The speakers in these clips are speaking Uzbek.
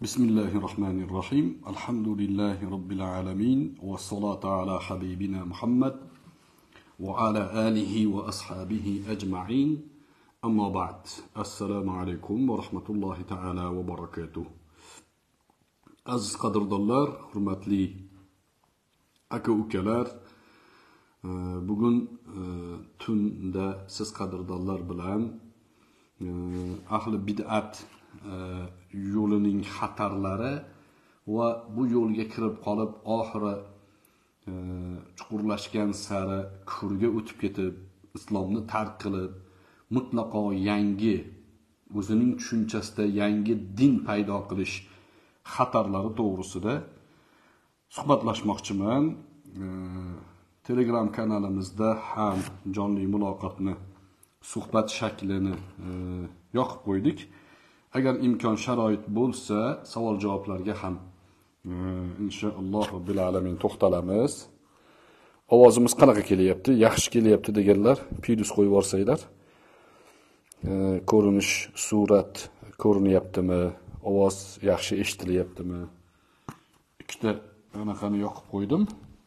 Bismillahirrahmanirrahim. Alhamdulillahi Rabbil alamin. Ve salatu ala habibina Muhammed. Ve ala alihi ve ashabihi ecma'in. Amma ba'd. Assalamu alaikum ve rahmetullahi ta'ala ve barakatuh. Aziz qadrdonlar, hurmatli aka-ukalar, bugun tunda siz qadrdonlar bilan ahli bid'at yo'lining xatarlari va bu yo'lga kirib qolib oxiri chuqurlashgan sari kufrga o'tib ketib, islomni tark qilib, mutlaqo yangi o'zining tushunchasida yangi din paydo qilish xatarlari to'g'risida suhbatlashmoqchiman. Telegram kanalimizda ham jonli muloqotni, suhbat shaklini yoqib qo'ydik. Agar imkon sharoit bo'lsa, savol-javoblarga ham inshaalloh Robbil alamin to'xtalamiz. Ovozimiz qanaqa kelyapti? Yaxshi kelyapti deganlar plyus qo'yib yuborsanglar. Ko'rinish, surat ko'rinyaptimi? Ovoz yaxshi eshitilyaptimi? Ikkita anaqani yoqib qo'ydim.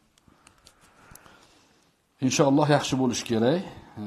Inshaalloh yaxshi bo'lish kerak.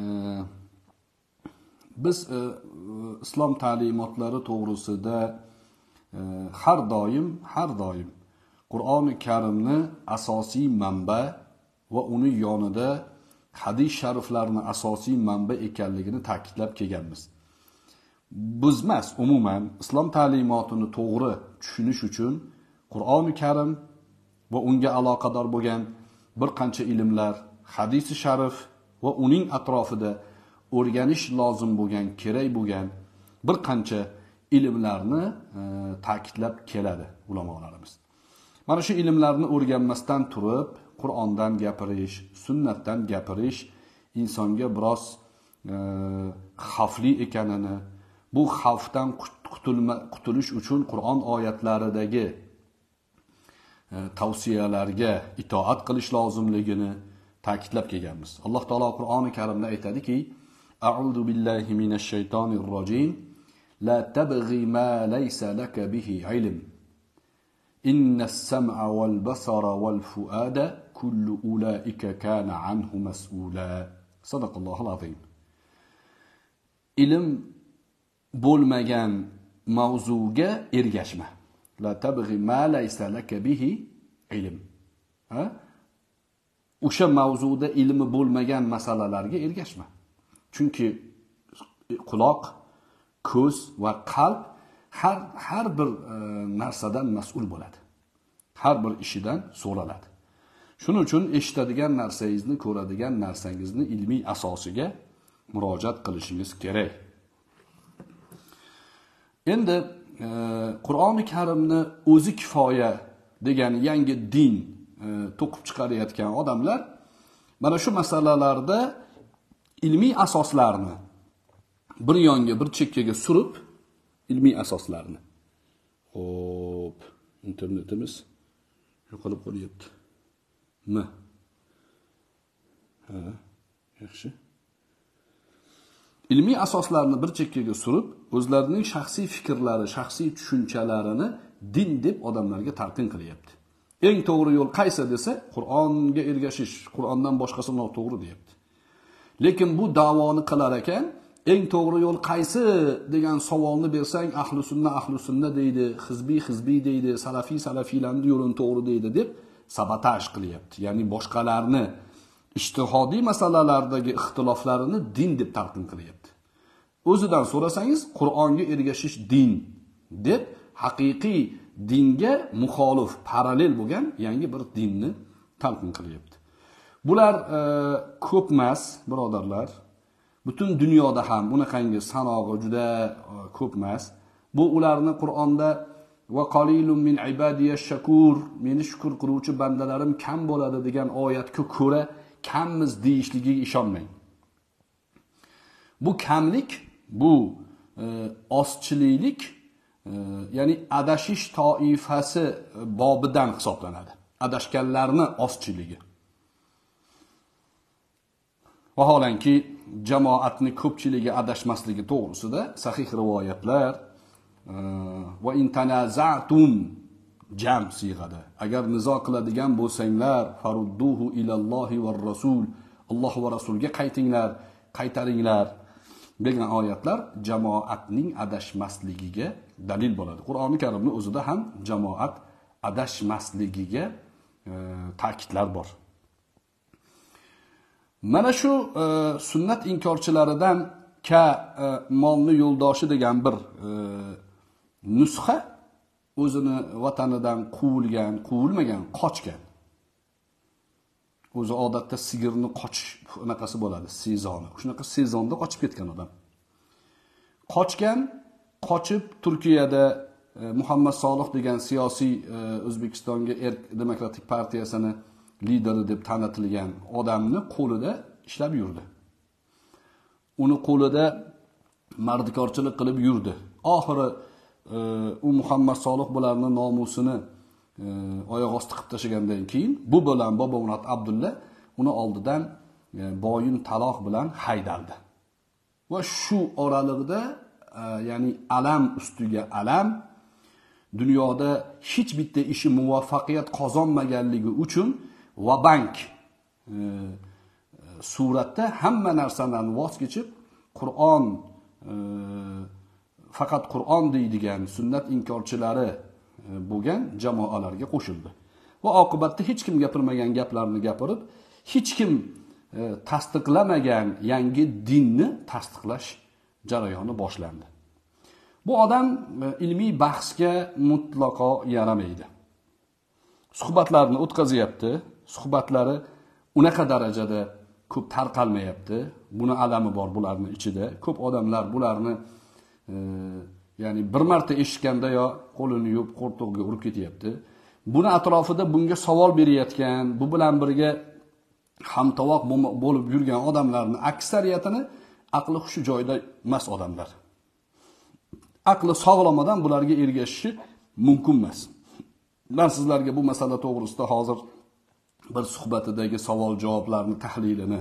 Biz islom ta'limotlari to'g'risida har doim Qur'oni Karimni asosiy manba va uni yonida hadis shariflarni asosiy manba ekanligini ta'kidlab kelganmiz. Biz emas, umuman islom ta'limotini to'g'ri tushunish uchun Qur'oni Karim va unga aloqador bo'lgan bir qancha ilmlar, hadisi sharif va uning atrofida o'rganish lozim bo'lgan, kerak bo'lgan bir qancha ilmlarni ta'kidlab keladi ulamolarimiz. Mana shu ilmlarni o'rganmasdan turib, Qur'ondan gapirish, sunnatdan gapirish insonga biroz xavfli ekanini, bu xavfdan qutulish uchun Qur'on oyatlaridagi tavsiyalarga itoat qilish lozimligini ta'kidlab kelganmiz. Alloh taolo Qur'oni Karimda aytadiki: A'udhu billahi minash shaytonir rojim. La tabghi ma laysa laka bihi ilm. Innas sam'a wal basara wal fuada kullu ulaika kana anhu mas'ula. Sadaqallohul azim. Ilm bo'lmagan mavzuga ergashma. La tabghi ma laysa laka bihi ilm. O'sha mavzuda ilmi bo'lmagan masalalarga ergashma. Chunki quloq, ko'z va qalb har bir narsadan mas'ul bo'ladi. Har bir ishidan so'raladi. Shuning uchun eshitadigan narsangizni, ko'radigan narsangizni ilmiy asosiga murojaat qilishingiz kerak. Endi Qur'oni Karimni o'zi kifoya degan yangi din to'qib chiqarayotgan odamlar mana shu masalalarda ilmiy asoslarni bir yonga, bir chekkaga surib, ilmiy asoslarni. Xo'p, internetimiz yo'qolib qolyapti. Yaxshi. Ilmiy asoslarni bir chekkaga surib, o'zlarining shaxsiy fikrlari, shaxsiy tushunchalarini din deb odamlarga talqin qilyapti. Eng to'g'ri yo'l qaysi desa, Qur'onga ergashish, Qur'ondan boshqasi noto'g'ri deyapti. Lekin bu da'voni qilar ekan, eng to'g'ri yo'l qaysi degan savolni bersang, ahli sunna deydi, hizbiy deydi, salafiylarning yo'lini to'g'ri deydi deb sabotaj qilyapti. Ya'ni boshqalarni ijtihodiy masalalardagi ixtiloflarini din deb talqin qilyapti. O'zidan so'rasangiz, Qur'onga ergashish din deb haqiqiy dinga muxolif, parallel bo'lgan yangi bir dinni talqin qilyapti. Bular ko'p emas, birodarlar. Butun dunyoda ham bunaqangi sanog'i juda ko'p emas. Bu ularni Qur'onda va qalilun min ibadiyash shakur, meni shukr qiluvchi bandalarim kam bo'ladi degan oyatga ko'ra kammiz deyishligiga ishonmang. Bu kamlik, bu ozchilik, ya'ni adashish toifasi bobidan hisoblanadi. Adashganlarni ozchiligi. Vaholanki jamoatni ko'pchiligi adashmasligi to'g'risida sahih rivoyatlar va in tanaza'tum jam siyg'ada. Agar nizo qiladigan bo'lsanglar, farudduhu ilallohi var rasul. Alloh va rasulga qaytinglar, qaytaringlar degan oyatlar jamoatning adashmasligiga dalil bo'ladi. Qur'oni Karimning o'zida ham jamoat adashmasligiga ta'kidlar bor. Mana shu sunnat inkorchilaridan molni yo'ldoshi degan bir nusxa o'zini vatanidan quvilmagan, qochgan. O'zi odatda sigirni qochish unaqasi bo'ladi, sezoni. Shunaqa sezonda qochib ketgan odam. Qochib Turkiyada Muhammad Solih degan siyosiy O'zbekistonga Erk Demokratik partiyasini lideri deb tanitilgan odamni qo'lida ishlab yurdi. Uni qo'lida mardikorchilik qilib yurdi. Oxiri u Muhammad Solih bularning nomusini oyoq osti qilib tashlagandan keyin bu bilan Bobomurod Abdulla uni oldidan boyin taloq bilan haydaldi. Va shu oralig'ida ya'ni alam ustiga alam, dunyoda hech bitta ishi muvaffaqiyat qozonmaganligi uchun va bank suratda hamma narsadan voz kechib Qur'on faqat Qur'on deydigan sunnat inkorchilari bo'lgan jamoalarga qo'shildi. Va oqibatda hech kim gapirmagan gaplarni gapirib, hech kim tasdiqlamagan yangi dinni tasdiqlash jarayoni boshlandi. Bu odam ilmiy bahsga mutlaqo yaramaydi. Suhbatlarni o'tkazyapti, suhbatlari unaqa darajada ko'p tarqalmayapti. Buni alami bor bularning ichida. Ko'p odamlar bularni ya'ni bir marta eshitganda yo qo'lini yuvib qo'rtoqga urib ketyapti. Buni atrofida bunga savol berayotgan, bu bilan birga hamtovoq bo'lib yurgan odamlarning aksariyatini aqli hushi joyida emas odamlar. Aqli sog'lomadan bularga ergashishi mumkin emas. Men sizlarga bu masala to'g'risida hozir bir suhbatidagi savol-javoblarning tahlilini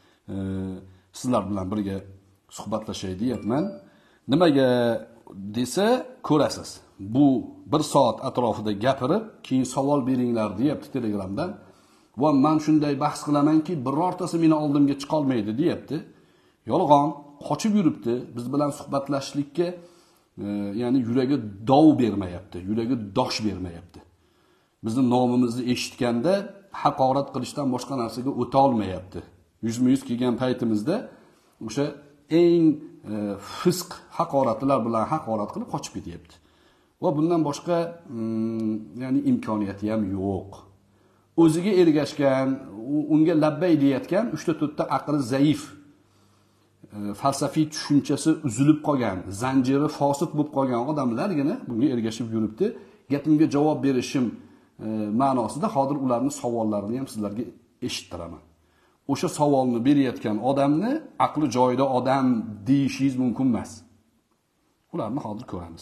sizlar bilan birga suhbatlashay deyapman. Nimaga desa ko'rasiz. Bu bir soat atrofida gapirib, keyin savol beringlar deyapti Telegramdan. Va men shunday bahs qilamanki, birortasi meni oldimga chiqa olmaydi deyapti. Yolg'on, qochib yuribdi. Biz bilan suhbatlashishlikka ya'ni yuragi dov bermayapti, yuragi dosh bermayapti. Bizning nomimizni eshitganda haqorat qilishdan boshqa narsaga o'ta olmayapti. Yuzma-yuz kelgan paytimizda o'sha eng fisq haqoratlar bilan haqorat qilib qochib ketyapti. Va bundan boshqa ya'ni imkoniyati ham yo'q. O'ziga ergashgan, unga labbay deyotgan 3-4 ta aqli zaif, falsafiy tushunchasi uzilib qolgan, zanjiri fosil bo'lib qolgan odamlargina bunga ergashib yuribdi. Gapimga javob berishim ma'nosida hozir ularning savollarini ham sizlarga eshittiraman. O'sha savolni berayotgan odamni aqli joyida odam deyishingiz mumkin emas. Ularni hozir ko'ramiz.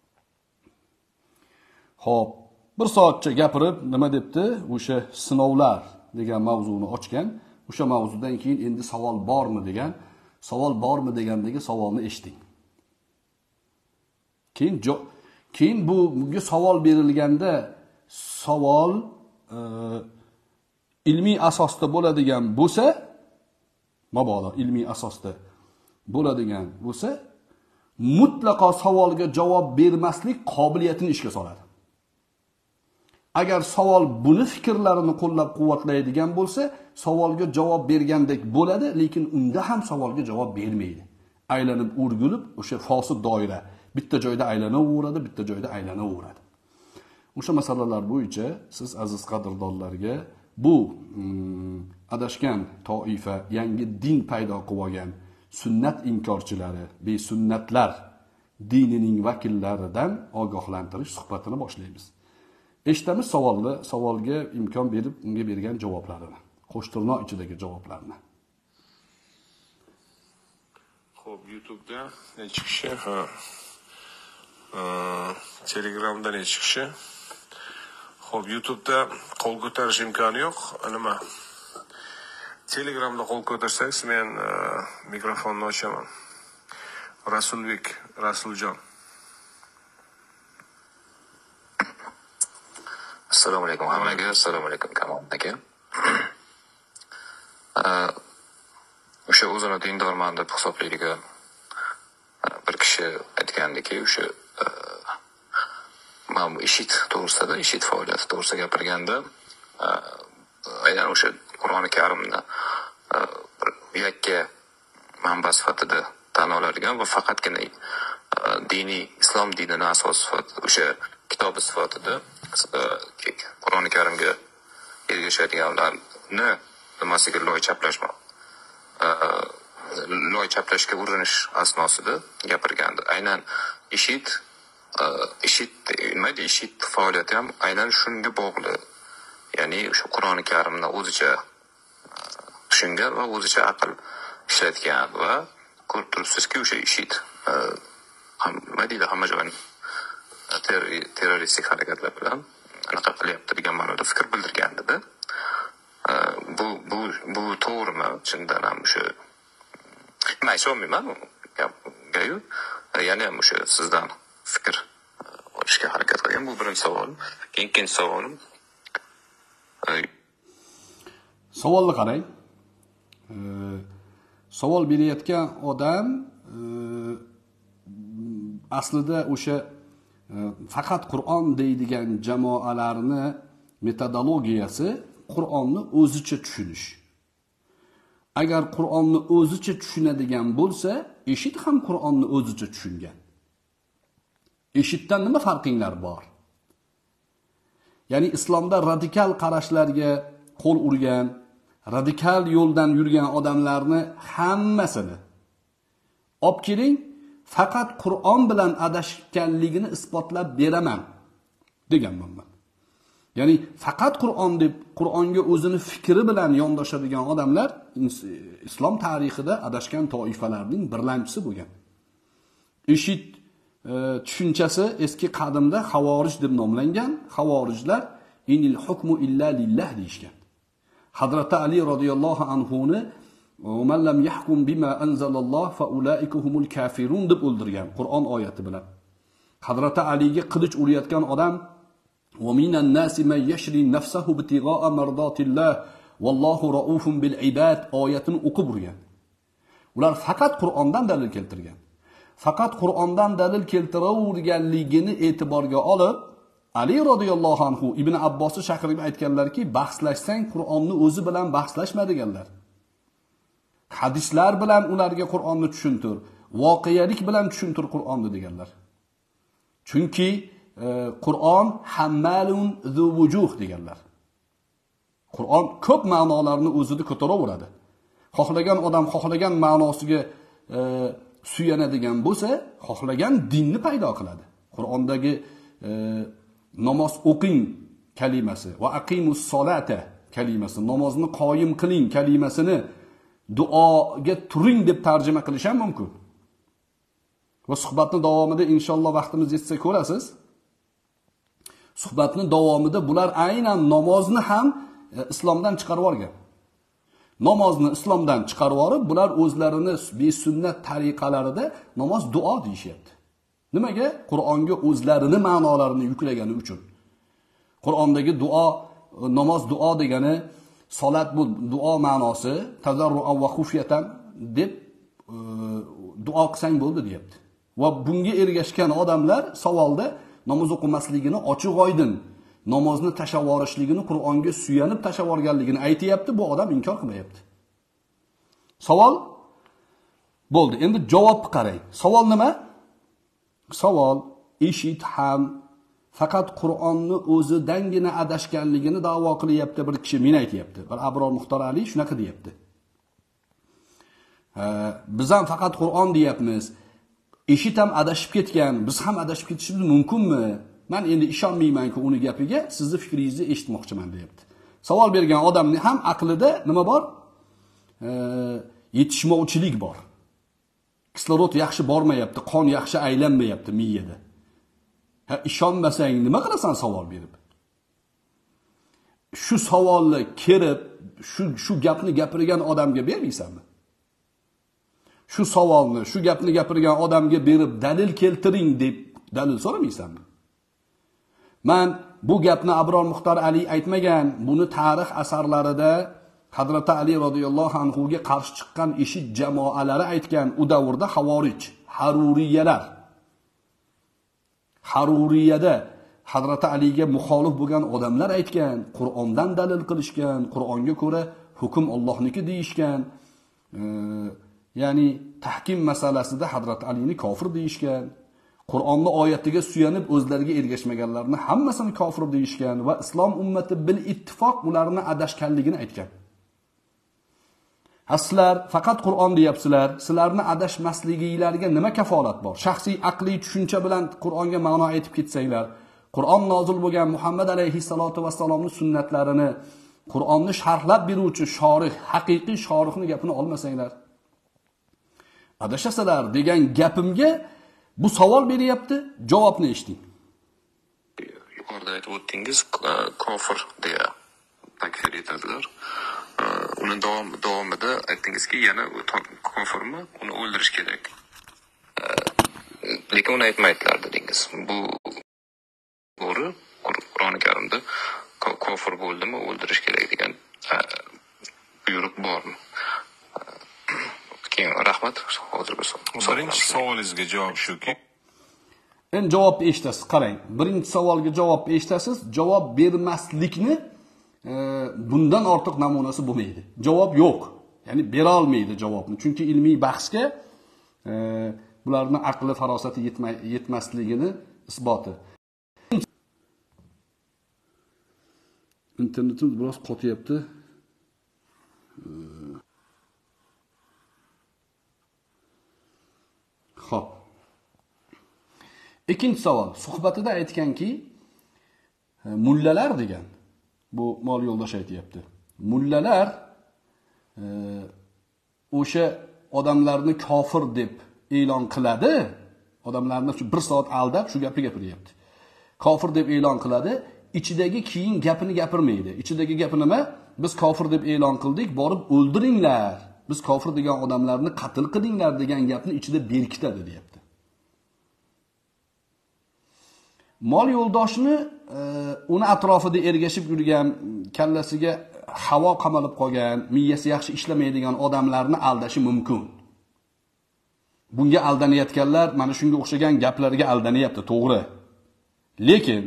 Xo'p, bir soatcha gapirib, nima debdi? O'sha sinovlar degan mavzuni ochgan. O'sha mavzudan keyin endi savol bormi degandagi savolni eshiting. Keyin bunga savol berilganda savol ilmiy asosda bo'ladigan bo'lsa, mabodo ilmiy asosda bo'ladigan bo'lsa, mutlaqo savolga javob bermaslik qobiliyatini ishga soladi. Agar savol buni fikrlarini qo'llab-quvvatlaydigan bo'lsa, savolga javob bergandek bo'ladi, lekin unda ham savolga javob bermaydi. Aylanib o'rgulib, o'sha fosil doira bitta joyda aylanaveradi, bitta joyda aylanaveradi. O'sha masalalar bo'yicha siz aziz qadrdonlarga bu adashgan toifa, yangi din paydo qilib olgan sunnat inkorchilari, besunnatlar dinining vakillaridan ogohlantirish suhbatini boshlaymiz. Eshitamiz savolga imkon berib unga bergan javoblarini, qo'shtirnoq ichidagi javoblarni. Xo'p, YouTube'da necha kishi, Telegram'da necha kishi. Xo'p, YouTube'da qo'l ko'tarish imkoni yo'q. Nima? Telegram'da qo'l ko'tarsangiz, men mikrofonni ochaman. Rasuljon. Assalomu alaykum hammaga. Assalomu alaykum Kamol aka. O'sha o'zini dindorman deb hisoblaydigan bir kishi aytgandiki, o'sha mana bu IShID to'g'risida, IShID faoliyati to'g'risida gapirganda, aynan o'sha Qur'oni Karimni yakka manba sifatida tan oladigan va faqatgina diniy islom dinini asos sifatida, o'sha kitobi sifatida Qur'oni Karimga ergashadiganlarni nimasiga loy chaplashga urinish asnosida gapirgandi. Aynan IShID faoliyati ham aynan shunga bog'liq. Ya'ni o'sha Qur'oni Karimni o'zicha tushungan va o'zicha aql ishlatgan va ko'rib turibsizki, o'sha IShID nima deydi, hamma joyni terroristik harakatlar bilan anaqa qilyapti degan ma'noda fikr bildirgandi-da. Bu to'g'rimi? Chindan ham o'sha nima aytolmayman gayu. Ya'ni ham o'sha sizdan fikr olishga harakat qilgan. Bu birinchi savolim. Ikkinchi savolim. Savolni qarang. Savol berayotgan odam aslida o'sha faqat Qur'on deydigan jamoalarni metodologiyasi Qur'onni o'zicha tushunish. Agar Qur'onni o'zicha tushunadigan bo'lsa, IShID ham Qur'onni o'zicha tushungan. IShIDdan nima farqinglar bor? Ya'ni islomda radikal qarashlarga qo'l urgan, radikal yo'ldan yurgan odamlarni hammasini olib keling, faqat Qur'on bilan adashganligini isbotlab beraman deganman men. Ya'ni faqat Qur'on deb Qur'onga o'zini fikri bilan yondoshadigan odamlar islom tarixida adashgan toifalarning birlamchisi bo'lgan. IShID tushunchasi eski qadimda xavorij deb nomlangan. Xavorijlar inil hukmu illa lillah deyishgan. Hazrati Ali radhiyallohu anhuni "Man lam yahkum bima anzalalloh fa ulaika humul kafirun" deb o'ldirgan Qur'on oyati bilan. Hazrati Aliga qilich urayotgan odam "Wa minan nasi man yashri nafsahu ibtigha'a mardatillah wallohu raufun bil ibad" oyatini o'qib urgan. Ular faqat Qur'ondan dalil keltirgan. Faqat Qur'ondan dalil keltiraverganligini e'tiborga olib, Ali radhiyallohu anhu Ibn Abbosni chaqirib aytganlarki, bahslashsang Qur'onni o'zi bilan bahslashma deganlar. Hadislar bilan ularga Qur'onni tushuntir, voqealik bilan tushuntir Qur'onni deganlar. Chunki Qur'on hammalun zu vujuh deganlar. Qur'on ko'p ma'nolarni o'zida ko'taraveradi. Xohlagan odam xohlagan ma'nosiga suyanadigan bo'lsa, xohlagan dinni paydo qiladi. Qur'ondagi namoz o'qing kalimasi va aqimus solata kalimasi, namozni qoyim qiling kalimasini duoga turing deb tarjima qilish ham mumkin. Va suhbatning davomida inshaalloh vaqtimiz yetsa ko'rasiz. Suhbatning davomida bular aynan namozni ham islomdan chiqarib olgan. Namozni islomdan chiqarib olib, bular o'zlarini besunnat tariqalarida namoz duo deyishyapti. Nimaga? Qur'onga o'zlarini ma'nolarini yuklagani uchun. Qur'ondagi duo, namoz duo degani, salat bu duo ma'nosi, tazarruan va xufiyatan deb duo qilsang bo'ldi deyapti. Va bunga ergashgan odamlar savolda namoz o'qimasligini ochiq-oydin, namozni tashlab yuborishligini, Qur'onga suyanib tashlab yuborganligini aytayapti, bu odam inkor qilmayapti. Savol bo'ldi. Endi javobni qarang. Savol nima? Savol IShID ham faqat Qur'onni o'zidangina adashganligini da'vo qilyapti bir kishi, men aytayapti. Bir Abror Muxtor Ali shunaqa deyapti. Biz ham faqat Qur'on deyapmiz. IShID ham adashib ketgan, biz ham adashib ketishimiz mumkinmi? Men endi ishonmayman-ku uni gapiga, sizni fikringizni eshitmoqchiman deyapti. Savol bergan odamning ham aqlida nima bor? Yetishmovchilik bor. Kislorod yaxshi bormayapti, qon yaxshi aylanmayapti miyada. Ishonmasang nima qilasan savol berib? Shu savolni kelib, shu gapni gapirgan odamga bermaysanmi? Shu savolni, shu gapni gapirgan odamga berib dalil keltiring deb dalil so'ramaysanmi? Men bu gapni Abror Muxtor Ali aytmagan. Buni tarix asarlarida Hazrat Ali radhiyallohu anhuga qarshi chiqqan IShID jamoalari aytgan. U davrda Havorij, Haruriyada Hazrat Aliga muxolif bo'lgan odamlar aytgan, Qur'ondan dalil qilishgan, Qur'onga ko'ra hukm Allohniki deyishgan. Ya'ni tahkim masalasida Hazrat Alini kofir deyishgan. Qur'onni oyatiga suyanib o'zlariga ergashmaganlarni hammasini kofir deyishgan va islom ummati bil ittifoq ularni adashganligini aytgan. Sizlar faqat Qur'on deyapsizlar, sizlarni adashmasliginglarga nima kafolat bor? Shaxsiy aqliy tushuncha bilan Qur'onga ma'no aytib ketsanglar, Qur'on nozil bo'lgan Muhammad alayhissalatu vassalomning sunnatlarini, Qur'onni sharhlab beruvchi shorih, haqiqiy shorihning gapini olmasanglar, adashasizlar degan gapimga bu savol beryapti, javobni eshiting. Yuqorida aytib o'tdingiz, kofir deya takfir etadilar. Uni davomida aytdingizki, yana kofirmi, uni o'ldirish kerak. Lekin uni aytmaydilar dedingiz. Bu to'g'ri, Qur'oni Karimda kofir bo'ldimi, o'ldirish kerak degan buyruq bormi? Keyin rahmat. Hozirgi birinchi savolingizga javob shuki, endi javobni eshitasiz, qarang. Birinchi savolga javob eshitasiz, javob bermaslikni bundan ortiq namunasi bo'lmaydi. Javob yo'q. Ya'ni bera olmaydi javobni. Chunki ilmiy bahsga bularning aqli, farosati yetmasligini isboti. Internetimiz biroz qotyapti. Xo'p. Ikkinchi savol. Suhbatida aytganki, mullalar degan. Bu mol yo'ldosh aytayapti. Mullalar o'sha odamlarni kofir deb e'lon qiladi. Odamlarni bir soat aldab shu gapni gapiryapti. Kofir deb e'lon qiladi, ichidagi keyin gapini gapirmaydi. Ichidagi gapi nima? Biz kofir deb e'lon qildik, borib o'ldiringlar. Biz kofir degan odamlarni qatl qilinglar degan gapni ichida berkitadi, deyapti. Mol yo'ldoshni uni atrofida ergashib yurgan, kallasiga havo qamalib qolgan, miyasi yaxshi ishlamaydigan odamlarni aldashi mumkin. Bunga aldanayotganlar mana shunga o'xshagan gaplarga aldanyapti, to'g'ri. Lekin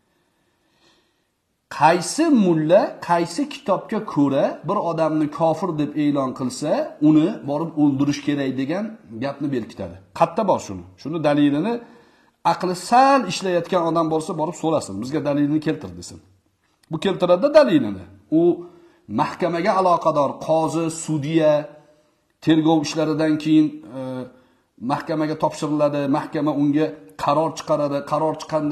qaysi mulla, qaysi kitobga ko'ra bir odamni kofir deb e'lon qilsa, uni borib o'ldirish kerak degan gapni berkitadi. Qayerda bor shuni? Shuni dalilini aqli sal ishlayotgan odam bo'lsa, borib so'rasin, bizga dalilini keltir desin. Bu keltiradi dalilini. U mahkamaga aloqador qozi, sudya, tergov ishlaridan keyin mahkamaga topshiriladi, mahkama unga qaror chiqaradi. Qaror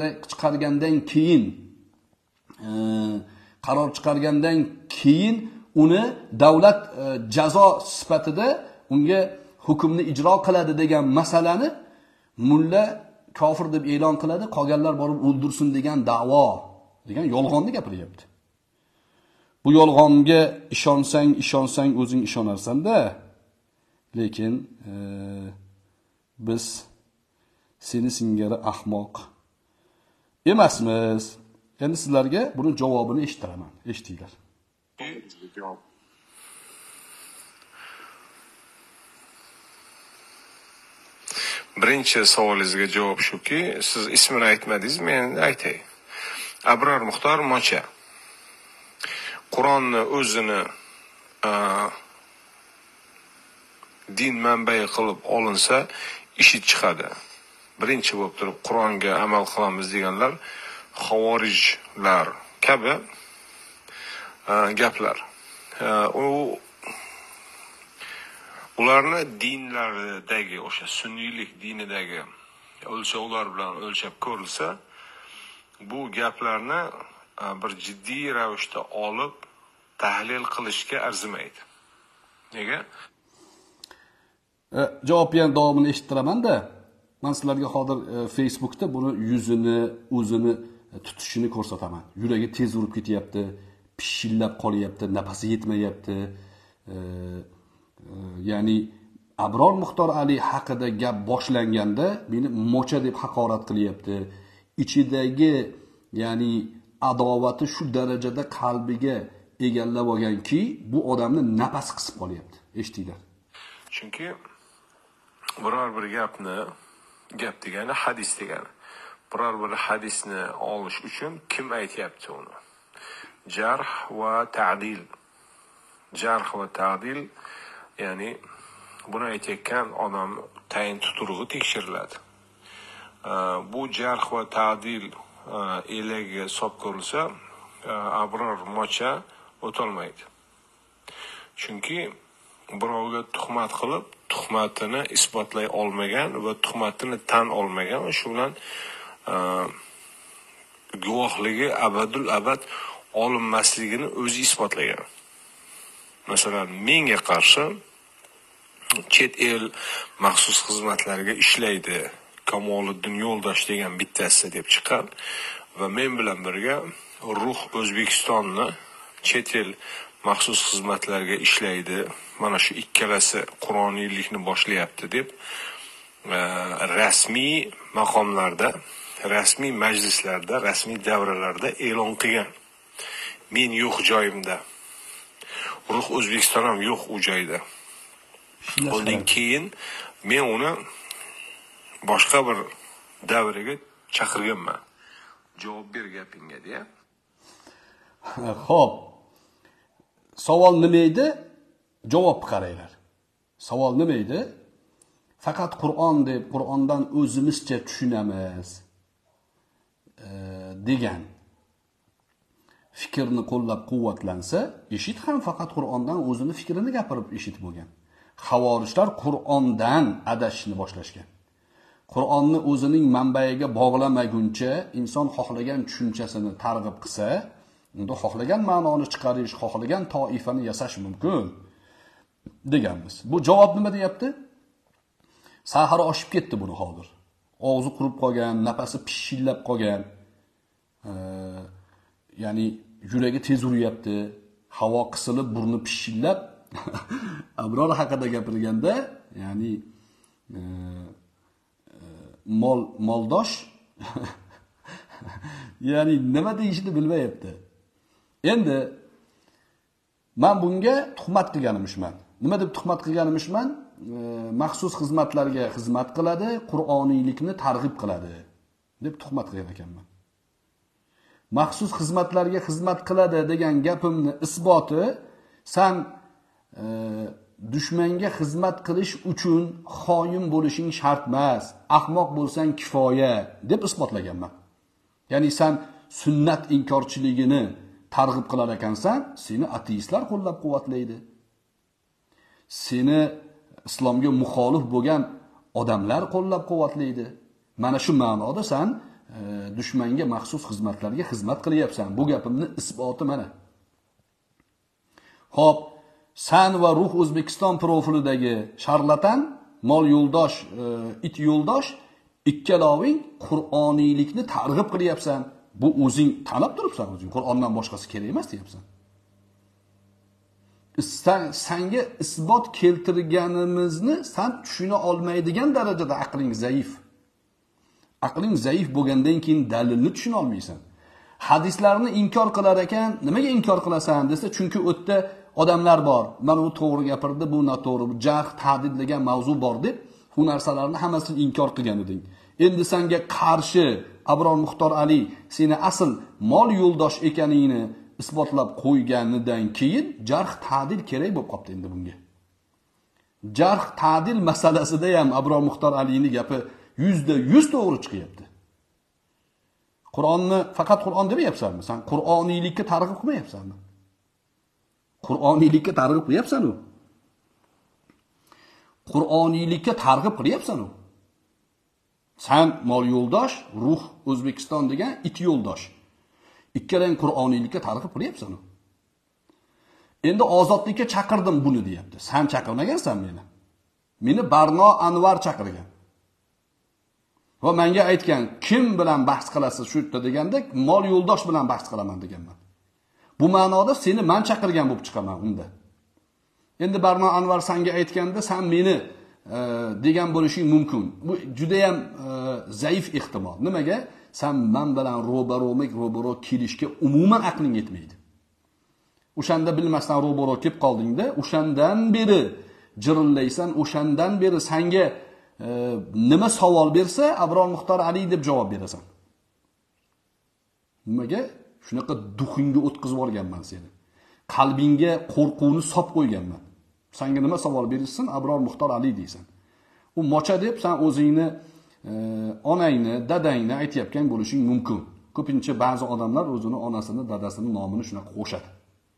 chiqargandan keyin uni davlat jazo sifatida unga hukmni ijro qiladi degan masalani mulla kofir deb e'lon qiladi, qolganlar borib o'ldirsin degan da'vo, degan yolg'onni gapiryapti. Bu yolg'onga ishonsang o'zing ishonarsan-da. Lekin biz seni singari ahmoq emasmiz. Endi sizlarga buni javobini eshitiraman. Eshitinglar. Birinchi savolingizga javob shuki, siz ismini aytmadingiz, men aytay. Abror Muxtor Mocha. Qur'onni o'zini din manbai qilib olinsa, ishi chiqadi. Birinchi bo'lib turib Qur'onga amal qilamiz deganlar Xavorijlar kabi gaplar. Ularni dinlaridagi o'sha sunniylik dinidagi o'lchovlar bilan o'lchab ko'rilsa, bu gaplarni bir jiddiy ravishda olib tahlil qilishga arzimaydi. Nega? Javobni ham davomini eshittiraman-da. Men sizlarga hozir Facebookda buni yuzini, o'zini tutishini ko'rsataman. Yuragi tez urib ketyapti, pishillab qolyapti, nafasi yetmayapti. Ya'ni Abror Muxtor Ali haqida gap boshlanganda meni mocha deb haqorat qilyapti. Ichidagi, ya'ni adovati shu darajada qalbiga egallab olganki, bu odamni nafas qisib qolyapti. Eshitinglar. Chunki biror bir gap degani hadis degani. Biror bir hadisni olish uchun kim aytyapti uni? Jarh va ta'dil. Jarh va ta'dil, ya'ni buni aytayotgan odam tayin tuturug'i tekshiriladi. Bu jarh va ta'dil elagiga solib ko'rilsa, abror mocha o'tolmaydi. Chunki birovga tuhmat qilib, tuhmatini isbotlay olmagan va tuhmatini tan olmagan va shu bilan guvohligi abadul abad olinmasligini o'zi isbotlagan. Masalan, menga qarshi chet el maxsus xizmatlarga ishlaydi, Kamoliddin Yo'ldosh degan bittasi deb chiqqan va men bilan birga Ruh O'zbekistonni chet el maxsus xizmatlarga ishlaydi. Mana shu ikkalasi Qur'oniylikni boshlayapti deb rasmiy maqomlarda, rasmiy majlislarda, rasmiy davralarda e'lon qilgan. Men yo'q joyimda. Ruh O'zbekiston ham yo'q u joyda. Undan keyin men uni boshqa bir davraga chaqirganman. Javob ber gapingga deya. Xo'p. Savol nima edi? Javob qaranglar. Savol nima edi? Faqat Qur'on deb Qur'ondan o'zimizcha tushunamiz degan fikrni qo'llab-quvvatlansa, eshit ham faqat Qur'ondan o'zini fikrini gapirib eshit bo'lgan. Xavorijlar Qur'ondan adashishni boshlashgan. Qur'onni o'zining manbaiga bog'lamaguncha inson xohlagan tushunchasini targ'ib qilsa, unda xohlagan ma'noni chiqarish, xohlagan toifani yasash mumkin deganmiz. Bu javob nima deyapti? Sahar oshib ketdi buni hozir. Og'zi qurib qolgan, nafasi pishillab qolgan. Ya'ni yuragi tez uryapti, havo qisilib, burni pishillab. Abror haqida gapirganda, ya'ni moldosh ya'ni nima deyishini bilmayapti. Endi men bunga tuhmat qilganimishman. Nima deb tuhmat qilganimishman? Maxsus xizmatlarga xizmat qiladi, Qur'oniylikni targ'ib qiladi deb tuhmat qilgan ekanman. Maxsus xizmatlarga xizmat qiladi degan gapimni isboti sen dushmanga xizmat qilish uchun xoin bo'lishing shart emas, ahmoq bo'lsang kifoya deb isbotlaganman. Ya'ni sen sunnat inkorchiligini targ'ib qilar ekansan, seni ateistlar qo'llab-quvvatlaydi. Seni islomga muxolif bo'lgan odamlar qo'llab-quvvatlaydi. Mana shu ma'noda sen dushmanga maxsus xizmatlarga xizmat qilyapsan. Bu gapimni isboti mana. Xo'p, sen va Ruh O'zbekiston profilidagi sharlatan, mol yo'ldosh, it yo'ldosh ikkaloving Qur'oniylikni targ'ib qilyapsan. Bu o'zing tanab turibsan, o'zing Qur'ondan boshqasi kerak emas deyapsan. Senga isbot keltirganimizni sen tushuna olmaydigan darajada aqling zaif. Aqling zaif bo'lgandan keyin dalilni tushuna olmaysan. Hadislarni inkor qilar ekan, nimaga inkor qilasan desa, chunki o'tda odamlar bor. Mana u to'g'ri gapirdi, bu noto'g'ri, jarh, ta'dil degan mavzu bor deb, bu narsalarni hammasini inkor qilgan eding. Endi senga qarshi Abror Muxtor Ali seni asl mol yo'ldosh ekaningni isbotlab qo'yganidan keyin jarh, ta'dil kerak bo'lib qopti endi bunga. Jarh, ta'dil masalasida ham Abror Muxtor Alining gapi 100% to'g'ri chiqyapti. Qur'onni faqat Qur'on demayapsanmi? Sen Qur'oniylikka targ'ib qilmayapsanmi? Qur'oniylikka targ'ib qilyapsan-ku. Qur'oniylikka targ'ib qilyapsan-ku. Sen mol yo'ldosh, Ruh O'zbekiston degan it yo'ldosh. Ikkalang Qur'oniylikka targ'ib qilyapsan-ku. Endi ozodlikka chaqirdim buni deyapti. Sen chaqirmagansan meni. Meni Barno Anvar chaqirgan. Va menga aytgan, kim bilan bahs qilasiz shu yerda deganda, mol yo'ldosh bilan bahs qilaman deganman. Bu ma'noda seni men chaqirgan bo'lib chiqaman unda. Endi Barno Anvar senga aytganda, sen meni degan bo'lishing mumkin. Bu juda ham zaif ehtimol. Nimaga? sen men bilan ro'baro kelishga umuman aqling yetmaydi. O'shanda bilmasdan ro'baro kelib qoldingda, o'shandan beri jirillaysan, o'shandan beri senga nima savol bersa, Abror Muxtor Ali deb javob berasan. Nimaga? Shunaqa duxingga o'tkazib yuborganman seni. Qalbingga qo'rquvni sop qo'yganman. Senga nima savol berilsin, Abror Muxtor Ali deysan. U mocha deb sen o'zingni onangni, dadangni aytayotgan bo'lishing mumkin. Ko'pincha ba'zi odamlar o'zini onasini, dadasini nomini shunaqa qo'shadi.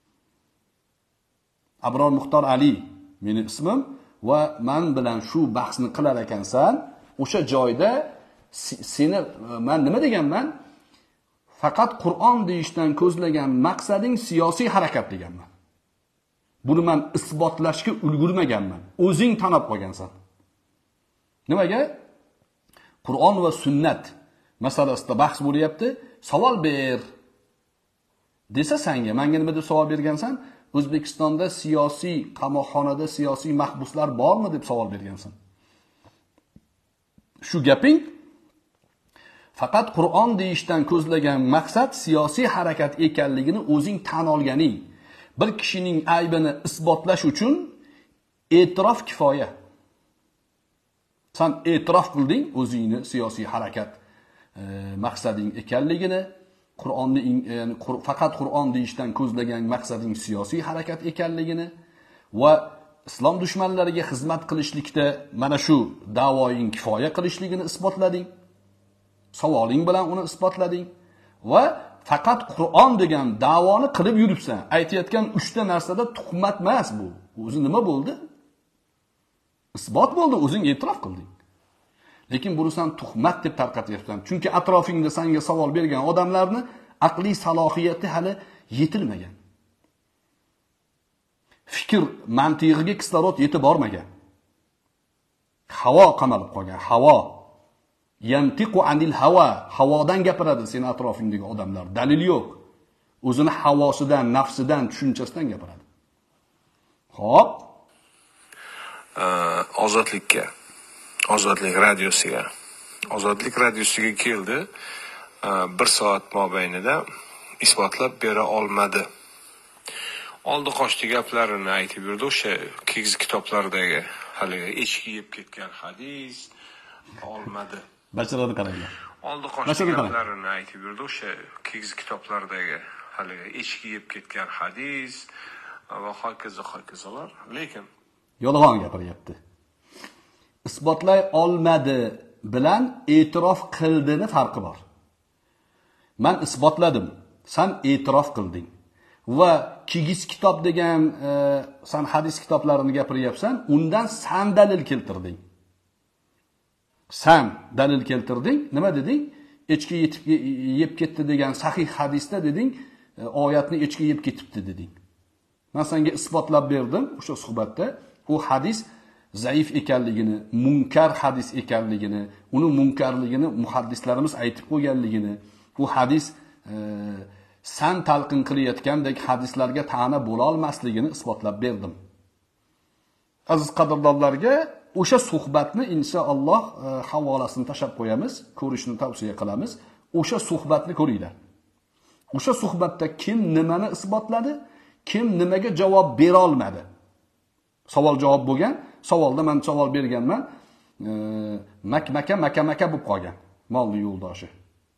Abror Muxtor Ali meni ismim va men bilan shu bahsni qilar ekansan, o'sha joyda seni men nima deganman? Faqat Qur'on deyishdan ko'zlagan maqsading siyosiy harakat deganman. Buni men isbotlashga ulgurmaganman. O'zing tanab qolgansan. Nimaga? Qur'on va sunnat masalasida bahs bo'lyapti. Savol ber. Desa senga, menga nima deb savol bergansan? O'zbekistonda siyosiy qamoqxonada siyosiy mahbuslar bormi deb savol bergansan. Shu gaping faqat Qur'on deyishdan ko'zlagan maqsad siyosiy harakat ekanligini o'zing tan olganing. Bir kishining aybini isbotlash uchun e'tirof kifoya. Sen e'tirof qilding o'zingni siyosiy harakat maqsading ekanligini, Qur'onni ya'ni faqat Qur'on deyishdan ko'zlagan maqsading siyosiy harakat ekanligini va islom dushmanlariga xizmat qilishlikda mana shu da'voing kifoya qilishligini isbotlading. Savoling bilan uni isbotlading va faqat Qur'on degan da'voni qilib yuribsan. Aytayotgan 3 ta narsada tuhmat emas bu. O'zi nima bo'ldi? Isbot bo'ldi, o'zing e'tirof qilding. Lekin buni sen tuhmat deb tarqatyapsan. Chunki atrofingda senga savol bergan odamlarni aqliy salohiyati hali yetilmagan. Fikr mantig'iga kislorod yetib bormagan. Havo qamalib qolgan, havo. Yantiqu anil hawa, havodan gapiradi seni atrofingdagi odamlar. Dalil yo'q. O'zini havosidan, nafsidan, tushunchasidan gapiradi. Xo'p. Ozodlik radiosiga. Ozodlik radiosiga keldi. 1 soat mobaynida isbotlab bera olmadi. Oldi qochdi gaplarini aytib yurdi. O'sha kigiz kitoblardagi haligi echki yeb ketgan hadis olmadi. Bachirani qaranglar. Oldi qochdi gaplarini aytib yurdi. O'sha kigiz kitoblardagi haligi echki yeb ketgan hadis va hokazolar. Lekin yolg'on gapiryapti. Isbotlay olmadi bilan e'tirof qildini farqi bor. Men isbotladim, sen e'tirof qilding. Va kigiz kitob degan sen hadis kitoblarini gapiryapsan, undan sen dalil keltirding. Sen dalil keltirding, nima deding? Echki yeb ketdi degan sahih hadisda deding, oyatni echki yeb ketibdi deding. Men senga isbotlab berdim o'sha suhbatda, u hadis zaif ekanligini, munkar hadis ekanligini, uni munkarligini muhaddislarimiz aytib qo'yganligini, u hadis san talqin qilayotgandek hadislarga ta'na bo'la olmasligini isbotlab berdim. Aziz qadrdonlarga o'sha suhbatni inshaalloh havolasini tashab qo'yamiz, ko'rishni tavsiya qilamiz. O'sha suhbatni ko'ringlar. O'sha suhbatda kim nimani isbotladi, kim nimaga javob bera olmadi. Savol javob bo'lgan. Savolda men savol berganman. Makmaka bo'lib qolgan. Molli yo'ldoshi.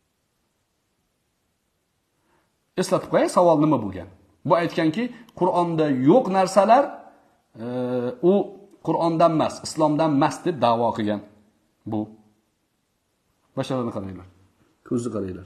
Eslatib qo'yay, savol nima bo'lgan? Bu aytganki, Qur'onda yo'q narsalar u Qur'ondan emas, islomdan emas deb da'vo qilgan. Bu basharani qaranglar. Ko'zni qaranglar.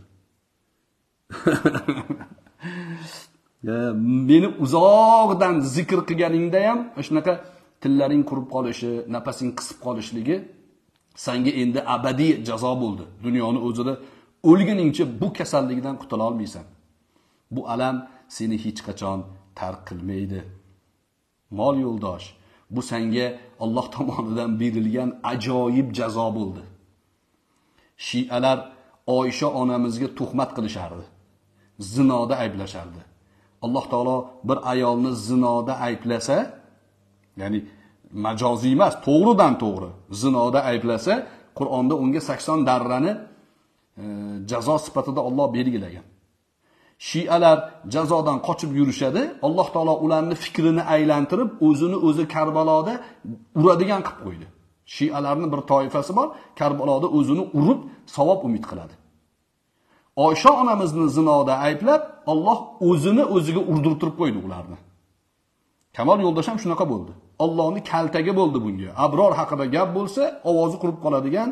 Meni uzoqdan zikr qilganingda ham shunaqa tillaring qurib qolishi, nafasing qisib qolishligi senga endi abadiy jazo bo'ldi. Dunyoni o'zida o'lguningcha bu kasallikdan qutula olmaysan. Bu alam seni hech qachon tark qilmaydi. Mol yo'ldosh, bu senga Alloh tomonidan berilgan ajoyib jazo bo'ldi. Shialar Oysha onamizga tuhmat qilishardi. Zinoda ayblashardi. Alloh taolo bir ayolni zinoda ayblasa, ya'ni majoziy emas, to'g'ridan to'g'ri zinoda ayblasa, Qur'onda unga 80 darrani jazo sifatida Alloh belgilagan. Shialar jazodan qochib yurishadi. Alloh taolo ularning fikrini aylantirib, o'zi Karbaloda uradigan qilib qo'ydi. Shialarning bir toifasi bor, Karbaloda o'zini urib savob umid qiladi. Oysha onamizni zinoda ayblab, Alloh o'ziga urdirtirib qo'ydi ularni. Kamol Yo'ldosh ham shunaqa bo'ldi. Allohning kaltagi bo'ldi bunga. Abror haqida gap bo'lsa, ovozi qurib qoladigan,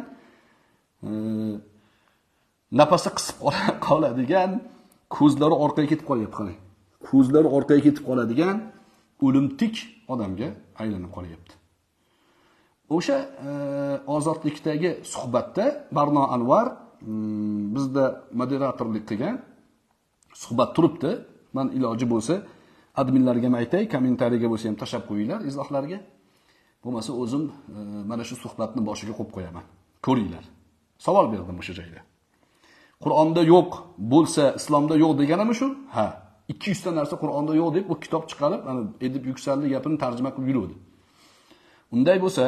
nafasi qisib qoladigan, ko'zlari orqaga ketib qolyapti, qarang. Ko'zlari orqaga ketib qoladigan o'limtik odamga aylanib qolyapti. O'sha ozodlikdagi suhbatda Barno Anvar bizda moderatorlik qilgan suhbat turibdi. Men iloji bo'lsa adminlarga ham aytay, kommentariyaga bo'lsa ham tashab qo'yinglar izohlarga. Bo'lmasa o'zim mana shu suhbatni boshiga qo'yib qo'yaman. Ko'ringlar. Savol berdim o'sha joyda. Qur'onda yo'q bo'lsa, islomda yo'q deganimi shu? Ha. 200 ta narsa Qur'onda yo'q deb u kitob chiqarib, mana Edib Yuksalli gapini tarjima qilib yuradi. Unday bo'lsa,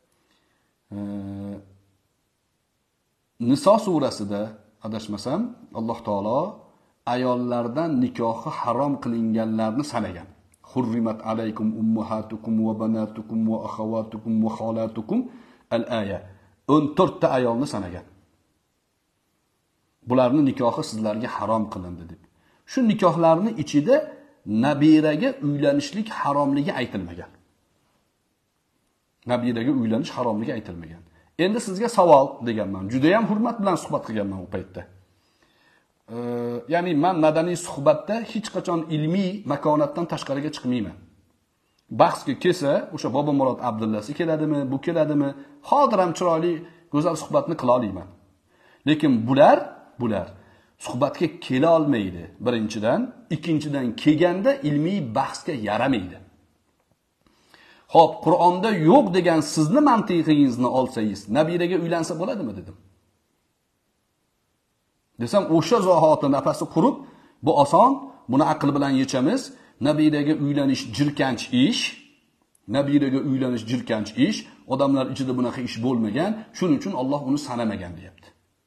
Niso surasida adashmasam, Alloh taolo ayollardan nikohi harom qilinganlarni sanagan. Hurrimat alaykum ummahatukum va banatukum va akhawatukum va khalatukum al-aya. 14 ta ayolni sanagan. Bularning nikohi sizlarga harom qilindi deb. Shu nikohlarning ichida nabiraga uylanishlik haromligi aytilmagan. Nabiraga uylanish haromligi aytilmagan. Endi sizga savol deganman. Juda ham hurmat bilan suhbat qilganman u paytda. Ya'ni men madaniy suhbatda hech qachon ilmiy makonatdan tashqariga chiqmayman. Bahsga kelsa, o'sha Bobomurod Abdullasi keladimi, bu keladimi, hozir ham chiroyli, go'zal suhbatni qila olaman. Lekin bular suhbatga kela olmaydi. Birinchidan, ikkinchidan kelganda ilmiy bahsga yaramaydi. Xo'p, Qur'onda yo'q degan sizni mantiqingizni olsangiz, nabiraga uylansa bo'ladimi dedim. Desam, o'sha zahoti nafasi qurib, bu oson, buni aql bilan yechamiz. Nabiraga uylanish jirkanch ish. Nabiraga uylanish jirkanch ish. Odamlar ichida bunaqa ish bo'lmagan, shuning uchun Alloh uni sanamagan deyapti.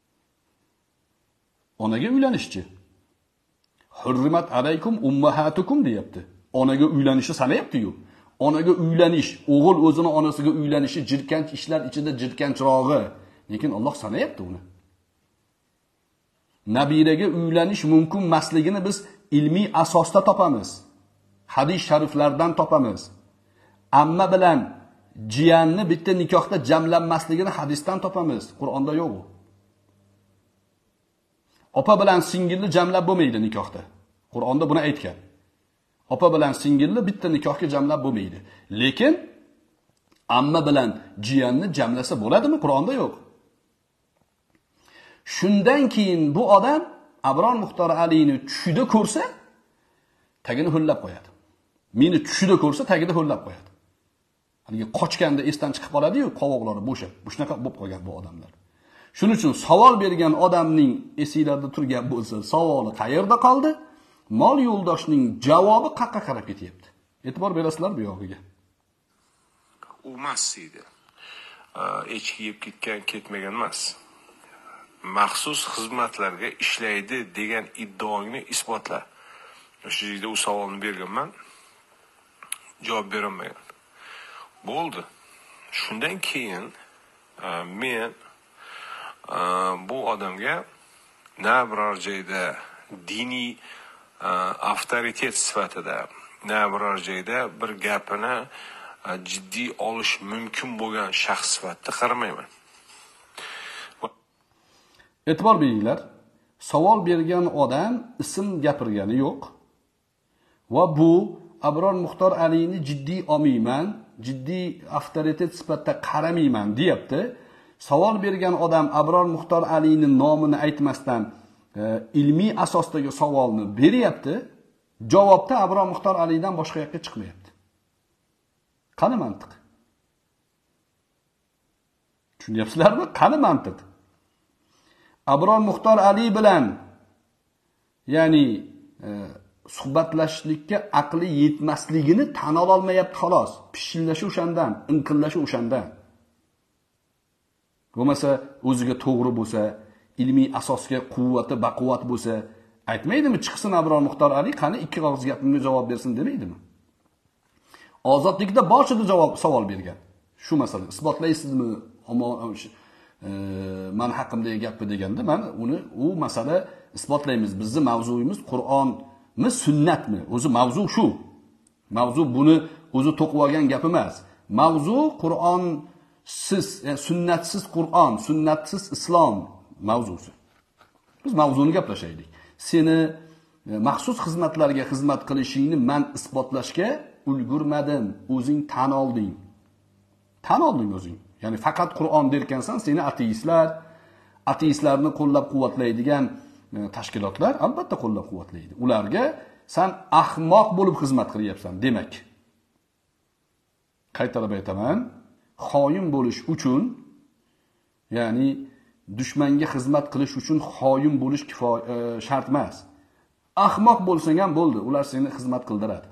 Onaga uylanishchi. Hurrimat alaykum ummahatukum deyapti. Onaga uylanishi sanayapti-yu. Onaga uylanish, o'g'il o'zini onasiga uylanishi jirkanch ishlar ichida jirkanchrog'i. Lekin Alloh sanayapti uni. Nabiraga uylanish mumkin emasligini biz ilmiy asosda topamiz. Hadis shariflardan topamiz. Amma bilan jiyanni bitta nikohda jamlanmasligini hadisdan topamiz. Qur'onda yo'q u. Opa bilan singilni jamlab bo'lmaydi nikohda. Qur'onda buni aytgan. Opa bilan singilni bitta nikohga jamlab bo'lmaydi. Lekin amma bilan jiyanni jamlasa bo'ladimi? Qur'onda yo'q. Shundan keyin bu odam Abror Muxtor Aliyni tushida ko'rsa, tagini ho'llab qo'yadi. Meni tushida ko'rsa, tagida ho'llab qo'yadi. Haligi qochganda esdan chiqib qoladi-yu, qovoqlari bo'shab. Bu shunaqa bo'lib qolgan bu odamlar. Shuning uchun savol bergan odamning esinglarda turgan bo'lsa, savoli qayerda qoldi? Mol yo'ldoshning javobi qayerga qarab ketyapti? E'tibor berasizlar bu yog'iga. U emas edi. Echki yeb ketmagan emas. Maxsus xizmatlarga ishlaydi degan iddaongni isbotla. O'sha yerda u savolni berganman. Javob berolmagan. Bo'ldi. Shundan keyin men bu odamga na biror joyda diniy avtoritet sifatida, na biror joyda bir gapini jiddiy olish mumkin bo'lgan shaxs sifatida qaramayman. E'tibor beringlar, savol bergan odam ism gapirgani yo'q va bu Abror Muxtor Aliyni jiddiy olmayman, jiddiy avtoritet sifatida qaramayman deyapti. Savol bergan odam Abror Muxtor Aliyni nomini aytmasdan ilmiy asosdagi savolni beryapti. Javobda Abror Muxtor Aliydan boshqa yoqqa chiqmayapti. Qani mantiq? Tushunyapsizlarmi? Qani mantiq? Abror Muxtor Ali bilan ya'ni suhbatlashishlikka aqli yetmasligini tan olmayapti xolos. Pishillashi o'shandan, inqillashi o'shandan. Bo'lmasa o'ziga to'g'ri bo'lsa, ilmiy asosga quvvati baquvvat bo'lsa, aytmaydimi chiqsin Abror Muxtor Ali, qani ikki og'iz gapimga javob bersin demaydimi? Ozodlikda boshida savol bergan. Shu masala isbotlaysizmi? Men haqimdagi gapni deganda, men u masala isbotlaymiz. Bizning mavzuyimiz Qur'onmi, sunnatmi? O'zi mavzu shu. Mavzu buni o'zi to'qib olgan gap emas. Mavzu Qur'onsiz, sunnatsiz Qur'on, sunnatsiz islom mavzusi. Biz mavzuni gaplashaylik. Seni maxsus xizmatlarga xizmat qilishingni men isbotlashga ulgurmadim. O'zing tan olding. Tan olding o'zing. Ya'ni faqat Qur'on derkansan, seni ateistlarni qo'llab-quvvatlaydigan tashkilotlar albatta qo'llab-quvvatlaydi. Ularga sen ahmoq bo'lib xizmat qilyapsan, demak. Qaytarib aytaman, xoin bo'lish uchun, ya'ni dushmanga xizmat qilish uchun xoin bo'lish shart emas. Ahmoq bo'lsang ham bo'ldi, ular seni xizmat qildiradi.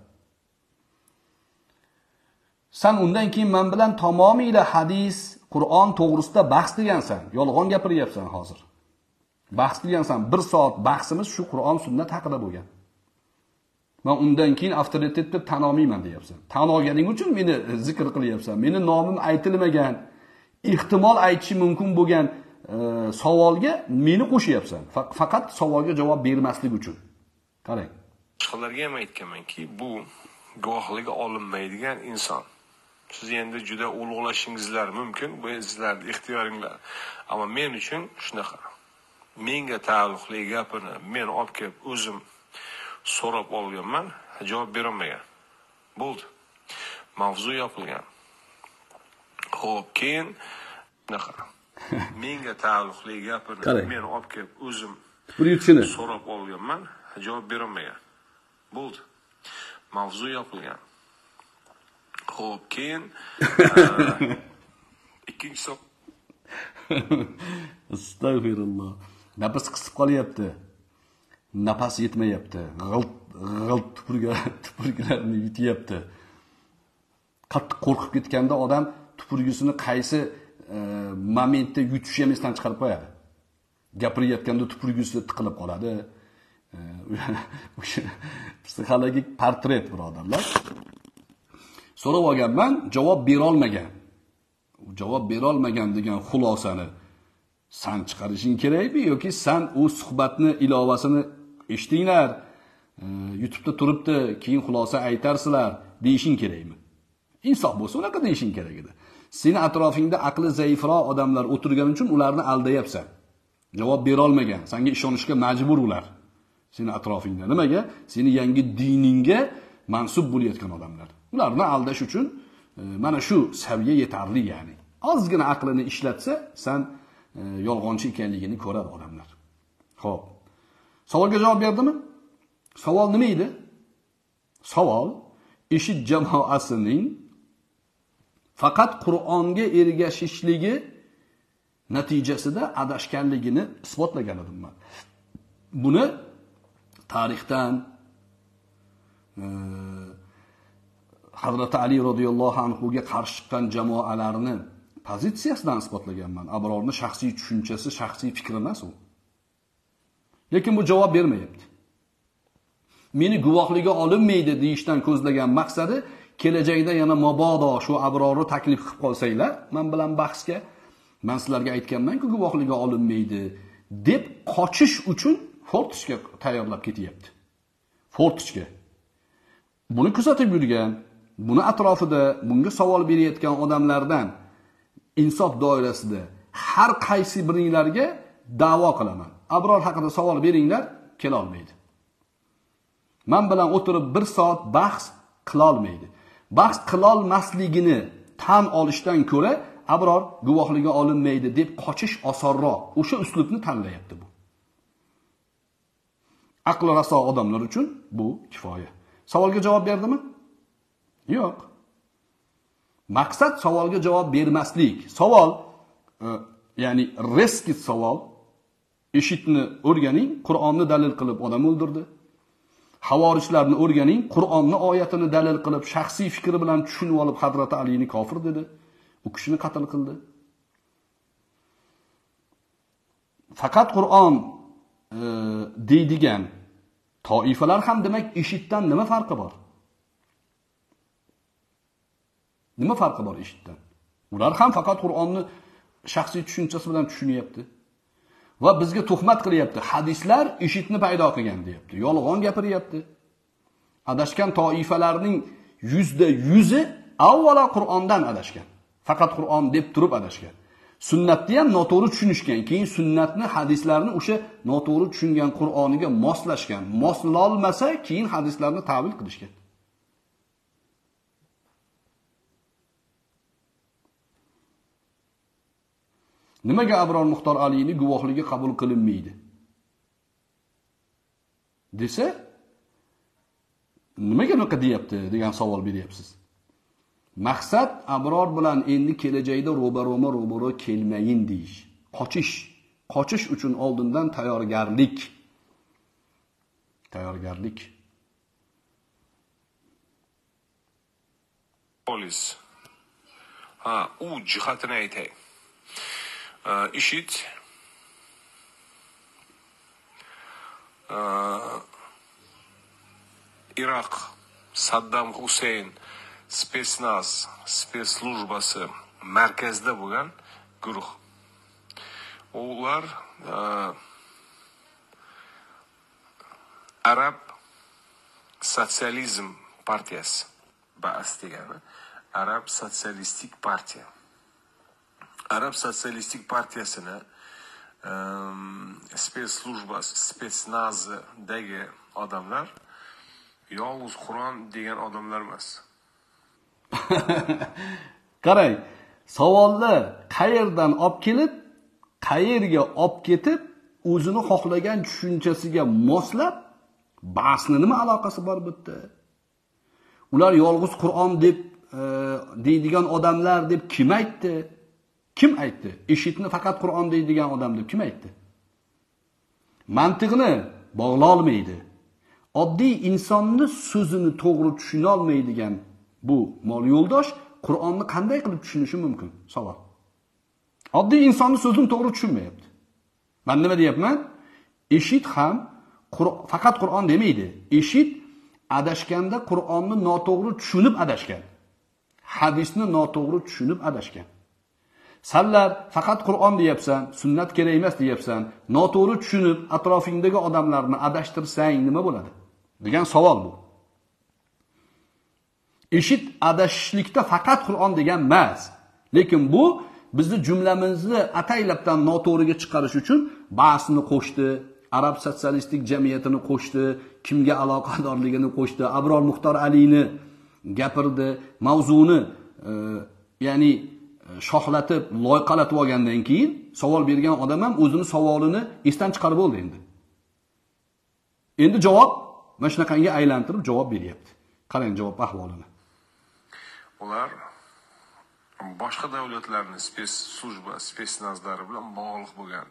Sen undan keyin men bilan tamomiyla hadis, Qur'on to'g'risida bahs qilgansan, yolg'on gapiryapsan hozir. Bahs qilgansan, 1 soat bahsimiz shu Qur'on sunnat haqida bo'lgan. Men undan keyin avtoritet deb tan olmayman deyapsan. Tan olganing uchun meni zikr qilyapsan. Meni nomim aytilmagan, ehtimol aytishi mumkin bo'lgan savolga meni qo'shyapsan. Faqat savolga javob bermaslik uchun. Qarang. Boshqalarga ham aytganmanki, bu guvohligi olinmaydigan inson. Siz endi juda ulug'lashingizlar mumkin, bu sizlarning ixtiyoringlar. Ammo men uchun shunaqa. Menga taalluqli gapini men olib kelib o'zim so'rab olganman, javob bera olmagan. Bo'ldi. Mavzu yopilgan. Xo'p, keyin shunaqa. Menga taalluqli gapini men olib kelib o'zim so'rab olganman, javob bera olmagan. Bo'ldi. Mavzu yopilgan. Xo'p, keyin ikkinchi savol. Astagfirullah. Nafas qisib qolyapti. Nafas yetmayapti. G'ilt tupurgilarni yutyapti. Qattiq qo'rqib ketganda odam tupurgisini qaysi momentda yutishi ham esdan chiqarib qo'yadi. Gapirayotganda tupurgisi tiqilib qoladi. Psixologik portret, birodarlar. So'rab olganman, javob bera olmagan. Javob bera olmagan degan xulosani sen chiqarishing kerakmi yoki sen u suhbatni ilovasini eshitdinglar, YouTube'da turibdi, keyin xulosa aytarsizlar deyishing kerakmi? Insof bo'lsa unaqa deyishing kerak edi. Seni atrofingda aqli zaifroq odamlar o'tirgani uchun ularni aldayapsan. Javob bera olmagan, senga ishonishga majbur ular. Seni atrofingda. Nimaga? Seni yangi diningga mansub bo'layotgan odamlar. Ularni aldash uchun mana shu saviya yetarli, ya'ni. Ozgina aqlini ishlatsa, sen yolg'onchi ekanligini ko'radi odamlar. Xo'p. Savolga javob berdimi? Savol nima edi? Savol IShID jamoasining faqat Qur'onga ergashishligi natijasida adashganligini isbotlagan edim men. Buni tarixdan Hazrat Ali radhiyallohu anhuga qarshi chiqqan jamoalarni pozitsiyasidan isbotlaganman. Abrorning shaxsiy tushunchasi, shaxsiy fikri emas u. Lekin bu javob bermayapti. Meni guvohliga olinmaydi deyishdan ko'zlagan maqsadi kelajakda yana mabodo shu Abrorni taklif qilib qolsanglar, men bilan bahsga, men sizlarga aytganman-ku guvohliga olinmaydi deb qochish uchun Fortishga tayyorlab ketyapti. Fortishga. Buni kuzatib yurgan, buni atrofida bunga savol berayotgan odamlardan insof doirasida har qaysi biringlarga da'vo qilaman. Abror haqida savol beringlar, kela olmaydi. Men bilan o'tirib 1 soat bahs qila olmaydi. Bahs qila olmasligini tan olishdan ko'ra Abror guvohliga olinmaydi deb qochish osonroq. O'sha uslubni tanlayapti bu. Aqli raso odamlar uchun bu kifoya. Savolga javob berdimi? Yo'q. Maqsad savolga javob bermaslik. Savol, ya'ni riskli savol. IShIDni o'rganing, Qur'onni dalil qilib odam o'ldirdi. Havorijlarni o'rganing, Qur'onni oyatini dalil qilib, shaxsiy fikri bilan tushunib olib Hazrat Alini kofir dedi. U kishini qatl qildi. faqat Qur'on deydigan toifalar ham demak IShIDdan nima farqi bor? Nima farqi bor IShIDdan? Ular ham faqat Qur'onni shaxsiy tushunchasi bilan tushunyapti. Va bizga tuhmat qilyapti. Hadislar IShIDni paydo qilgan deyapti. Yolg'on gapiryapti. Adashgan toifalarning 100% avvalo Qur'ondan adashgan. Faqat Qur'on deb turib adashgan. Sunnatni ham noto'g'ri tushunishgan. Keyin sunnatni, hadislarni o'sha noto'g'ri tushungan Qur'oniga moslashgan. Moslolmasa, keyin hadislarni ta'vil qilishgan. Nimaga Abror Muxtor Aliyning guvohligi qabul qilinmaydi? Desa, nimaga bunaqa deyapti degan savol beryapsiz. Maqsad Abror bilan endi kelajakda ro'baro kelmayin deyish. Qochish uchun oldindan tayyorgarlik. Polis. U jihatini aytay. IShID Iroq Saddam Husayn spetsnaz spetslujbasi markazida bo'lgan guruh. Ular Arab sotsializm partiyasi, BAS degani Arab sotsialistik partiya. Arab sotsialistik partiyasini spetslujbasi, spetsnazdagi odamlar yolg'iz Qur'on degan odamlar emas. Qarang, savolni qayerdan olib kelib, qayerga olib ketib, o'zini xohlagan tushunchasiga moslab, bahsni nima aloqasi bor bu yerda? Ular yolg'iz Qur'on deb deydigan odamlar deb kim aytdi? Kim aytdi? IShIDni faqat Qur'on deydigan odam deb kim aytdi? Mantiqni bog'la olmaydi. Oddiy insonni so'zini to'g'ri tushuna olmaydigan bu mol yo'ldosh Qur'onni qanday qilib tushunishi mumkin? Savol. Oddiy insonni so'zini to'g'ri tushunmayapti. Men nima deyapman? IShID ham faqat Qur'on demaydi. IShID adashganda Qur'onni noto'g'ri tushunib adashgan. Hadisni noto'g'ri tushunib adashgan. Sanlar faqat Qur'on deyapsan, sunnat kerak emas deyapsan, noto'g'ri tushunib atrofingdagi odamlarni adashtirsang nima bo'ladi? Degan savol bu. IShID adashishlikda faqat Qur'on degan emas. Lekin bu bizni jumlamizni ataylabdan noto'g'riga chiqarish uchun bahsni qo'shdi, Arab sotsialistik jamiyatini qo'shdi, kimga aloqadorligini qo'shdi, Abror Muxtor Aliyni gapirdi, mavzuni ya'ni shohlatib, loyqalatib olgandan keyin savol bergan odam ham o'zini savolini esdan chiqarib oldi endi. Endi javob mana shunaqangi aylantirib javob beryapti. Qarang javob ahvolini. Ular boshqa davlatlarning spetsslujba, spetsnazlari bilan bog'liq bo'lgan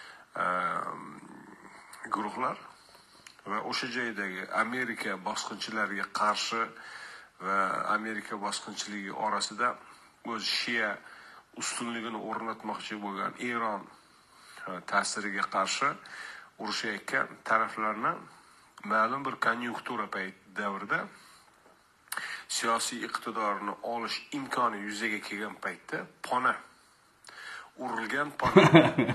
guruhlar va o'sha joydagi Amerika bosqinchilariga qarshi va Amerika bosqinchiligi orasida o'z Shia ustunligini o'rnatmoqchi bo'lgan Eron ta'siriga qarshi urushayotgan taraflarni ma'lum bir konjunktura davrida siyosiy iqtidorni olish imkoni yuzaga kelgan paytda urilgan pona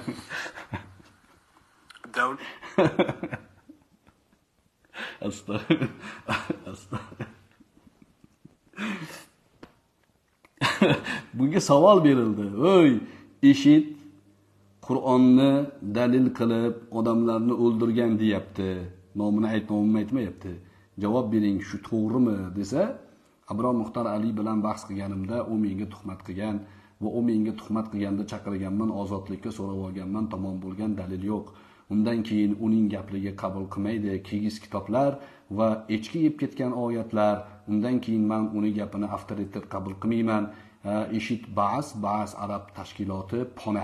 Bunga savol berildi. Voy, IShID Qur'onni dalil qilib odamlarni o'ldirgan deyapti. Nomini aytmayapti. Javob bering, shu to'g'rimi desa, Abror Muxtor Ali bilan bahs qilganimda u menga tuhmat qilgan va u menga tuhmat qilganda chaqirganman, ozodlikka so'rab olganman, tamom bo'lgan dalil yo'q. Undan keyin uning gapligi qabul qilmaydi, kigiz kitoblar va echki yeb ketgan oyatlar. Undan keyin men uning gapini avtoritet qabul qilmayman. IShID BAS Arab tashkiloti pona.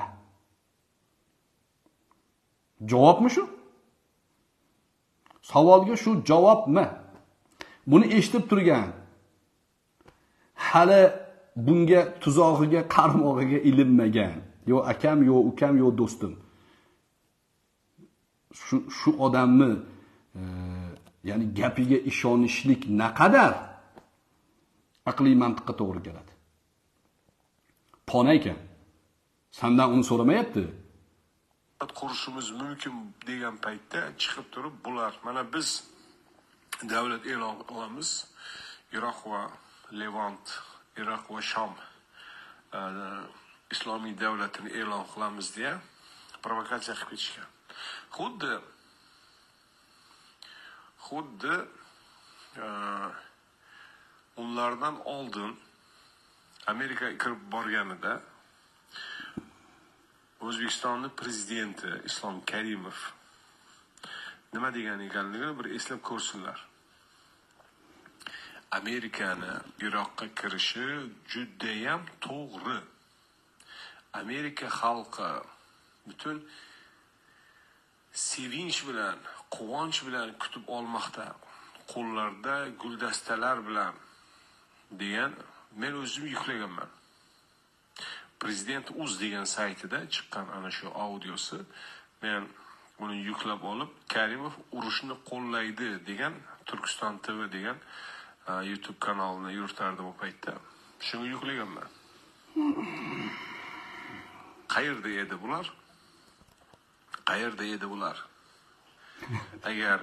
Javobmi shu? Savolga shu javobmi? Buni eshitib turgan, hali bunga tuzog'iga, qarmog'iga ilinmagan, yo akam, yo ukam, yo do'stim. shu odamni ya'ni gapiga ishonishlik naqadar aqliy mantiqqa to'g'ri keladi. Pona ekan. Sendan uni so'ramayapti. Qurishimiz mumkin degan paytda chiqib turib bular mana biz davlat e'lon qilamiz. Iroq va Levant, Iroq va Sham islomiy davlatini e'lon qilamiz deya provokatsiya qilib ketishgan. Xuddi onlardan oldin Amerika kirib borganida O'zbekistonning prezidenti Islom Karimov nima degan ekanligini bir eslab ko'rsinlar. Amerikani Iroqqa kirishi juda ham to'g'ri. Amerika xalqi butun sevinch bilan, quvonch bilan kutib olmoqda. Qo'llarda guldastalar bilan degan men o'zim yuklaganman. Prezident uz degan saytida chiqqan ana shu audiosi. Men uni yuklab olib, Karimov urushni qo'llaydi degan Turkiston TV degan YouTube kanalini yuritardim o paytda. Shuni yuklaganman. Qayerda edi bular? Qayerda edi bular? Agar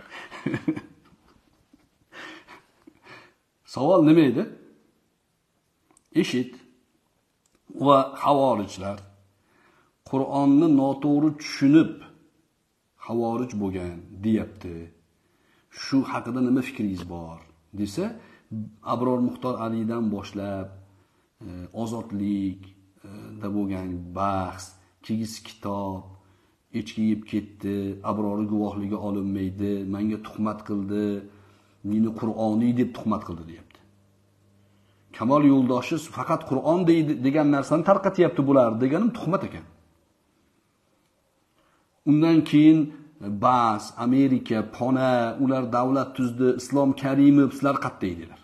savol nima edi? IShID va havorijlar Qur'onni noto'g'ri tushunib havorij bo'lgan deyapti. Shu haqida nima fikringiz bor? Desa, Abror Muxtor Alidan boshlab ozodlik da bo'lgan bahs, kegis kitob, echki yeb ketdi, Abrori guvohligi olinmaydi, menga tuhmat qildi, meni Qur'oniy deb tuhmat qildi deyapti. Kamol Yo'ldoshiv faqat Qur'on deydi degan narsani tarqatyapti bular deganim tuhmat ekan. Undan keyin bas, Amerika, Pona, ular davlat tuzdi, Islom Karimov sizlar qayerda edilar?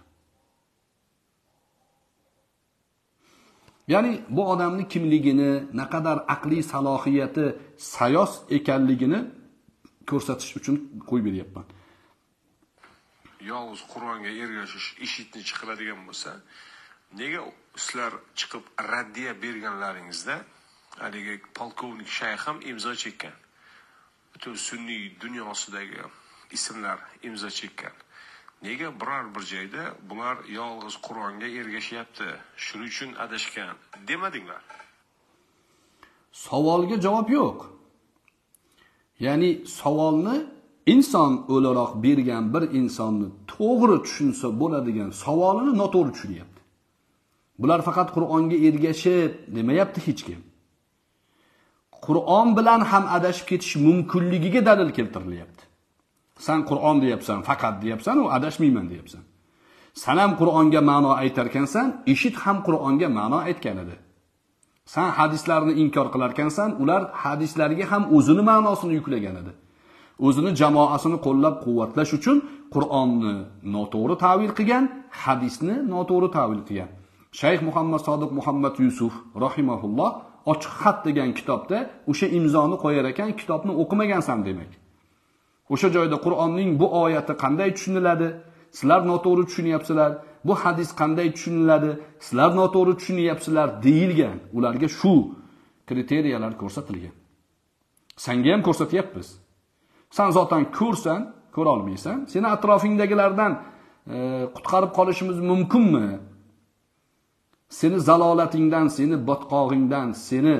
Ya'ni bu odamning kimligini, naqadar aqliy salohiyati sayos ekanligini ko'rsatish uchun qo'yib beryapman. Yolg'iz Qur'onga ergashish IShIDni chiqaradigan bo'lsa, nega sizlar chiqib raddiya berganlaringizda haligi polkovnik Shayx ham imzo chekkan. Butun sunniy dunyosidagi ismlar imzo chekkan. Nega biror bir joyda bular yolg'iz Qur'onga ergashyapti, shuning uchun adashgan demadinglar? Savolga javob yo'q. Ya'ni savolni inson o'laroq bergan bir insonni to'g'ri tushunsa bo'ladigan savolini noto'g'ri tushunyapti. Bular faqat Qur'onga ergashib demayapti hech kim. Qur'on bilan ham adashib ketish mumkinligiga dalil keltirilyapti. Sen Qur'on deyapsan, faqat deyapsan, u adashmayman deyapsan. Sen ham Qur'onga ma'no aytarkansan, IShID ham Qur'onga ma'no aytgan edi. Sen hadislarni inkor qilarkansan, ular hadislarga ham o'zini ma'nosini yuklagan edi. O'zini jamoasini qo'llab-quvvatlash uchun Qur'onni noto'g'ri ta'vil qilgan, hadisni noto'g'ri ta'vil qilgan. Shayx Muhammad Sodiq Muhammad Yusuf rahimahulloh ochiq xat degan kitobda o'sha imzoni qo'yar ekan, kitobni o'qimagansan demak. O'sha joyda Qur'onning bu oyati qanday tushuniladi? Sizlar noto'g'ri tushunyapsizlar. Bu hadis qanday tushuniladi? Sizlar noto'g'ri tushunyapsizlar deyilgan. Ularga shu kriteriyalar ko'rsatilgan. Senga ham ko'rsatyapmiz. Sen zotan ko'rsan, ko'ra olmaysan. Seni atrofingdagilardan qutqarib qolishimiz mumkinmi? Seni zalolatingdan, seni botqog'ingdan, seni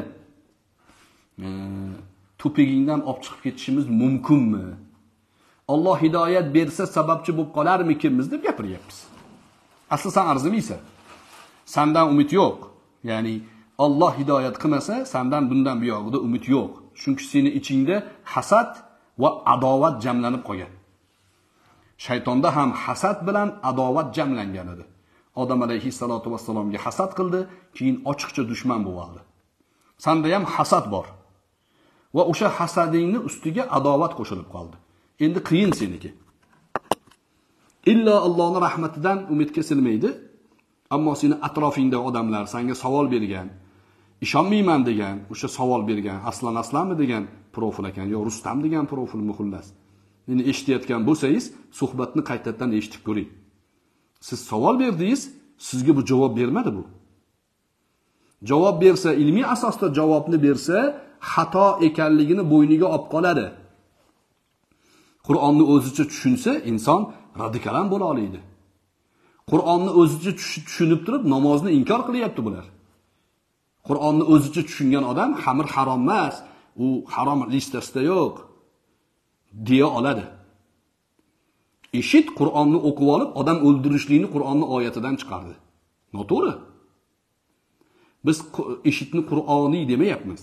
tupigingdan olib chiqib ketishimiz mumkinmi? Alloh hidoyat bersa sababchi bo'lib qolarmikimiz deb gapiryapmiz. Asli sen arzimaysan. Sendan umid yo'q. Ya'ni Alloh hidoyat qilmasa, sendan bundan buyog'ida umid yo'q. Chunki seni ichingda hasad va adovat jamlanib qolgan. Shaytonda ham hasad bilan adovat jamlangan edi. Odam alayhissalatu vassalomga hasad qildi, keyin ochiqcha dushman bo'ldi. Senda ham hasad bor. Va o'sha hasadingni ustiga adovat qo'shilib qoldi. Endi qiyin seniki. Illa Allohning rahmatidan umid kesilmaydi. Ammo seni atrofingda odamlar senga savol bergan, ishonmayman degan, o'sha savol bergan, aslanmi degan profil ekan, yo Rustam degan profilmi xullas. Meni eshitayotgan bo'lsangiz, suhbatni qaytadan eshitib ko'ring. Siz savol berdingiz, sizga bu javob bermadi bu. Javob bersa, ilmiy asosda javobni bersa, xato ekanligini bo'yniga olib qoladi. Qur'onni o'zicha tushunsa, inson radikal ham bo'la oladi. Qur'onni o'zicha tushunib turib, namozni inkor qilyapti bular. Qur'onni o'zicha tushungan odam xamir harom emas, u harom listasida yo'q deya oladi. IShID Qur'onni o'qib olib, odam o'ldirishlikni Qur'onni oyatidan chiqardi. Noto'g'ri. Biz IShIDni Qur'oniy demayapmiz.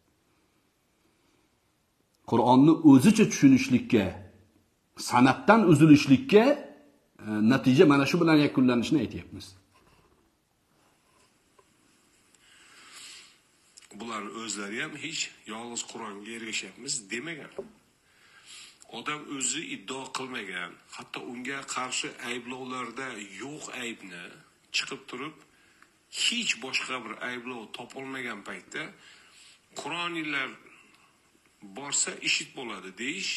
Qur'onni o'zicha tushunishlikka, san'atdan uzilishlikka natija mana shu bilan yakunlanishini aytayapmiz. Bular o'zlari ham hech yolg'iz Qur'onga ergashyapmiz demagan. Odam o'zi iddao qilmagan, hatto unga qarshi ayblovlarda yo'q aybni chiqib turib, hech boshqa bir ayblov topolmagan paytda Qur'oniylar borsa IShID bo'ladi deyish,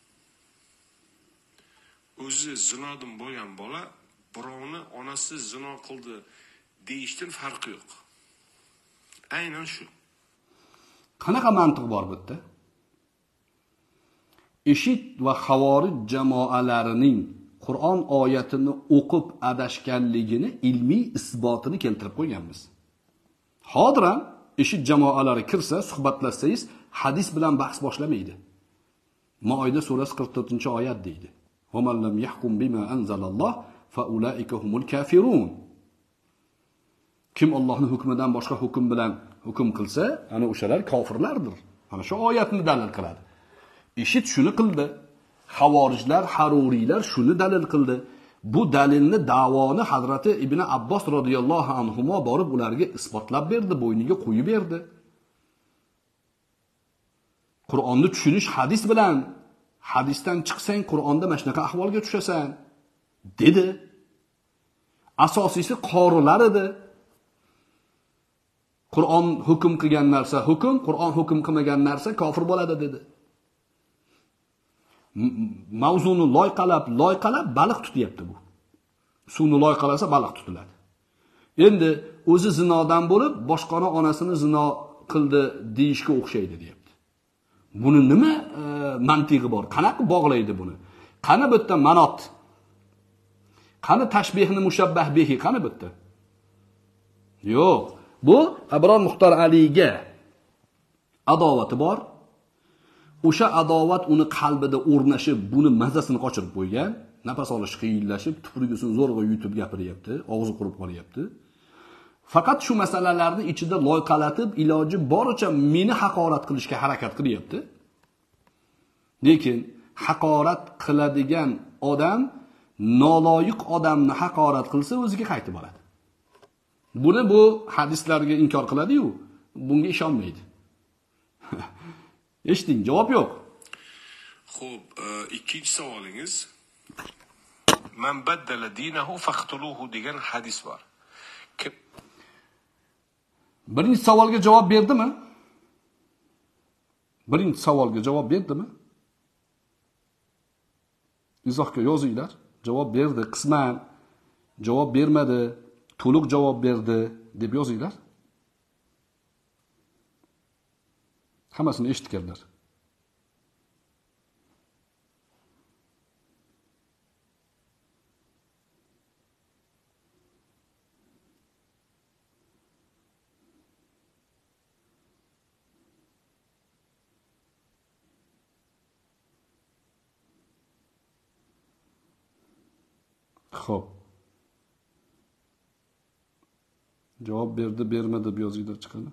o'zi zinodan bo'lgan bola birovni onasi zino qildi deyishdan farqi yo'q. Aynan shu. Qanaqa mantiq bor bu yerda? IShID va Havorij jamoalarining Qur'on oyatini o'qib adashganligini ilmiy isbotini keltirib qo'yganmiz. Hozir ham IShID jamoalari kirsa, suhbatlashsangiz, hadis bilan bahs boshlamaydi. Maoida surasi 44-oyat deydi. "Va man lam yahkum bima anzalalloh fa ulaika humul kafirun." Kim Allohning hukmidan boshqa hukm bilan hukm qilsa, ana o'shalar kofirlardir. Mana shu oyatni dalil qiladi. IShID shuni qildi. Havorijlar, Haruriylar shuni dalil qildi. Bu dalilni davoni Hazrati Ibn Abbos radhiyallohu anhuma borib ularga isbotlab berdi, bo'yniga qo'yib berdi. Qur'onni tushunish hadis bilan, hadisdan chiqsang Qur'onda mana shunaqa ahvolga tushasan dedi. Asosiysi qorilar edi. Qur'on hukm qilgan narsa hukm, Qur'on hukm qilmagan narsa kofir bo'ladi dedi. Mavzuni loyqalab baliq tutyapti bu. Suvni loyqalasa baliq tutiladi. Endi o'zi zinodan bo'lib, boshqona onasini zino qildi deyishga o'xshaydi deyapti. Buni nima mantiqi bor? Qanaqa bog'laydi buni? Qani bu yerda manot? Qani tashbihni mushabbah bihi? Qani bu yerda? Yo'q. Bu Abror Muxtor Aliga adovati bor. O'sha adovat uni qalbida o'rnashib, buni mazasini qochirib qo'ygan, nafas olish qiyinlashib, tuprigisini zo'rg'a yutib gapiryapti, og'zi qurib qolyapti. Faqat shu masalalarni ichida loyqalatib, iloji boricha meni haqorat qilishga harakat qilyapti. Lekin haqorat qiladigan odam noloyiq odamni haqorat qilsa o'ziga qaytib oladi. Buni bu hadislarga inkor qiladi-yu, bunga ishonmaydi. Eshiting, javob yo'q. Xo'p, ikkinchi savolingiz. Man baddala dinahu faqtuluhu degan hadis bor. Birinchi savolga javob berdimi? Birinchi savolga javob berdimi? Izohga yozinglar. Javob berdi, qisman javob bermadi, to'liq javob berdi deb yozinglar. Hammasini eshitganlar. Xo'p. Javob berdi, bermadi deb yozinglar chiqadi.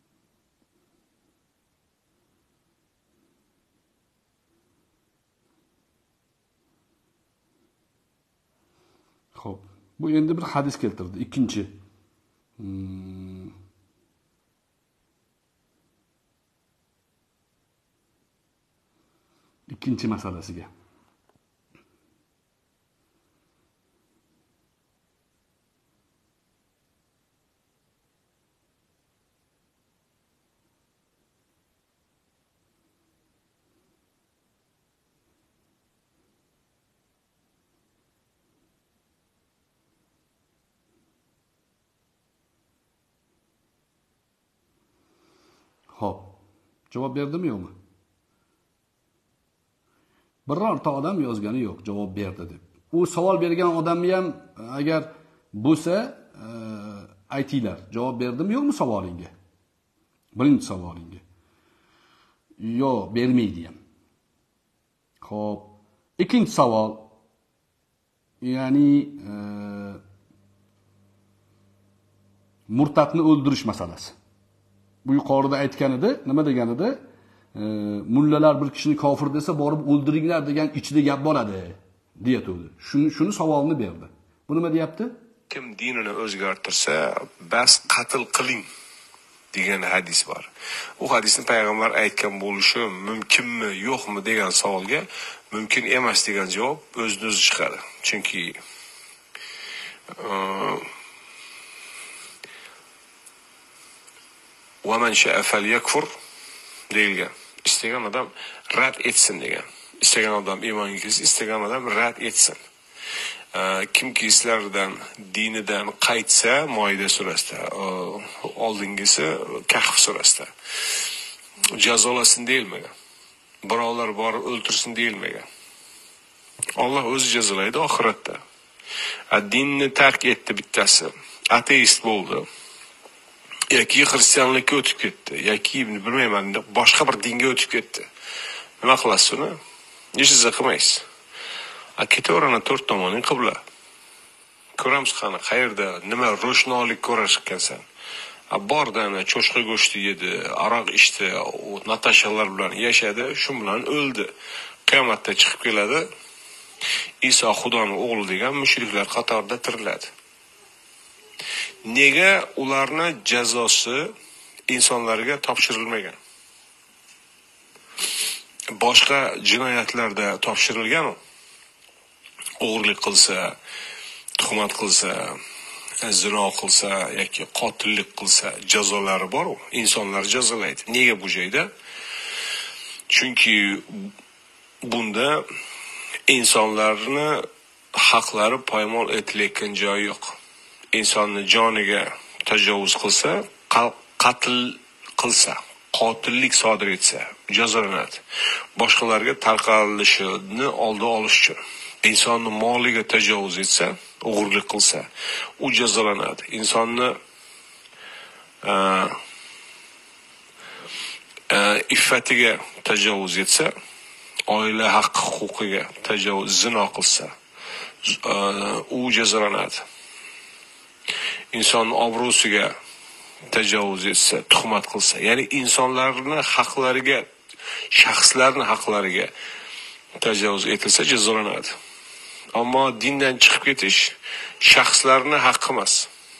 Xo'p. Bu endi bir hadis keltirdi. Ikkinchi. Ikkinchi masalasiga. Xo'p. Javob berdimi yo'qmi? Birorta odam yozgani yo'q, javob berdi deb. U savol bergan odamni ham agar bo'lsa, aytinglar, javob berdimi yo'qmi savolingga? Birinchi savolingga. Yo'q, bermaydi ham. Xo'p. Ikkinchi savol. Ya'ni murtadni o'ldirish masalasi. Bu yuqorida aytganida, nima deganida, mullalar bir kishini kofir desa, borib o'ldiringlar degan ichida gap bo'ladi, deyatdi. Shuni savolni berdi. Bu nima deyapti? Kim dinini o'zgartirsa, bas qatl qiling degan hadis bor. U hadisni payg'ambar aytgan bo'lishi mumkinmi, yo'qmi degan savolga mumkin emas degan javob o'z-o'zi chiqadi. Chunki va man sha'a falyakfur deyilgan. Istagan odam rad etsin degan. Istagan odam iymonga kelsa, istagan odam rad etsin. Kimki sizlardan dinidan qaytsa, Moida surasida, oldingisi Kahf surasida jazolasin deyilmagan. Birovlar borib o'ltirsin deyilmagan. Alloh o'zi jazolaydi oxiratda. Dinni tark etdi bittasi, ateist bo'ldi. Yoki xristianlikka o'tib ketdi, yoki bilmayman, boshqa bir dinga o'tib ketdi. Nima qilasiz uni? Hech narsa qilmaysiz. Ketaverana to'rt tomoning qibla. Ko'ramiz qani, qayerda, nima ro'shnolik ko'rishgansan. Bordana cho'chqa go'shti yedi, aroq ichdi, Natashalar bilan yashadi, shu bilan o'ldi. Qiyomatda chiqib keladi. Iso Xudoning o'g'li degan mushriklar qatorida tiriladi. Nega ularni jazosi insonlarga topshirilmagan? Boshqa jinoyatlarda topshirilgan. O'g'irlik qilsa, tuhmat qilsa, zino qilsa yoki qotillik qilsa jazolari bor, insonlar jazolaydi. Nega bu joyda? Chunki bunda insonlarni haqlari poymol etilayotgan joyi yo'q. İnsonni joniga tajovuz qilsa, qatl qilsa, qotillik sodir etsa jazolanadi. Boshqalarga tarqalishini oldi olish uchun. İnsonni moliga tajovuz etsa, o'g'irlik qilsa, u jazolanadi. İnsonni iffatiga tajovuz etsa, oila haqqi huquqiga tajovuz, zino qilsa, u jazolanadi. İnson obro'siga tajovuz etsa, tuhmat qilsa, ya'ni insonlarning haqlariga, shaxslarning haqlariga tajovuz etilsa jazolanadi. Ammo dindan chiqib ketish shaxslarning haqqi emas.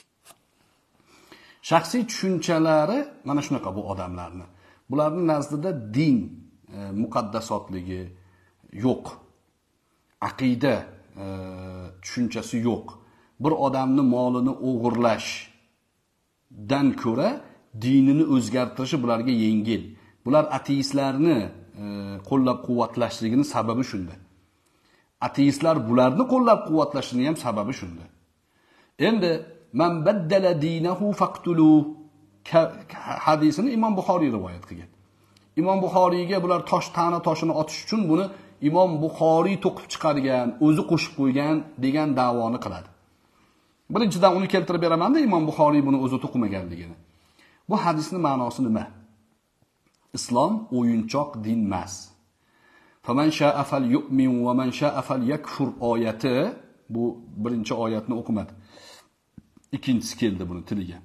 Shaxsiy tushunchalari mana shunaqa bu odamlarni. Bularning nazdida din muqaddasotligi yo'q. Aqida tushunchasi yo'q. Bir odamni molini o'g'irlashdan ko'ra dinini o'zgartirishi bularga yengil. Bular ateistlarni qo'llab-quvvatlashligini sababi shunda. Ateistlar bularni qo'llab-quvvatlashini ham sababi shunda. Endi man baddala dinahu faqtulu hadisini Imom Buxoriy rivoyat qilgan. Imom Buxoriyga bular ta'na toshini otish uchun buni Imom Buxoriy to'qib chiqargan, o'zi qo'shib qo'ygan degan da'voni qiladi. Birinchidan uni keltirib beraman-da, Imom Buxoriy buni o'zi to'qimaganligini. Bu hadisning ma'nosi nima? Islom o'yinchoq din emas. Faman sha'a falyu'min va man sha'a falyakfur oyati, bu birinchi oyatni o'qimadi. Ikkinchisi keldi buni tiliga.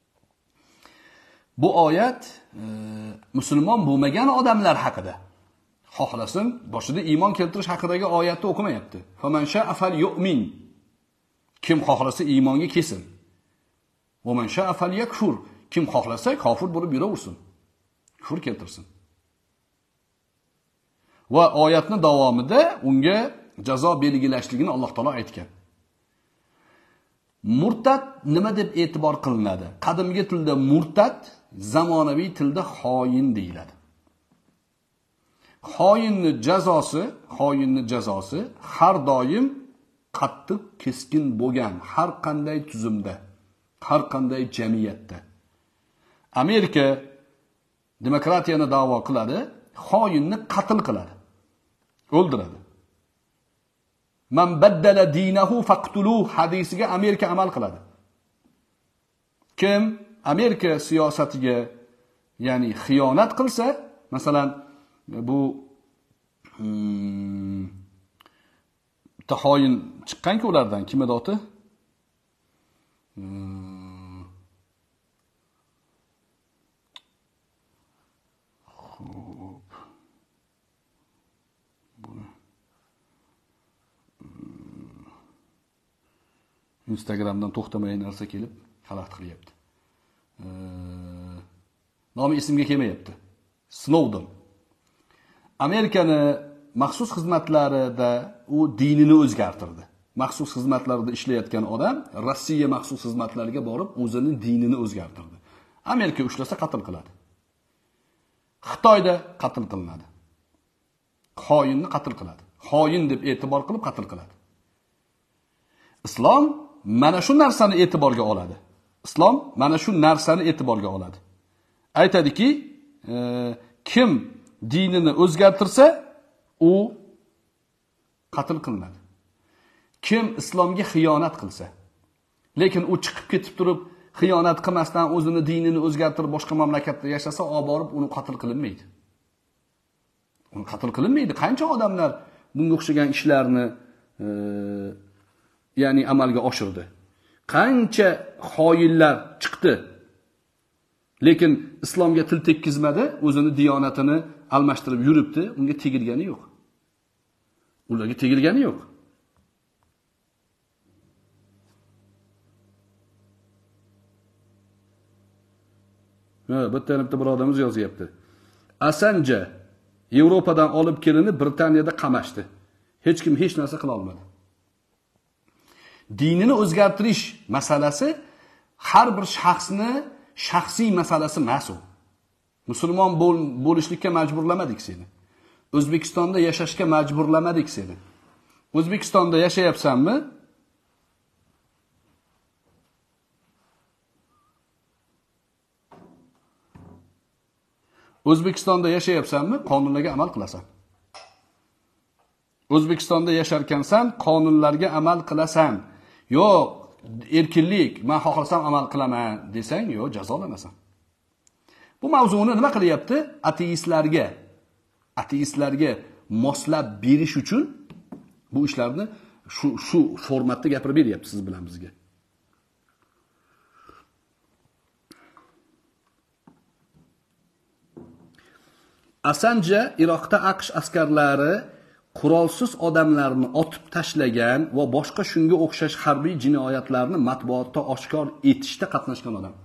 Bu oyat musulmon bo'lmagan odamlar haqida. Xohlasin, boshida iymon keltirish haqidagi oyatni o'qimayapti. Faman sha'a falyu'min. Kim xohlasa iymonga kelsin. Va man sha'a falyakfur. Kim xohlasa kofir bo'lib yuraversin. Kufr keltirsin. Va oyatning davomida unga jazo belgilashligini Alloh taolo aytgan. Murtad nima deb e'tibor qilinadi? Qadimgi tilda murtad, zamonaviy tilda xoin deyiladi. Xoinning jazosi har doim qattiq keskin bo'lgan har qanday tuzumda, har qanday jamiyatda. Amerika demokratiyani da'vo qiladi, xoinni qatl qiladi, o'ldiradi. Man baddala dinahu faqtuluh hadisiga Amerika amal qiladi. Kim Amerika siyosatiga ya'ni xiyonat qilsa, masalan, bu tahoyin chiqqanki ulardan kim edi oti? Instagramdan to'xtamay narsa kelib xalaqit qilyapti. Nomi esimga kelmayapti. Snowden. Amerikani maxsus xizmatlarida u dinini o'zgartirdi. Maxsus xizmatlarida ishlayotgan odam Rossiya maxsus xizmatlariga borib o'zini dinini o'zgartirdi. Amerika ushlasa qatl qiladi. Xitoyda qatl qilinadi. Xoinni qatl qiladi. Xoin deb e'tibor qilib qatl qiladi. Islom mana shu narsani e'tiborga oladi. Islom mana shu narsani e'tiborga oladi. Aytadiki, kim dinini o'zgartirsa, u qatl qilinadi. Kim islomga xiyonat qilsa, lekin u chiqib ketib turib, xiyonat qilmasdan o'zini dinini o'zgartirib boshqa mamlakatda yashasa, olib borib uni qatl qilinmaydi. Uni qatl qilinmaydi. Qancha odamlar bunga o'xshagan ishlarni ya'ni amalga oshirdi. Qancha xoinlar chiqdi. Lekin islomga til tekkizmadi, o'zini diyonatini almashtirib yuribdi, unga tegilgani yo'q. Ularga tegilgani yo'q. Bitta birodarimiz yozyapti. Assange Yevropadan olib kelinib Britaniyada qamashdi. Hech kim hech narsa qila olmadi. Dinini o'zgartirish masalasi har bir shaxsni shaxsiy masalasi emas u. Musulmon bo'lishlikka majburlamadik seni. O'zbekistonda yashashga majburlamadik seni. O'zbekistonda yashayapsanmi? O'zbekistonda yashayapsanmi? Qonunlarga amal qilasan. O'zbekistonda yasharkansan, qonunlarga amal qilasan. Yo'q, erkinlik, men xohlasam amal qilaman desang, yo'q, jazolanasan. Bu mavzuni nima qilyapti? Ateistlarga moslab berish uchun bu ishlarni shu formatda gapirib beryapti siz bilan bizga. Assange Iroqda AQSh askarlari qurolsiz odamlarni otib tashlagan va boshqa shunga o'xshash harbiy jinoyatlarni matbuotda oshkor etishda qatnashgan odam.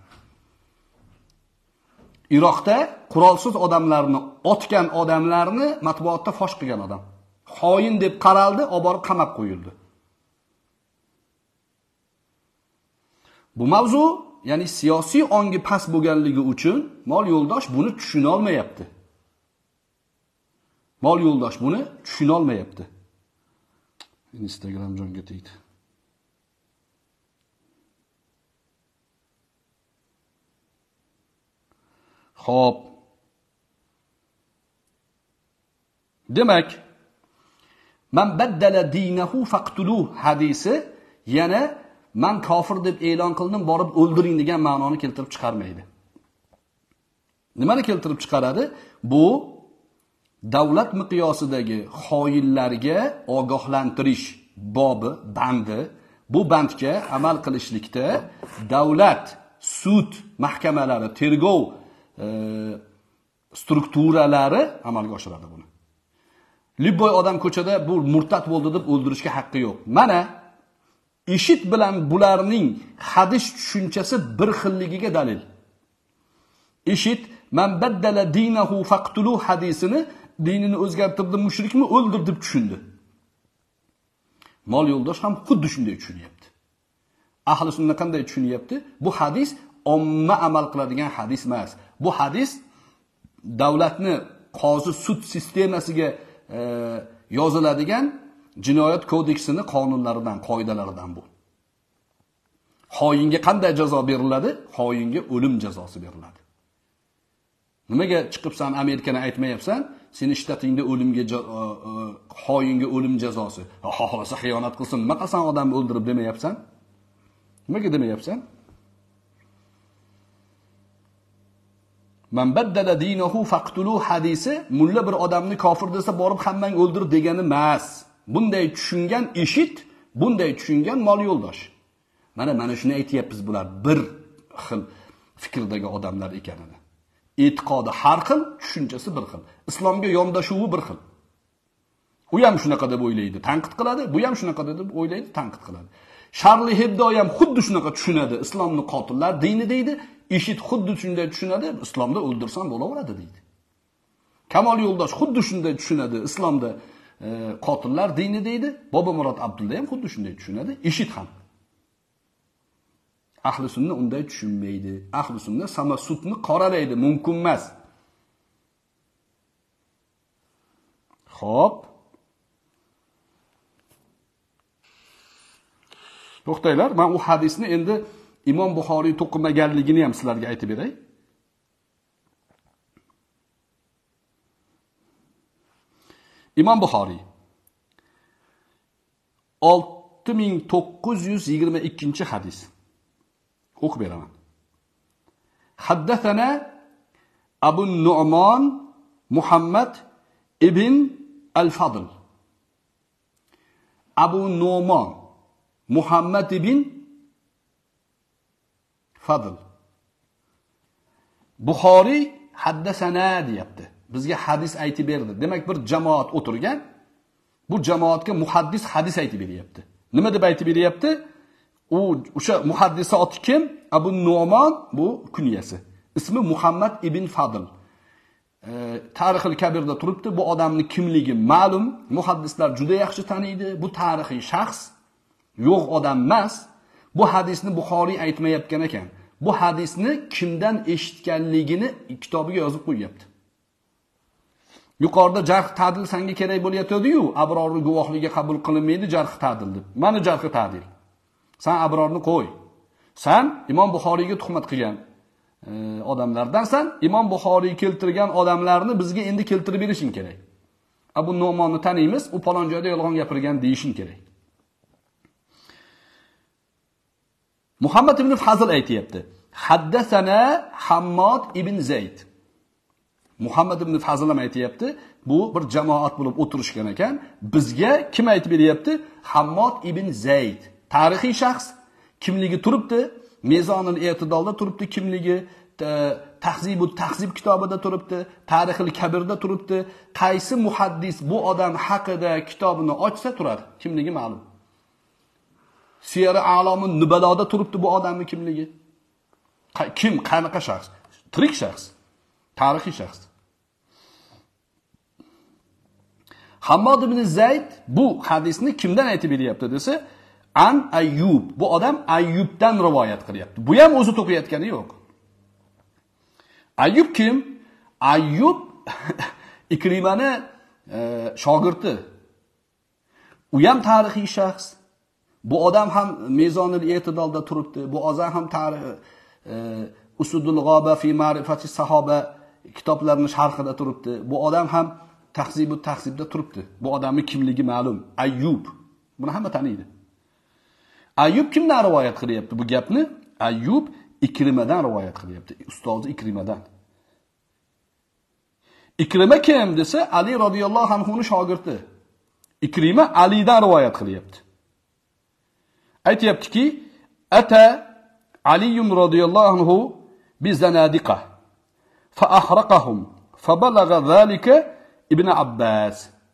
Iroqda qurolsiz odamlarni otgan odamlarni matbuotda fosh qilgan odam. Xoin deb qaraldi, olib borib qamab qo'yildi. Bu mavzu, ya'ni siyosiy ongi past bo'lganligi uchun Mol Yo'ldosh buni tushuna olmayapti. Mol Yo'ldosh buni tushuna olmayapti. Instagram jonga tegdi. Xo'p. Demak, man baddala dinahu faqtuluh hadisi yana man kofir deb e'lon qildim, borib o'ldiring degan ma'noni keltirib chiqarmaydi. Nimani keltirib chiqaradi? Bu davlat miqyosidagi xoinlarga ogohlantirish bobi, bandi. Bu bandga amal qilishlikda davlat, sud mahkamalari, tergov strukturalari amalga oshiradi buni. Libboy odam ko'chada bu murtad bo'ldi deb o'ldirishga haqqi yo'q. Mana IShID bilan bularning hadis tushunchasi bir xilligiga dalil. IShID man baddala dinahu faqtulu hadisini dinini o'zgartirdi, mushrikmi o'ldir deb tushundi. Mol Yo'ldosh ham xuddi shunday tushunyapti. Ahli sunna qanday tushunyapti? Bu hadis omma amal qiladigan hadis emas. Bu hadis davlatni qozi sud sistemasiga yoziladigan jinoyat kodeksini qonunlaridan, qoidalaridan bu. Xoinga qanday jazo beriladi? Xoinga o'lim jazosi beriladi. Nimaga chiqib sen Amerikani aytmayapsan? Seni shtatingda o'limga xoinga o'lim jazosi. Xohlasa xiyonat qilsin, nima qilsan odamni o'ldirib demayapsan? Nimaga demayapsan? Man baddala dinahu faqtulu hadisi mulla bir odamni kofir desa borib hammang o'ldir degani emas. Bunday tushungan eshit, bunday tushungan mol yo'ldosh. Mana shuni aytayapmiz, bular bir xil fikrdagi odamlar ekanini. E'tiqodi har xil, tushunchasi bir xil. Islomga yondashuvi bir xil. U ham shunaqa deb o'ylaydi, tanqid qiladi, bu ham shunaqa deb o'ylaydi, tanqid qiladi. Charlie Hebdo ham xuddi shunaqa tushunadi, islomni qotillar dini deydi. Eshit xuddi shunday tushunadi, islomda o'ldirsan bo'laveradi deydi. Kamol Yo'ldosh xuddi shunday tushunadi, islomda qotillar dini deydi. Bobomurod Abdulla ham xuddi shunday tushunadi, eshit ham. Ahli sunna unday tushunmaydi. Ahli sunna samassutni qoralaydi, mumkin emas. Xo'p. To'xtanglar, men u hadisni endi Imom Buxoriy to'qimaganligini ham sizlarga aytib beray. Imom Buxoriy 6922 hadis. O'qib beraman. Haddathana Abu Nu'man Muhammad ibn al-Fadl. Abu Nu'man Muhammad ibn Fadl. Buxoriy haddasana deyapti. Bizga hadis aytib berdi. Demak bir jamoat o'tirgan. Bu jamoatga muhaddis hadis aytib beryapti. Nima deb aytib beryapti? O'sha muhaddis oti kim? Abu Nu'man, bu kunyasi. Ismi Muhammad ibn Fadl. Tarixil Kabirda turibdi. Bu odamning kimligi ma'lum. Muhaddislar juda yaxshi taniydi. Bu tarixiy shaxs. Yo'q odam emas. Bu hadisni Buxoriy aytmayotgan ekan. Bu hadisni kimdan eshitganligini kitobiga yozib qo'yapti. Yuqorida jarh ta'dil senga kerak bo'layotdi-yu, abrorning guvohligi qabul qilinmaydi, jarh ta'dil deb. Mana jarh ta'dil. Sen abrorni qo'y. Sen Imom Buxoriyga tuhmat qilgan odamlardansan. Imom Buxoriy keltirgan odamlarni bizga endi keltirib berishing kerak. Abu Nu'monni taniymiz, u falon joyda yolg'on gapirgan deyishing kerak. Muhammad ibn Fazl aytayapti. Haddasana Hammod ibn Zayd. Muhammad ibn Fazl ham aytayapti. Bu bir jamoat bo'lib o'tirishgan ekan. Bizga kim aytib beryapti? Hammod ibn Zayd. Tarixiy shaxs. Kimligi turibdi? Mezonul E'tidolda turibdi, kimligi Tahzibut Tahzib kitobida turibdi, Tarixil Kabirda turibdi. Qaysi muhaddis bu odam haqida kitobini ochsa turadi, kimligi ma'lum. Siyar-i A'lomun Nubaloda turibdi bu odamning kimligi. Kim, qanaqa shaxs? Tirik shaxs, tarixiy shaxs. Hammod ibn Zayd bu hadisni kimdan aytib beryapti desa, An Ayyub. Bu odam Ayyubdan rivoyat qilyapti. Bu ham o'zi to'qiyotgani yo'q. Ayyub kim? Ayyub Ikrimani shogirdi. U ham tarixiy shaxs. Bu odam ham Mezonul E'tidolda turibdi. Bu odam ham tarix Usudul G'oba fi ma'rifati sahoba kitoblarini sharhida turibdi. Bu odam ham Tahzibut Tahzibda turibdi. Bu odamning kimligi ma'lum. Ayyub. Buni hamma taniydi. Ayyub kimdan rivoyat qilyapti bu gapni? Ayyub Ikrimadan rivoyat qilyapti. Ustozi Ikrimadan. Ikrima kim desa, Ali radhiyallohu anhuning shogirdi. Ikrima Alidan rivoyat qilyapti. Aytayaptiki, ata Ali radhiyallohu anhu bi zanadiqa fa ahraqahum fa balagha zalika Ibn Abbas.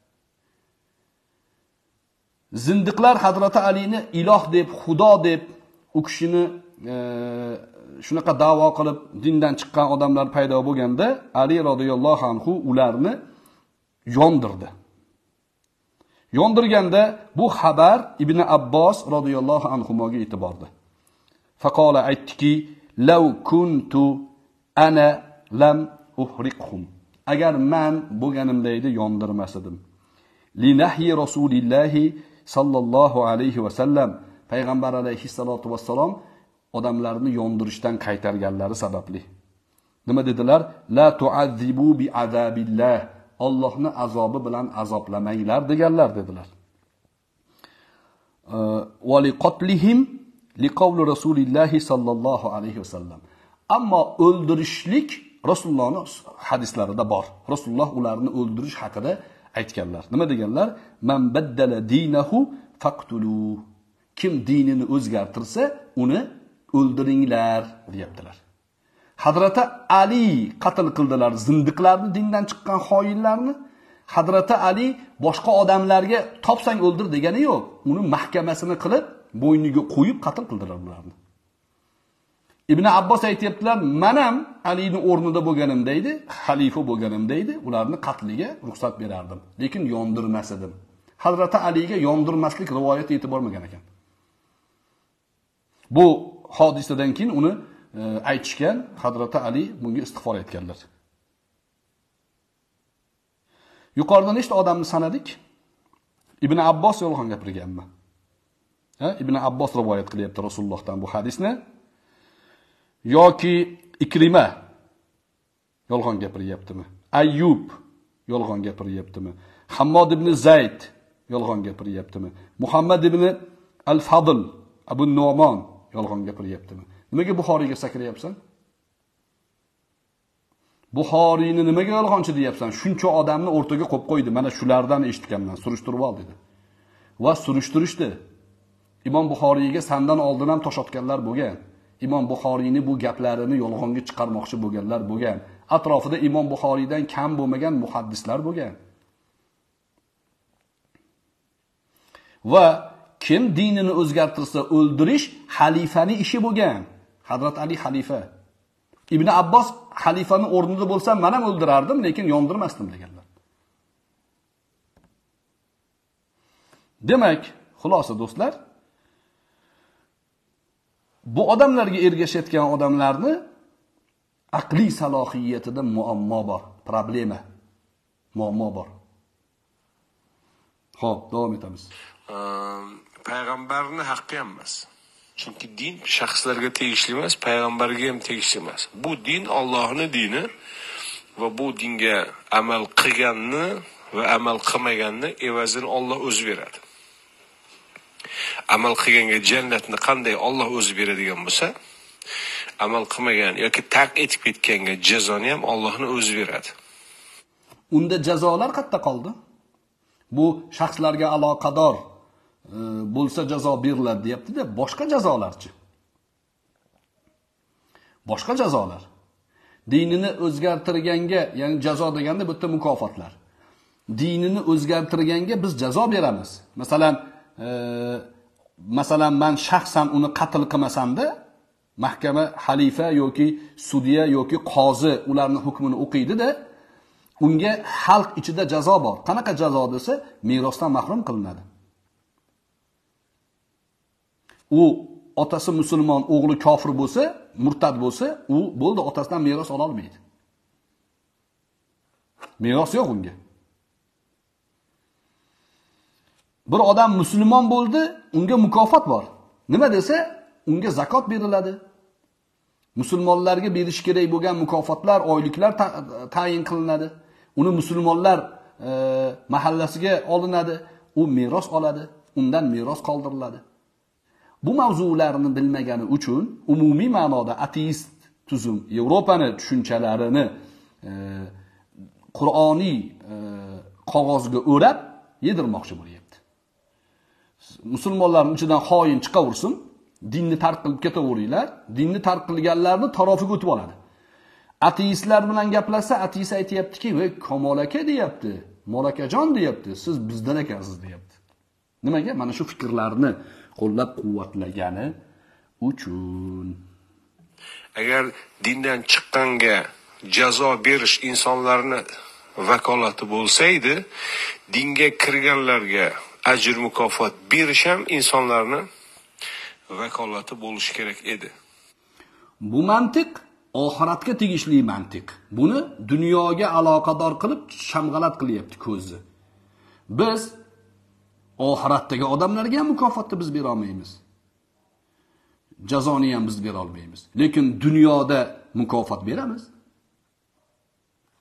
Zindiqlar Hazrati Alini iloh deb, xudo deb u kishini shunaqa da'vo qilib dindan chiqqan odamlar paydo bo'lganda, Ali radhiyallohu anhu ularni yondirdi. Yondirganda bu xabar Ibn Abbos radhiyallohu anhuga yetib bordi. Faqola aytdiki, "Law kuntu ana lam uhriqhum." Agar men bo'lganimda edi yondirmas edim. Li nahyi Rasulillahi sallallohu alayhi va sallam, payg'ambar alayhi salatu vassalom odamlarni yondirishdan qaytarganlari sababli. Nima dedilar? La tu'azzibu bi azabillah. Allohning azobi bilan azoblamanglar deganlar dedilar. Va liqatlihim liqavli Rasulilloh sallallohu alayhi vasallam. Ammo o'ldirishlik Rasulullohning hadislarida bor. Rasululloh ularni o'ldirish haqida aytganlar. Nima deganlar? Man baddala dinahu faqtulu. Kim dinini o'zgartirsa, uni o'ldiringlar deyaptilar. Hazrati Ali qatl qildilar zindiqlarni, dindan chiqqan xoinlarni. Hazrati Ali boshqa odamlarga topsang o'ldir degani yo'q. Uni mahkamasini qilib, bo'yniga qo'yib qatl qildilar ularni. Ibn Abbos aytibdilar, "Men ham Alining o'rnida bo'lganim deydi, xalifa bo'lganim deydi, ularni qatliga ruxsat berardim, lekin yondirmas edim." Hazrati Aliga yondirmaslik rivoyat yetib bormagan ekan. Bu hodisadan keyin uni aytishgan, Hazrati Ali bunga istig'for etganlar. Yuqorida nechta odamni sanadik? Ibn Abbos yolg'on gapirganmi? Ibn Abbos rivoyat qilyapti Rasulullohdan bu hadisni. Yoki Ikrima yolg'on gapiryaptimi? Ayyub yolg'on gapiryaptimi? Hammod ibn Zayd yolg'on gapiryaptimi? Muhammad ibn al-Fadl Abu Nu'man yolg'on gapiryaptimi? Nimaga Buxoriyga sakrayapsan? Buxoriyni nimaga yolg'onchi deyapsan? Shuncha odamni o'rtaga qo'yib qo'ydi. Mana shulardan eshitganman, surishtirib ol dedi. Va surishtirishdi. Imom Buxoriyga sandan oldin ham tosh otganlar bo'lgan. Imom Buxoriyni bu gaplarini yolg'onga chiqarmoqchi bo'lganlar bo'lgan. Atrofida Imom Buxoriydan kam bo'lmagan muhaddislar bo'lgan. Va kim dinini o'zgartirsa o'ldirish xalifaning ishi bo'lgan. Hazrat Ali xalifa. Ibn Abbos xalifaning o'rnida bo'lsam, men ham o'ldirardim, lekin yondirmasdim deganlar. Demak, xulosa do'stlar, bu odamlarga ergashayotgan odamlarni aqliy salohiyatida muammo bor, problema, muammo bor. Xo'p, davom etamiz. Payg'ambarni haqqi emas. Chunki din shaxslarga tegishli emas, payg'ambarga ham tegishli emas. Bu din Allohning dini va bu dinga amal qilganni va amal qilmaganni evazini Alloh o'zi beradi. Amal qilganga jannatni qanday Alloh o'zi beradigan bo'lsa, amal qilmagan yoki tark etib ketganga jazoni ham Allohning o'zi beradi. Unda jazolar qayerda qoldi? Bu shaxslarga aloqador bo'lsa jazo beriladi deyapti-da, boshqa jazolarchi? Boshqa jazolar. Dinini o'zgartirganga, ya'ni jazo deganda bu yerda mukofotlar. Dinini o'zgartirganga biz jazo beramiz. Masalan, men shaxsan uni qatl qilmasam-da, mahkama xalifa yoki sudya yoki qozi ularning hukmini o'qiydi-da, unga xalq ichida jazo bor. Qanaqa jazo desa, merosdan mahrum qilinadi. U otasi musulmon, o'g'li kofir bo'lsa, murtad bo'lsa, u bo'ldi, otasidan meros ola olmaydi. Meros yo'q unga. Bir odam musulmon bo'ldi, unga mukofot bor. Nima desa, unga zakot beriladi. Musulmonlarga berish kerak bo'lgan mukofotlar, oyliklar tayin qilinadi. Uni musulmonlar mahallasiga olinadi, u meros oladi, undan meros qoldiriladi. Bu mavzularni bilmagani uchun umumiy ma'noda ateist tuzum Yevropani tushunchalarini Qur'oniy qog'ozga o'rab yedirmoqchi bo'lyapti. Musulmonlarning ichidan xoin chiqaversin, dinni tark qilib ketaveringlar, dinni tark qilganlarni tarofiga o'tib oladi. Ateistlar bilan gaplashsa, ateist aytayaptiki, "Voy, Kamol aka deyapti, Molakajon deyapti, siz bizdan ekansiz" deyapti. Nimaga? Mana shu fikrlarni qo'llab-quvvatlagani uchun. Agar dindan chiqqanga jazo berish insonlarni vakolati bo'lsa edi, dinga kirganlarga ajr mukofot berish ham insonlarni vakolati bo'lishi kerak edi. Bu mantiq oxiratga tegishli mantiq. Buni dunyoga aloqador qilib shamg'alat qilyapti ko'zni. Biz oxiratdagi odamlarga ham mukofotni biz bera olmaymiz. Jazoni ham biz bera olmaymiz. Lekin dunyoda mukofot beramiz.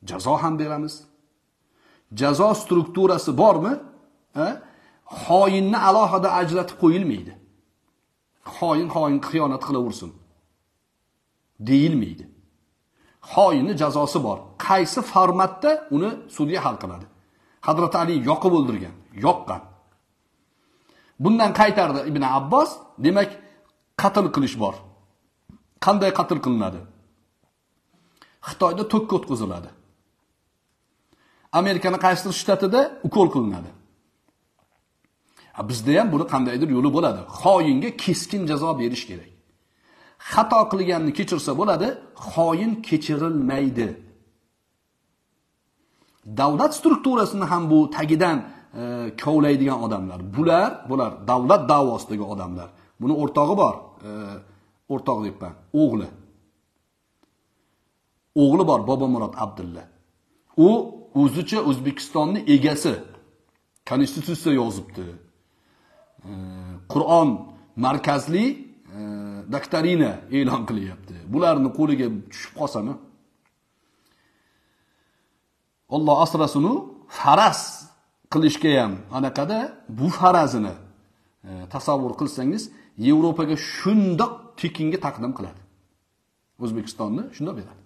jazo ham beramiz. Jazo strukturasi bormi? Xoinni alohida ajratib qo'yilmaydi. Xoin xiyonat qilaversin deyilmaydi. Xoinni jazosi bor. Qaysi formatda uni sudya hal qiladi. Hazrat Ali yoqib o'ldirgan, yoqqan. Bundan qaytardi Ibn Abbos, demak qatl qilish bor. Qanday qatl qilinadi? Xitoyda to'kka o'tkaziladi. Amerikaning qaysi shtatida ukol qilinadi. Bizda ham buni qandaydir yo'li bo'ladi. Xoinga keskin jazo berish kerak. Xato qilganni kechirsa bo'ladi, xoin kechirilmaydi. Davlat strukturasini ham bu tagidan kovlaydigan odamlar. Bular davlat da'vosidagi odamlar. Buni o'rtog'i bor. O'rtoq deyman, o'g'li. O'g'li bor, Bobomurod Abdulla. U o'zicha O'zbekistonning egasi. Konstitutsiya yozibdi. Qur'on markazli doktorina e'lon qilyapti. Bularni qo'liga tushib qolsa-mi? Alloh asrasin, faraz qilishga ham anaqada bu farazini tasavvur qilsangiz, Yevropaga shundoq tekinga taqdim qiladi. O'zbekistonni shundoq beradi.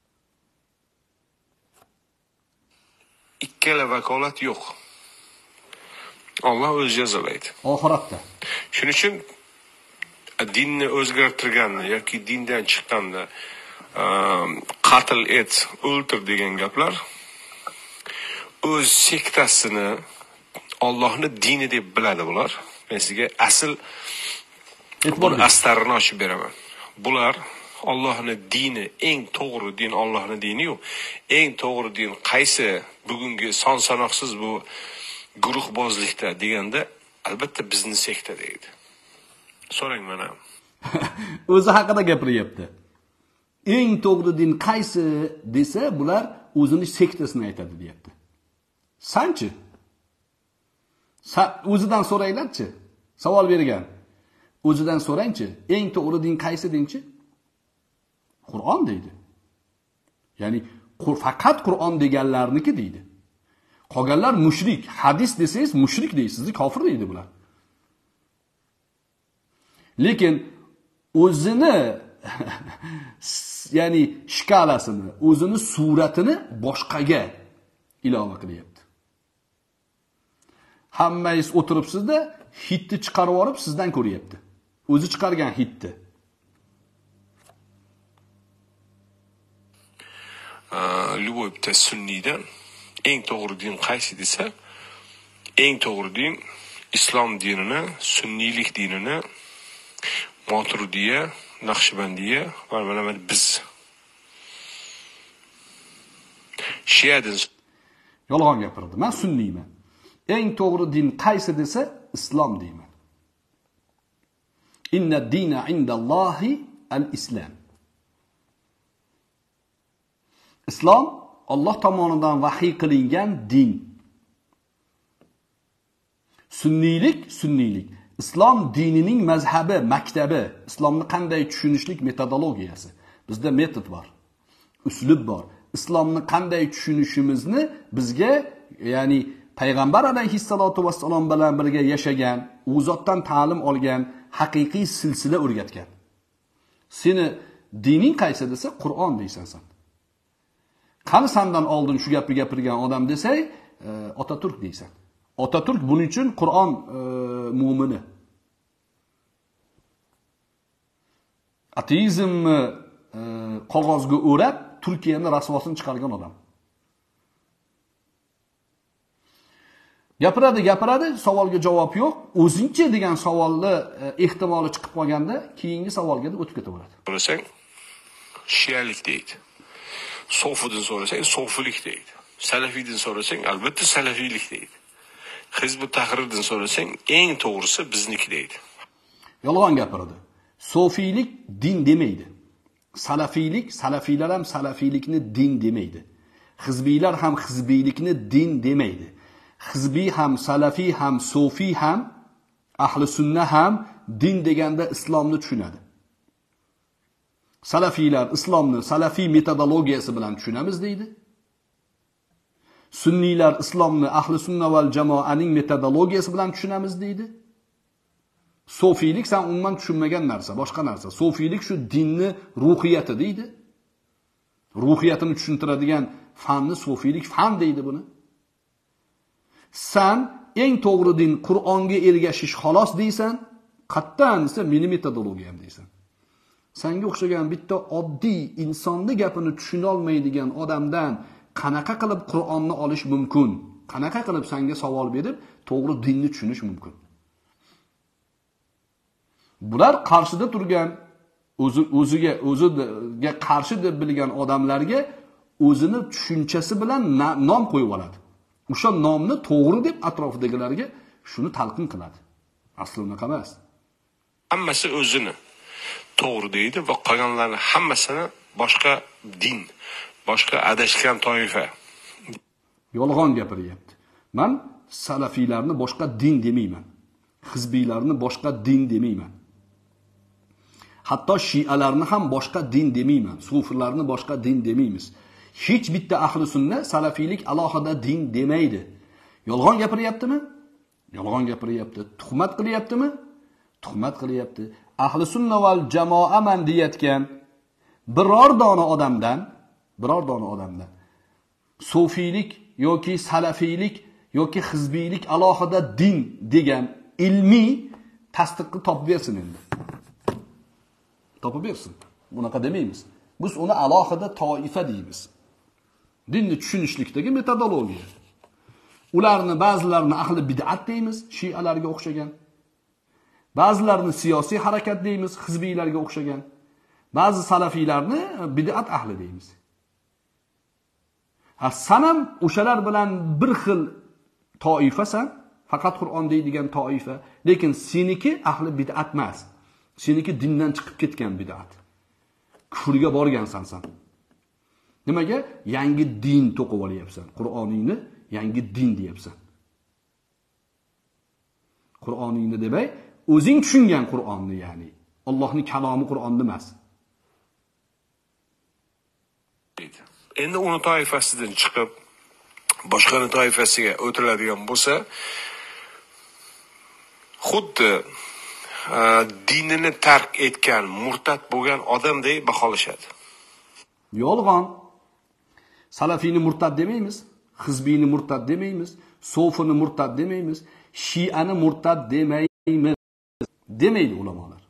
Ikkala vakolat yo'q. Alloh o'zi jazolaydi. Oxiratda. Shuning uchun dinni o'zgartirganni yoki dindan chiqqanda qatl et, o'ltir degan gaplar o'z sektasini Allohning dini deb biladi bular. Men sizga asl astarini ochib beraman. Bular Allohning dini, eng to'g'ri din Allohning dini-yu, eng to'g'ri din qaysi bugungi son sanoqsiz bu guruhbozlikda deganda albatta bizni sekta deydi. So'rang mana. O'zi haqida gapiryapti. Eng to'g'ri din qaysi desa, bular o'zining sektasini aytadi, deyapti. Sanchi? O'zidan so'raylar-chi? Savol bergan. O'zidan so'rangchi, eng to'g'ri din qaysi dengchi? Qur'on deydi. Ya'ni faqat Qur'on deganlarniki deydi. Qolganlar mushrik. Hadis desangiz mushrik deysiz, kofir deydi bular. Lekin o'zini ya'ni shkalasini, o'zini suratini boshqaga ilova qilyapti. Hammangiz o'tiribsizda, hitni chiqarib olib sizdan ko'ryapti. O'zi chiqargan hitni. Любой bitta sunniydan eng to'g'ri din qaysi desa, eng to'g'ri din islom dinini, sunniylik dinini, Maturidiya, Naqshbandiya va mana biz Shia din. Yolg'on gapirdi. Men sunniyman. Eng to'g'ri din qaysi desa, islom deyman. Inna dina indallohi al-islam. Islom Alloh tomonidan vahiy qilingan din. Sunniylik. Islom dinining mazhabi, maktabi, islomni qanday tushunishlik metodologiyasi. Bizda metod bor, uslub bor. Islomni qanday tushunishimizni bizga, ya'ni payg'ambar alayhissalotu vassalom bilan birga yashagan, u zotdan ta'lim olgan haqiqiy silsila o'rgatgan. Seni dining qaysi desa, Qur'on deysan sen. Qani sandan oldin shu gapni gapirgan odam desay, Otaturk deysan. Otaturk buning uchun Qur'on mu'mini. Ateizmni qog'ozga o'rab Turkiyani rasvosini chiqargan odam. Gapiradi, savolga javob yo'q. O'zingchi degan savolni ehtimoli chiqib qolganda, keyingi savolga o'tib ketaveradi. So'rasang, shiyalik deydi. Sofidan so'rasang, sofilik deydi. Salafiydan so'rasang, albatta salafiylik deydi. Hizb-ut Tahrirdan so'rasang, eng to'g'risi bizniki deydi. Yolg'on gapirdi. Sofiylik din demaydi. Salafiylar ham salafiylikni din demaydi. Hizbiylar ham hizbiylikni din demaydi. Hizbiy ham, salafiy ham, sofiy ham, ahli sunna ham din deganda islomni tushunadi. Salafiylar islomni salafiy metodologiyasi bilan tushunamiz deydi. Sunniylar islomni ahli sunna val jamoaning metodologiyasi bilan tushunamiz deydi. Sofiylik sen umuman tushunmagan narsa, boshqa narsa. Sofiylik shu dinni ruhiyati deydi. Ruhiyatini tushuntiradigan fanni sofiylik fan deydi buni. Sen eng to'g'ri din Qur'onga ergashish xolos deysan, qattan esa meni metodologiyam deysan. Senga o'xshagan bitta oddiy insonni gapini tushuna olmaydigan odamdan qanaqa qilib Qur'onni olish mumkin? Qanaqa qilib senga savol berib, to'g'ri dinni tushunish mumkin? Bular qarshida turgan o'ziga qarshi deb bilgan odamlarga o'zini tushunchasi bilan nom qo'yib oladi. O'sha nomni to'g'ri deb atrofidagilarga shuni talqin qiladi. Aslida unaqa emas. Hammasi o'zini to'g'ri deydi va qolganlarni hammasini boshqa din, boshqa adashgan toifa. Yolg'on gapiryapti. Men salafiylarni boshqa din demayman. Hizbiylarni boshqa din demayman. Hatto shialarni ham boshqa din demayman. Sufiylarni boshqa din demaymiz. Hech bitta ahli sunna salafiylik alohida din demaydi. Yolg'on gapiryaptimi? Yolg'on gapiryapti. Tuhmat qilyaptimi? Tuhmat qilyapti. Ahli sunna val jamoaman deyotgan biror dona odamdan sufiylik yoki salafiylik yoki hizbiylik alohida din degan ilmiy tasdiqni topib bersin endi. Topib bersin. Bunaqa demaymiz. Biz uni alohida toifa deymiz. Dinni tushunishlikdagi metodologiya. Ularni ba'zilarini ahli bid'at deymiz, shialarga o'xshagan. Ba'zilarini siyosiy harakat deymiz, hizbiylarga o'xshagan. Ba'zi salafiylarni bid'at ahli deymiz. Sen ham o'shalar bilan bir xil toifasan, faqat Qur'on deydigan toifa, lekin seniki ahli bid'at emas. Seniki dindan chiqib ketgan bid'at. Kufrga borgansan sen. Nimaga? Yangi din to'qib olyapsan. Qur'oningni yangi din deyapsan. Qur'oningni demay, o'zing tushungan Qur'onni, ya'ni Allohning kalomi Qur'onni emas. Endi uni toifasidan chiqib boshqani toifasiga o'tiladigan bo'lsa, xuddi dinini tark etgan, murtad bo'lgan odamdek baholashadi. Yolg'on. Salafiyni murtad demaymiz, hizbiyni murtad demaymiz, sofini murtad demaymiz, shiani murtad demaymiz. Demaydi ulamolar.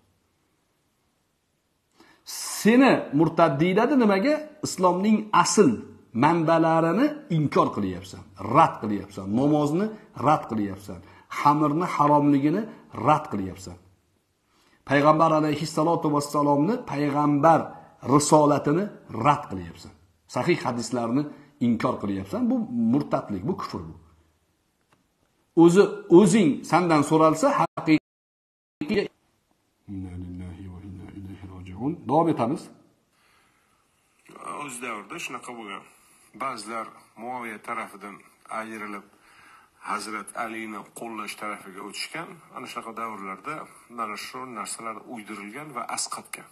Seni murtad deyiladi nimaga? Islomning asl manbalarini inkor qilyapsan, rad qilyapsan, namozni rad qilyapsan, xamirni haromligini rad qilyapsan. Payg'ambar alayhissalatu vassalomni payg'ambar risolatini rad qilyapsan. Sahih hadislarni inkor qilyapsan. Bu murtadlik, bu kufr bu. O'zing sendan so'ralsa haqiqiy inna lillahi va inna ilayhi roji'un. Davom etamiz. O'z davrida shunaqa bo'lgan. Ba'zilar Muaviya tarafidan ayrilib Hazrat Alini qo'llash tarafiga o'tishgan. Ana shunaqa davrlarda mana shu narsalar uydirilgan va asqatgan.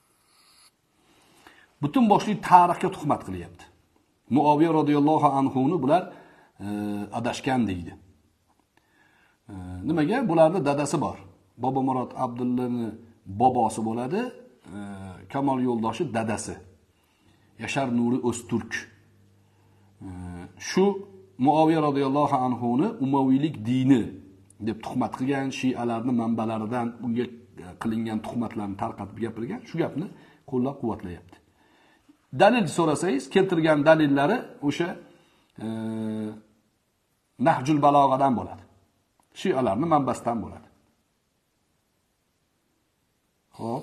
Butun boshli tarixga tuhmat qilyapti. Muaviya radhiyallohu anhuni bular adashgan deydi. Nimaga? Bularning dadasi bor. Bobomurod Abdullani bobosi bo'ladi, Kamol Yo'ldoshi dadasi. Yashar Nuri O'zturk. Shu Muaviya radhiyallohu anhuni Umaviylik dini deb tuhmat qilgan, shialarning manbalaridan unga qilingan tuhmatlarni tarqatib gapirgan, shu gapni qo'llab-quvvatlayapti. Dalil so'rasangiz, keltirgan dalillari o'sha Nahjul Balog'adan bo'ladi. Shialarning manbasidan bo'ladi. Xo'p.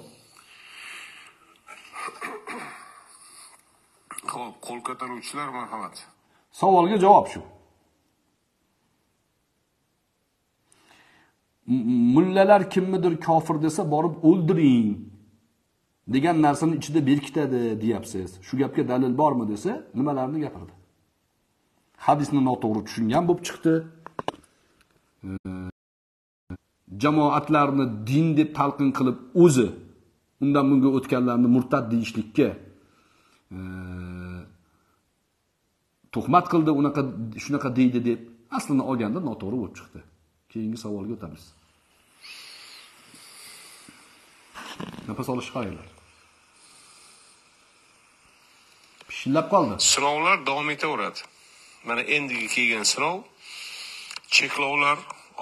Qo'l ko'taruvchilar marhamat. Savolga javob shu. Mullalar kimnidir kofir desa borib o'ldiring degan narsani ichida berkitadi deyapsiz. Shu gapga dalil bormi desa, nimalarni gapirdi? Hadisni noto'g'ri tushungan bo'lib chiqdi. Jamoatlarni din deb talqin qilib o'zi undan bunga o'tganlarni murtad deyishlikka tuhmat qildi, unaqa shunaqa deydi deb aslini olganda noto'g'ri bo'lib chiqdi. Keyingi savolga o'tamiz. Nafas olish qo'yinglar. Pishillab qoldi. Sinovlar davom etaveradi. Mana endigi kelgan sinov cheklovlar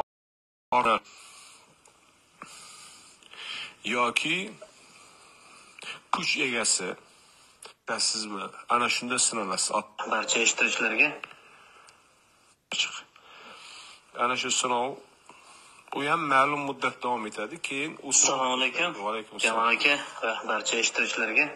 yoki kuch egasi sizmi? Ana shunda sinalasiz. Barcha ishtirokchilarga ana shu sinov u ham ma'lum muddat davom etadi. Keyin Assalomu alaykum. Va alaykum Jamol aka va barcha ishtirokchilarga.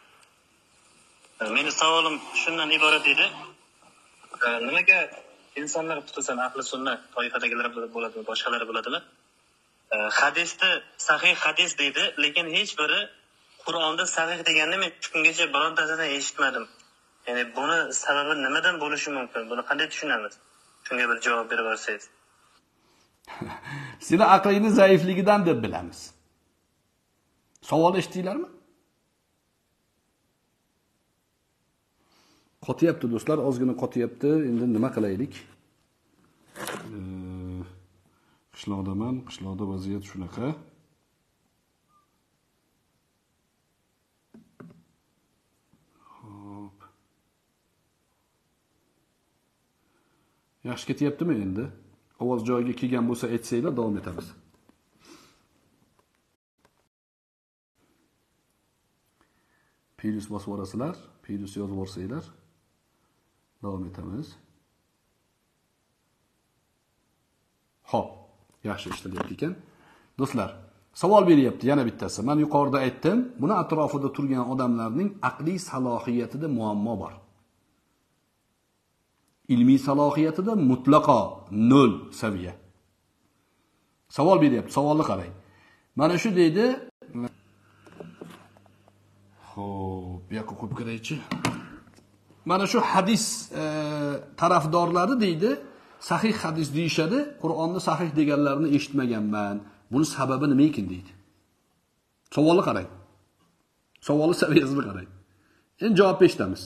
Meni savolim shundan iborat edi. Nimaga insonlar, xususan ahli sunna toifadagilar bo'ladimi, boshqalar bo'ladimi? Hadisda sahih hadis deydi, lekin hech biri Qur'onda sahih deganini men kungacha birontasidan eshitmadim. Ya'ni buni sababi nimadan bo'lishi mumkin? Buni qanday tushunamiz? Shunga bir javob berib bersangiz. Sizlar aqlingiz zaifligidan deb bilamiz. Savol eshitdinglarmi? Qotyapti do'stlar, ozgina qotyapti. Endi nima qilaylik? Qishloqdaman, qishloqda vaziyat shunaqa. Xo'p. Yaxshi ketyaptimi endi? Ovoz joyiga kelgan bo'lsa aytsanglar, davom etamiz. Plus bosib orasizlar, plus yozib orsanglar. Davom etamiz. Xo'p, yaxshi ishlatyapti ekan. Do'stlar, savol beryapti yana bittasi. Men yuqorida aytdim, buni atrofida turgan odamlarning aqliy salohiyatida muammo bor. Ilmiy salohiyatida mutlaqo 0 saviya. Savol beryapti, savolni qarang. Mana shu deydi. Xo'p, bu yoqqa qo'yib kiraychi. Mana shu hadis tarafdorlari deydi, sahih hadis deyishadi, Qur'onni sahih deganlarini eshitmaganman. Buni sababi nima ekan deydi. Savolni qarang. Savolni saviyasini qarang. Endi javob eshitamiz.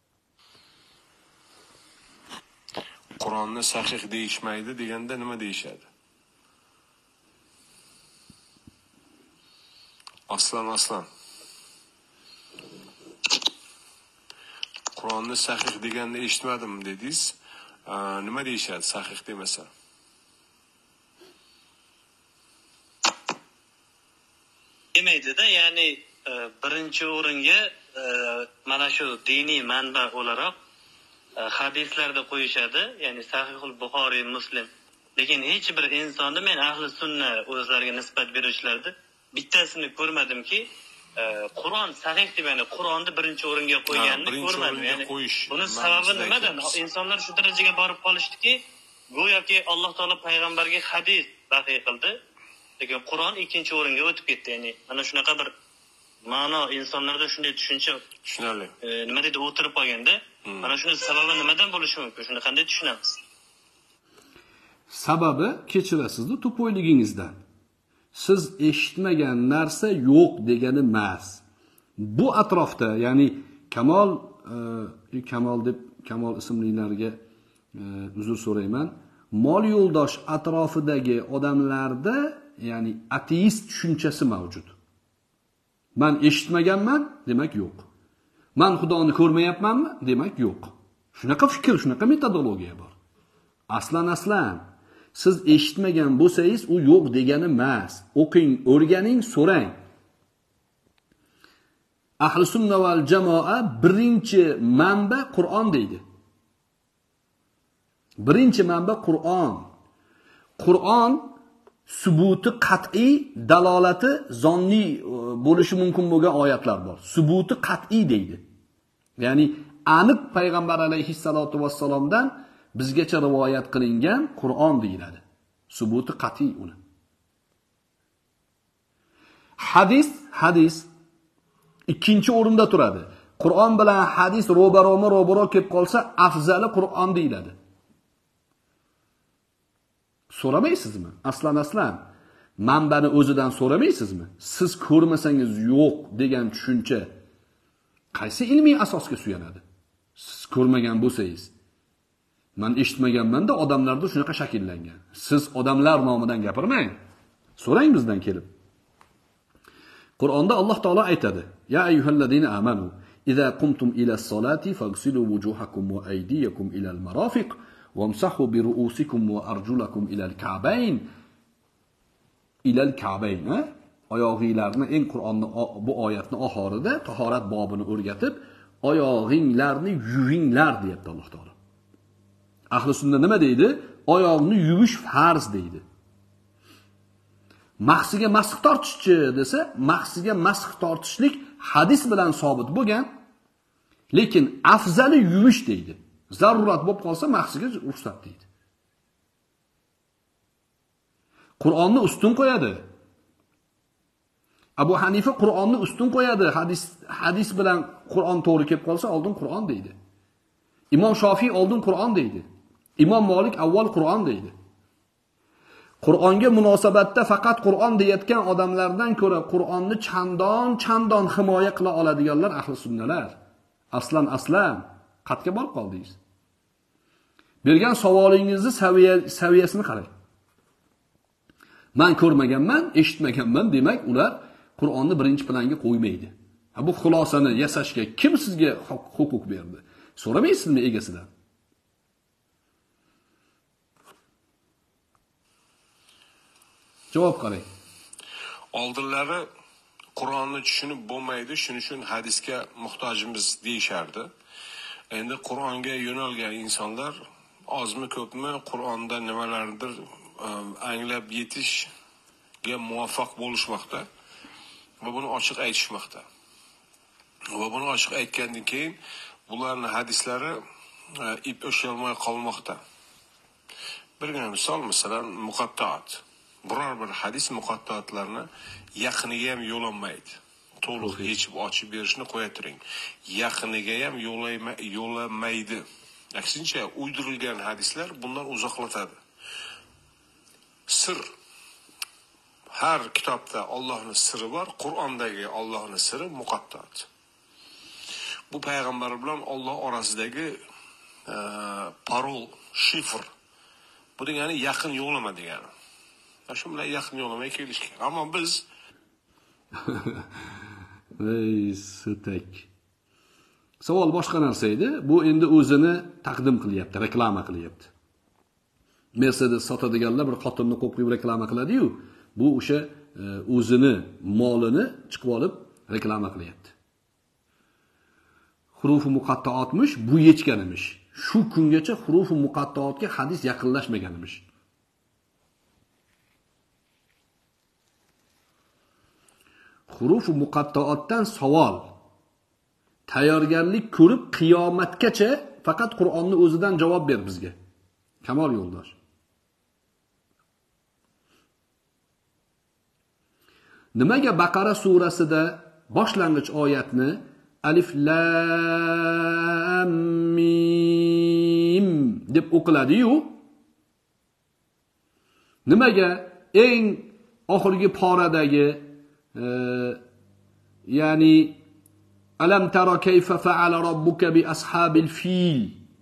Qur'onni sahih deyishmaydi deganda nima deyishadi? Aslan. Qur'onni sahih deganda eshitmadim dedingiz. Nima deyishadi sahih demasa? Demaydi-da, ya'ni birinchi o'ringa mana shu diniy manba o'laroq hadislarda qo'yishadi, ya'ni Sahihul Buxoriy, Muslim. Lekin hech bir insonni men ahli sunna o'zlariga nisbat berishlardi bittasini ko'rmadimki, Qur'on sahih deb, ya'ni Qur'onni birinchi o'ringa qo'yganini ko'rmadim. Ya'ni buni sababi nimadan? Insonlar shu darajaga borib qolishdiki, go'yoki Alloh taolo payg'ambarga hadis vahiy qildi, lekin Qur'on ikkinchi o'ringa o'tib ketdi. Ya'ni mana shunaqa bir ma'no insonlarda shunday tushuncha tushunali. Nima deydi, o'tirib qolganda, mana shuni sababi nimadan bo'lishi mumkin? Shuni qanday tushunamiz? Sababi kechirasiz-da to'poyligingizdan. Siz eshitmagan narsa yo'q degani emas. Bu atrofda, ya'ni Kamol ismlilarga uzr so'rayman. Mol yo'ldosh atrofidagi odamlarda, ya'ni ateist tushunchasi mavjud. Men eshitmaganman, demak yo'q. Men Xudoni ko'rmayapmanmi, demak yo'q. Shunaqa fikr, shunaqa metodologiya bor. Aslan siz eshitmagan bo'lsangiz, u yo'q degani emas. O'qing, o'rganing, so'rang. Ahli sunna val jamoa birinchi manba Qur'on deydi. Birinchi manba Qur'on. Qur'on subuti qat'iy, dalolati zonni bo'lishi mumkin bo'lgan oyatlar bor. Subuti qat'iy deydi. Ya'ni aniq payg'ambar alayhissalatu vassalomdan bizgacha rivoyat qilingan Qur'on deyiladi. Subuti qat'iy uni. Hadis ikkinchi o'rinda turadi. Qur'on bilan hadis ro'baro kelib qolsa, afzali Qur'on deyiladi. So'ramaysizmi? Aslan manbani o'zidan so'ramaysizmi? Siz ko'rmasangiz yo'q degan tushuncha qaysi ilmiy asosga suyanadi? Siz ko'rmagan bo'lsangiz. Men eshitmaganman-da, odamlarda shunaqa shakllangan. Siz odamlar nomidan gapirmang. So'rang bizdan kelib. Qur'onda Alloh taolo aytadi: "Ya ayyuhallazina amanu, idza qumtum ila as-salati faghsilu wujuhakum wa aydiyakum ila al-marafiq wamsahu bi ru'usikum wa arjulakum ila al-ka'bayn." Ila al-ka'bayn, oyog'inglarni eng Qur'onni bu oyatning oxirida tahorat bobini o'rgatib, oyog'inglarni yuvinglar deyapti Alloh taolo. Ahli sunna nima deydi? Oyoqni yuvish farz deydi. Mahsiga masx tortishchi desa, mahsiga masx tortishlik hadis bilan sobit bo'lgan, lekin afzali yuvish deydi. Zarurat bo'lib qolsa mahsiga ruxsat deydi. Qur'onni ustun qo'yadi. Abu Hanifa Qur'onni ustun qo'yadi. Hadis bilan Qur'on to'g'ri kelib qolsa oldin Qur'on deydi. Imom Shofiy oldin Qur'on deydi. Imom Malik avval Qur'on deydi. Qur'onga munosabatda faqat Qur'on deyotgan odamlardan ko'ra Qur'onni chandon himoya qila oladiganlar ahli sunnalar. Aslan qatga borib qoldingiz. Bergan savolingizni saviyasini qarang. Men ko'rmaganman, eshitmaganman demak, ular Qur'onni birinchi planga qo'ymaydi. Bu xulosani yasashga kim sizga huquq berdi? So'ramaysizmi egasidan? Javob qarang. Oldinlari Qur'onni tushunib bo'lmaydi, shuning uchun hadisga muhtojimiz deyishardi. Endi Qur'onga yo'nalgan insonlar ozmi ko'pmi Qur'onda nimalardir anglab yetishga muvaffaq bo'lishmoqda va buni ochiq aytishmoqda. Va buni ochiq aytgandan keyin bularning hadislari ip o'shalmay qolmoqda. Birgina misol, masalan, muqattaat. Biror bir hadis muqattaatlarni yaqiniga ham yo'lamaydi. To'liq yechib ochib berishni qo'ya turing. Yaqiniga ham yo'lamaydi. Aksincha, uydirilgan hadislar bundan uzoqlatadi. Sir. Har kitobda Allohning siri bor, Qur'ondagi Allohning siri muqattaat. Bu payg'ambar bilan Alloh orasidagi parol, shifr. Bu degani yaqin yo'lama degani. Shu bilan yaqin yo'lamay kelishgan. Ammo biz sutak. Savol boshqa narsa edi. Bu endi o'zini taqdim qilyapti, reklama qilyapti. Mercedes sotadiganlar bir xotinni qo'yib reklama qiladi-yu, bu o'sha o'zini molini chiqib olib reklama qilyapti. Hurufi muqattaotmish, bu yechganimish. Shu kungacha hurufi muqattaotga hadis yaqinlashmaganimish. Hurufi muqattaotdan savol. Tayyorgarlik ko'rib qiyomatgacha faqat Qur'onni o'zidan javob ber bizga. Kamol yo'ldosh. Nimaga Baqara surasida boshlang'ich oyatni alif lam mim deb o'qiladi-yu, nimaga eng oxirgi poradagi ya'ni alam tara kayfa fa'ala robbuka bi ashabil fil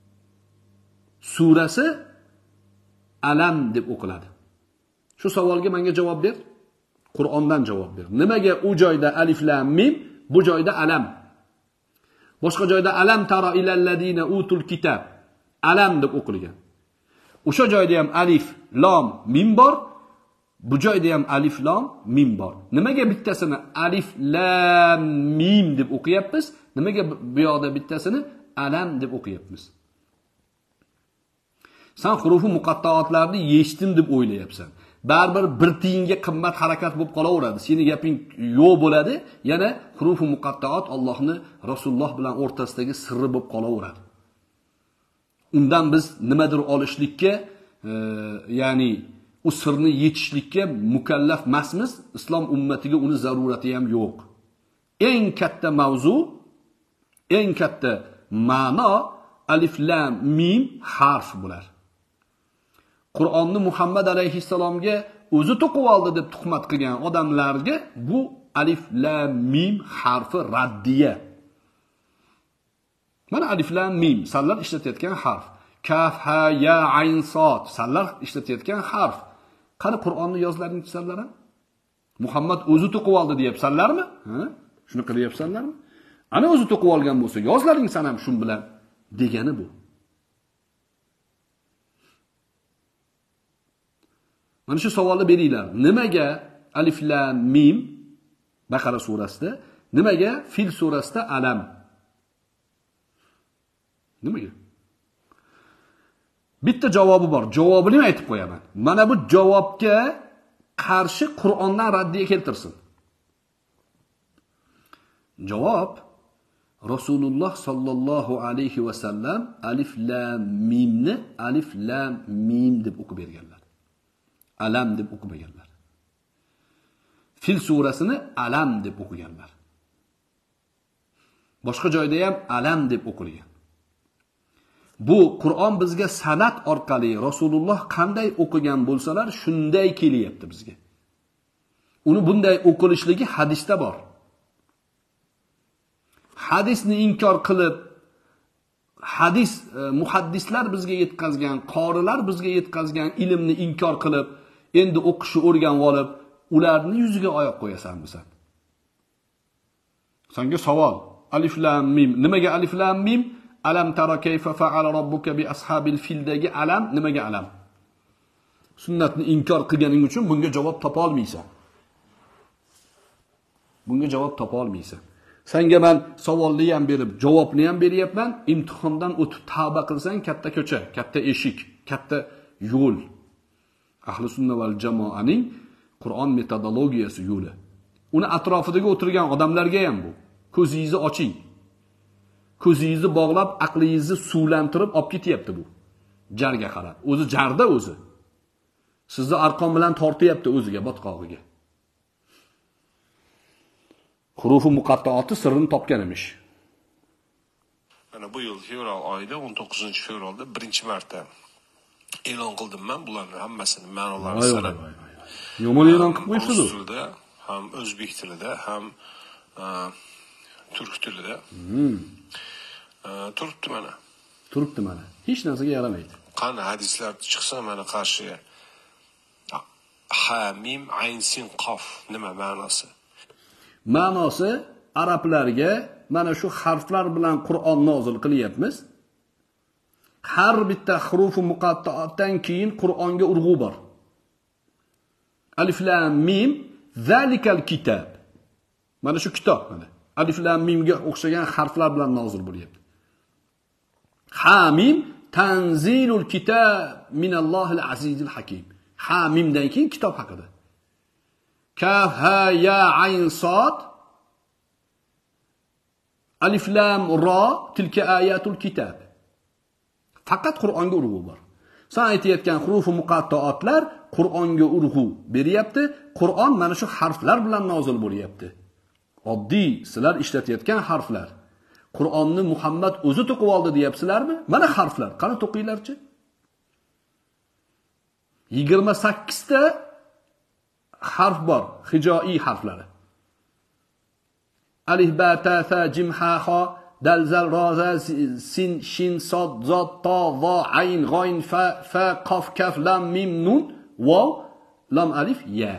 surasi alam deb o'qiladi? Shu savolga menga javob ber. Qur'ondan javob ber. Nimaga u joyda alif lam mim, bu joyda alam? Boshqa joyda alam tara ilal ladina utul kitab alam deb o'qilgan. O'sha joyda ham alif lam mim bor, bu joyda ham alif lam mim bor. Nimaga bittasini alif lam mim deb o'qiyapmiz? Nimaga bu yoqda bittasini alam deb o'qiyapmiz? Sen hurufi muqattaotlarni yechdim deb o'ylayapsan. Baribir bir tiyinga qimmat harakat bo'lib qolaveradi. Seni gaping yo'q bo'ladi, yana hurufi muqattaot Allohni Rasululloh bilan o'rtasidagi sirri bo'lib qolaveradi. Undan biz nimadir olishlikka, ya'ni u sirni yetishlikka mukallaf emasmiz. Islom ummatiga uni zarurati ham yo'q. Eng katta mavzu, eng katta ma'no alif lam mim harf bular. Qur'onni Muhammad alayhissalomga o'zi to'qib oldi deb tuhmat qilgan odamlarga bu alif lam mim harfi raddiya. Mana alif lam mim sanlar ishlatayotgan harf. Kaf, ha, ya, ayn, sod sanlar ishlatayotgan harf. Qani Qur'onni yozlaring sanlar? Muhammad o'zi to'qib oldi deyapsanlarmi? Ha? Shuni qilyapsanlarmi? Ana o'zi to'qib olgan bo'lsa, yozlaring san ham shun bilan degani bu. Mana shu savolni beringlar. Nimaga alif lam mim Baqara surasida, nimaga Fil surasida alam? Nimaga? Bitta javobi bor. Javobini aytib qo'yaman. Mana bu javobga qarshi Qur'ondan raddiya keltirsin. Javob: Rasululloh sallallohu alayhi va sallam alif lam mimni alif lam mim deb o'qib berganlar. Alam deb o'qimaganlar. Fil surasini alam deb o'qiganlar. Boshqa joyda ham alam deb o'qilgan. Bu Qur'on bizga sanat orqali Rasululloh qanday o'qigan bo'lsalar, shunday kelyapti bizga. Uni bunday o'qilishligi hadisda bor. Hadisni inkor qilib, hadis muhaddislar bizga yetkazgan, qorilar bizga yetkazgan ilmni inkor qilib, endi o'qishni o'rganib olib, ularni yuziga oyoq qo'yasanmi sen? Senga savol. Alif lam mim. Nimaga alif lam mim? Alam tara kayfa fa'ala robbuka bi ashabil fildagi alam nimaga alam? Sunnatni inkor qilganing uchun bunga javob topa olmaysan. Bunga javob topa olmaysan. Senga men savolni ham berib, javobni ham beryapman. Imtihondan o'tib tavba qilsang, katta ko'cha, katta eshik, katta yo'l. Ahli sunna val jamoaning Qur'on metodologiyasi yo'li. Uni atrofidagi o'tirgan odamlarga ham bu. Ko'zingizni oching. Ko'zingizni bog'lab, aqlingizni suvlantirib olib ketyapti bu. Jarga qarab. O'zi jarda o'zi. Sizni arqon bilan tortayapti o'ziga, botqog'iga. Hurufi muqattaoti sirrini topgan emish. Mana bu yil fevral oyida 19-fevralda birinchi marta e'lon qildim men bularning hammasini ma'nolarini sanab. Yomon e'lon qilib qo'yibsiz. Rus tilida, ham o'zbek tilida, ham turk tilida. Turibdi mana. Turibdi mana. Hech narsaga yaramaydi. Qani hadislar chiqsa mana qarshiga. Ha, mim, ayn, sin, qof nima ma'nosi? Ma'nosi arablarga mana shu harflar bilan Qur'on nozil qilyapmiz. Har bitta hurufi muqattaotdan keyin Qur'onga urg'u bor. Alif lam mim zalikal kitab. Mana shu kitob mana. Alif lam mimga o'xshagan harflar bilan nozil bo'lyapti. Ha mim tanzilul kitab minallohil azizil hakim. Ha mimdan keyin kitob haqida. Kaf ha ya ayn sod alif lam ra tilka ayatul kitab. Faqat Qur'onga urg'u bor. Sen aytayotgan hurufi muqattaotlar Qur'onga urg'u beryapti. Qur'on mana shu harflar bilan nozil bo'lyapti. Oddiy sizlar ishlatayotgan harflar. Qur'onni Muhammad o'zi to'qib oldi deyapsizlarmi? Mana harflar. Qani to'qinglarchi? 28 ta harf bor, hijoi harflari. Alif ba ta tha jim ha ha dal zal ra za sin shin sad zot ta va ayn g'ayn fa qaf kaf lam mim nun vav lam alif ya.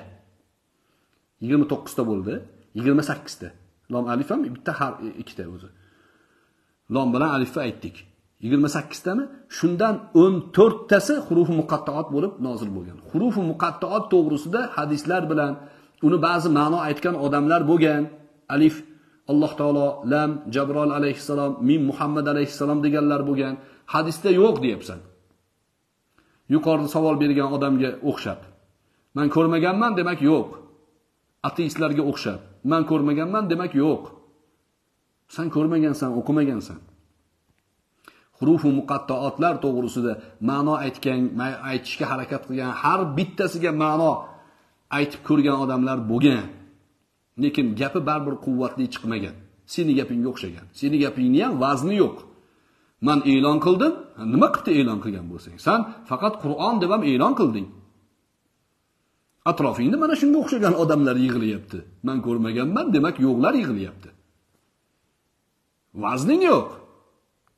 29 ta bo'ldi. 28 ta. Lam alif ham bitta harf ikkita o'zi. Lam bilan alifni aytdik. 28 tami? Shundan 14 tasi hurufi muqattaot bo'lib nozil bo'lgan. Hurufi muqattaot to'g'risida hadislar bilan uni ba'zi ma'no aytgan odamlar bo'lgan. Alif Alloh taolo, lam Jabrol alayhissalom, mim Muhammad alayhissalom deganlar bo'lgan. Hadisda yo'q deyapsan. Yuqorida savol bergan odamga o'xshab. Men ko'rmaganman, demak yo'q. Ateistlarga o'xshab. Men ko'rmaganman, demak yo'q. Sen ko'rmagansan, o'qimagansan. Hurufu muqattaotlar to'g'risida ma'no aytishga harakat qilgan har bittasiga ma'no aytib ko'rgan odamlar bo'lgan. Lekin gapi baribir quvvatli chiqmagan. Seni gapingga o'xshagan. Seni gapingni ham vazni yo'q. Men e'lon qildim. Nima qilib e'lon qilgan bo'lsang? Sen faqat Qur'on deb ham e'lon qilding. Atrofingda mana shunga o'xshagan odamlar yig'ilyapti. Men ko'rmaganman, demak yo'qlar yig'ilyapti. Vazning yo'q.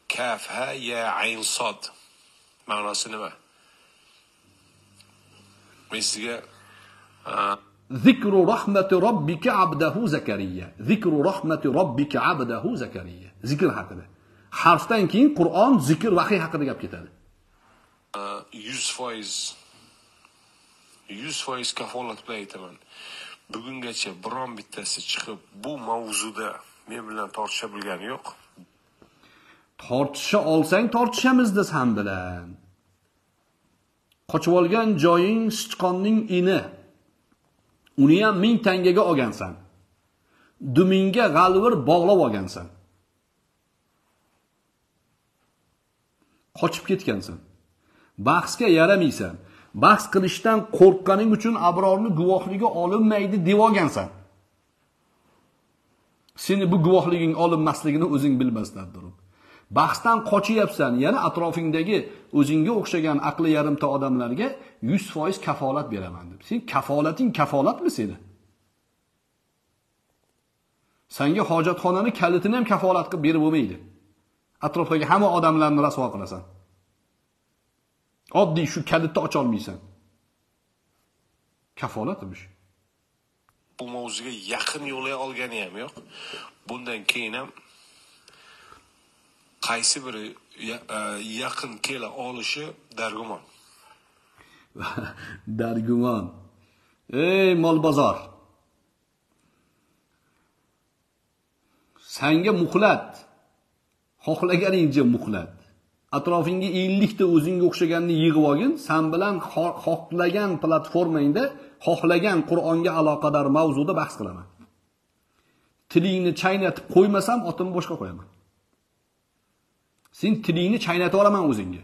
kaf ha ya ayn sod ma'nosi nima? Men sizga Zikru rahmati robbika abdahu Zakariya. Zikru rahmati robbika abdahu Zakariya. Zikr haqida. Harfdan keyin Qur'on zikr vahiy haqida gap ketadi. 100% kafolat bilan aytaman. Bugungacha biron bittasi chiqib bu mavzuda men bilan tortisha bilgani yo'q. Tortisha olsang tortishamizda sen bilan. Qochib olgan joying sichqonning ini. Uni ham 1000 tangaga olgansan. Dumingga g'alvir bog'lab olgansan. Qochib ketgansan. Bahsga yaramaysan. Bahs qilishdan qo'rqqaning uchun Abrorni guvohligi olinmaydi deb olgansan. Seni bu guvohliging olinmasligini o'zing bilmasdan turib. Bahsdan qochyapsan, yana atrofingdagi o'zingga o'xshagan aqli yarimta odamlarga 100% kafolat beraman deb. Sen kafolating kafolatmi seni? Senga hojatxonani kalitini ham kafolat qilib berib bo'lmaydi. Atrofdagi hamma odamlarni rasvo qilasan. Oddiy shu kalitni ocha olmaysan. Kafolat emish. Bu mavzuga yaqin yo'lay olgani ham yo'q. Bundan keyin ham qaysi biri yaqin kela olishi dargumon. Dargumon. Ey mol bozor. Senga muhlat. Xohlaganingcha muhlat. Atrofingga 50 ta o'zingga o'xshaganni yig'ib olgin, sen bilan xohlagan platformangda, xohlagan Qur'onga aloqador mavzuda bahs qilaman. Tilingni chaynatib qo'ymasam, otimni boshqa qo'yaman. Sen tilingni chaynatib olaman o'zingga.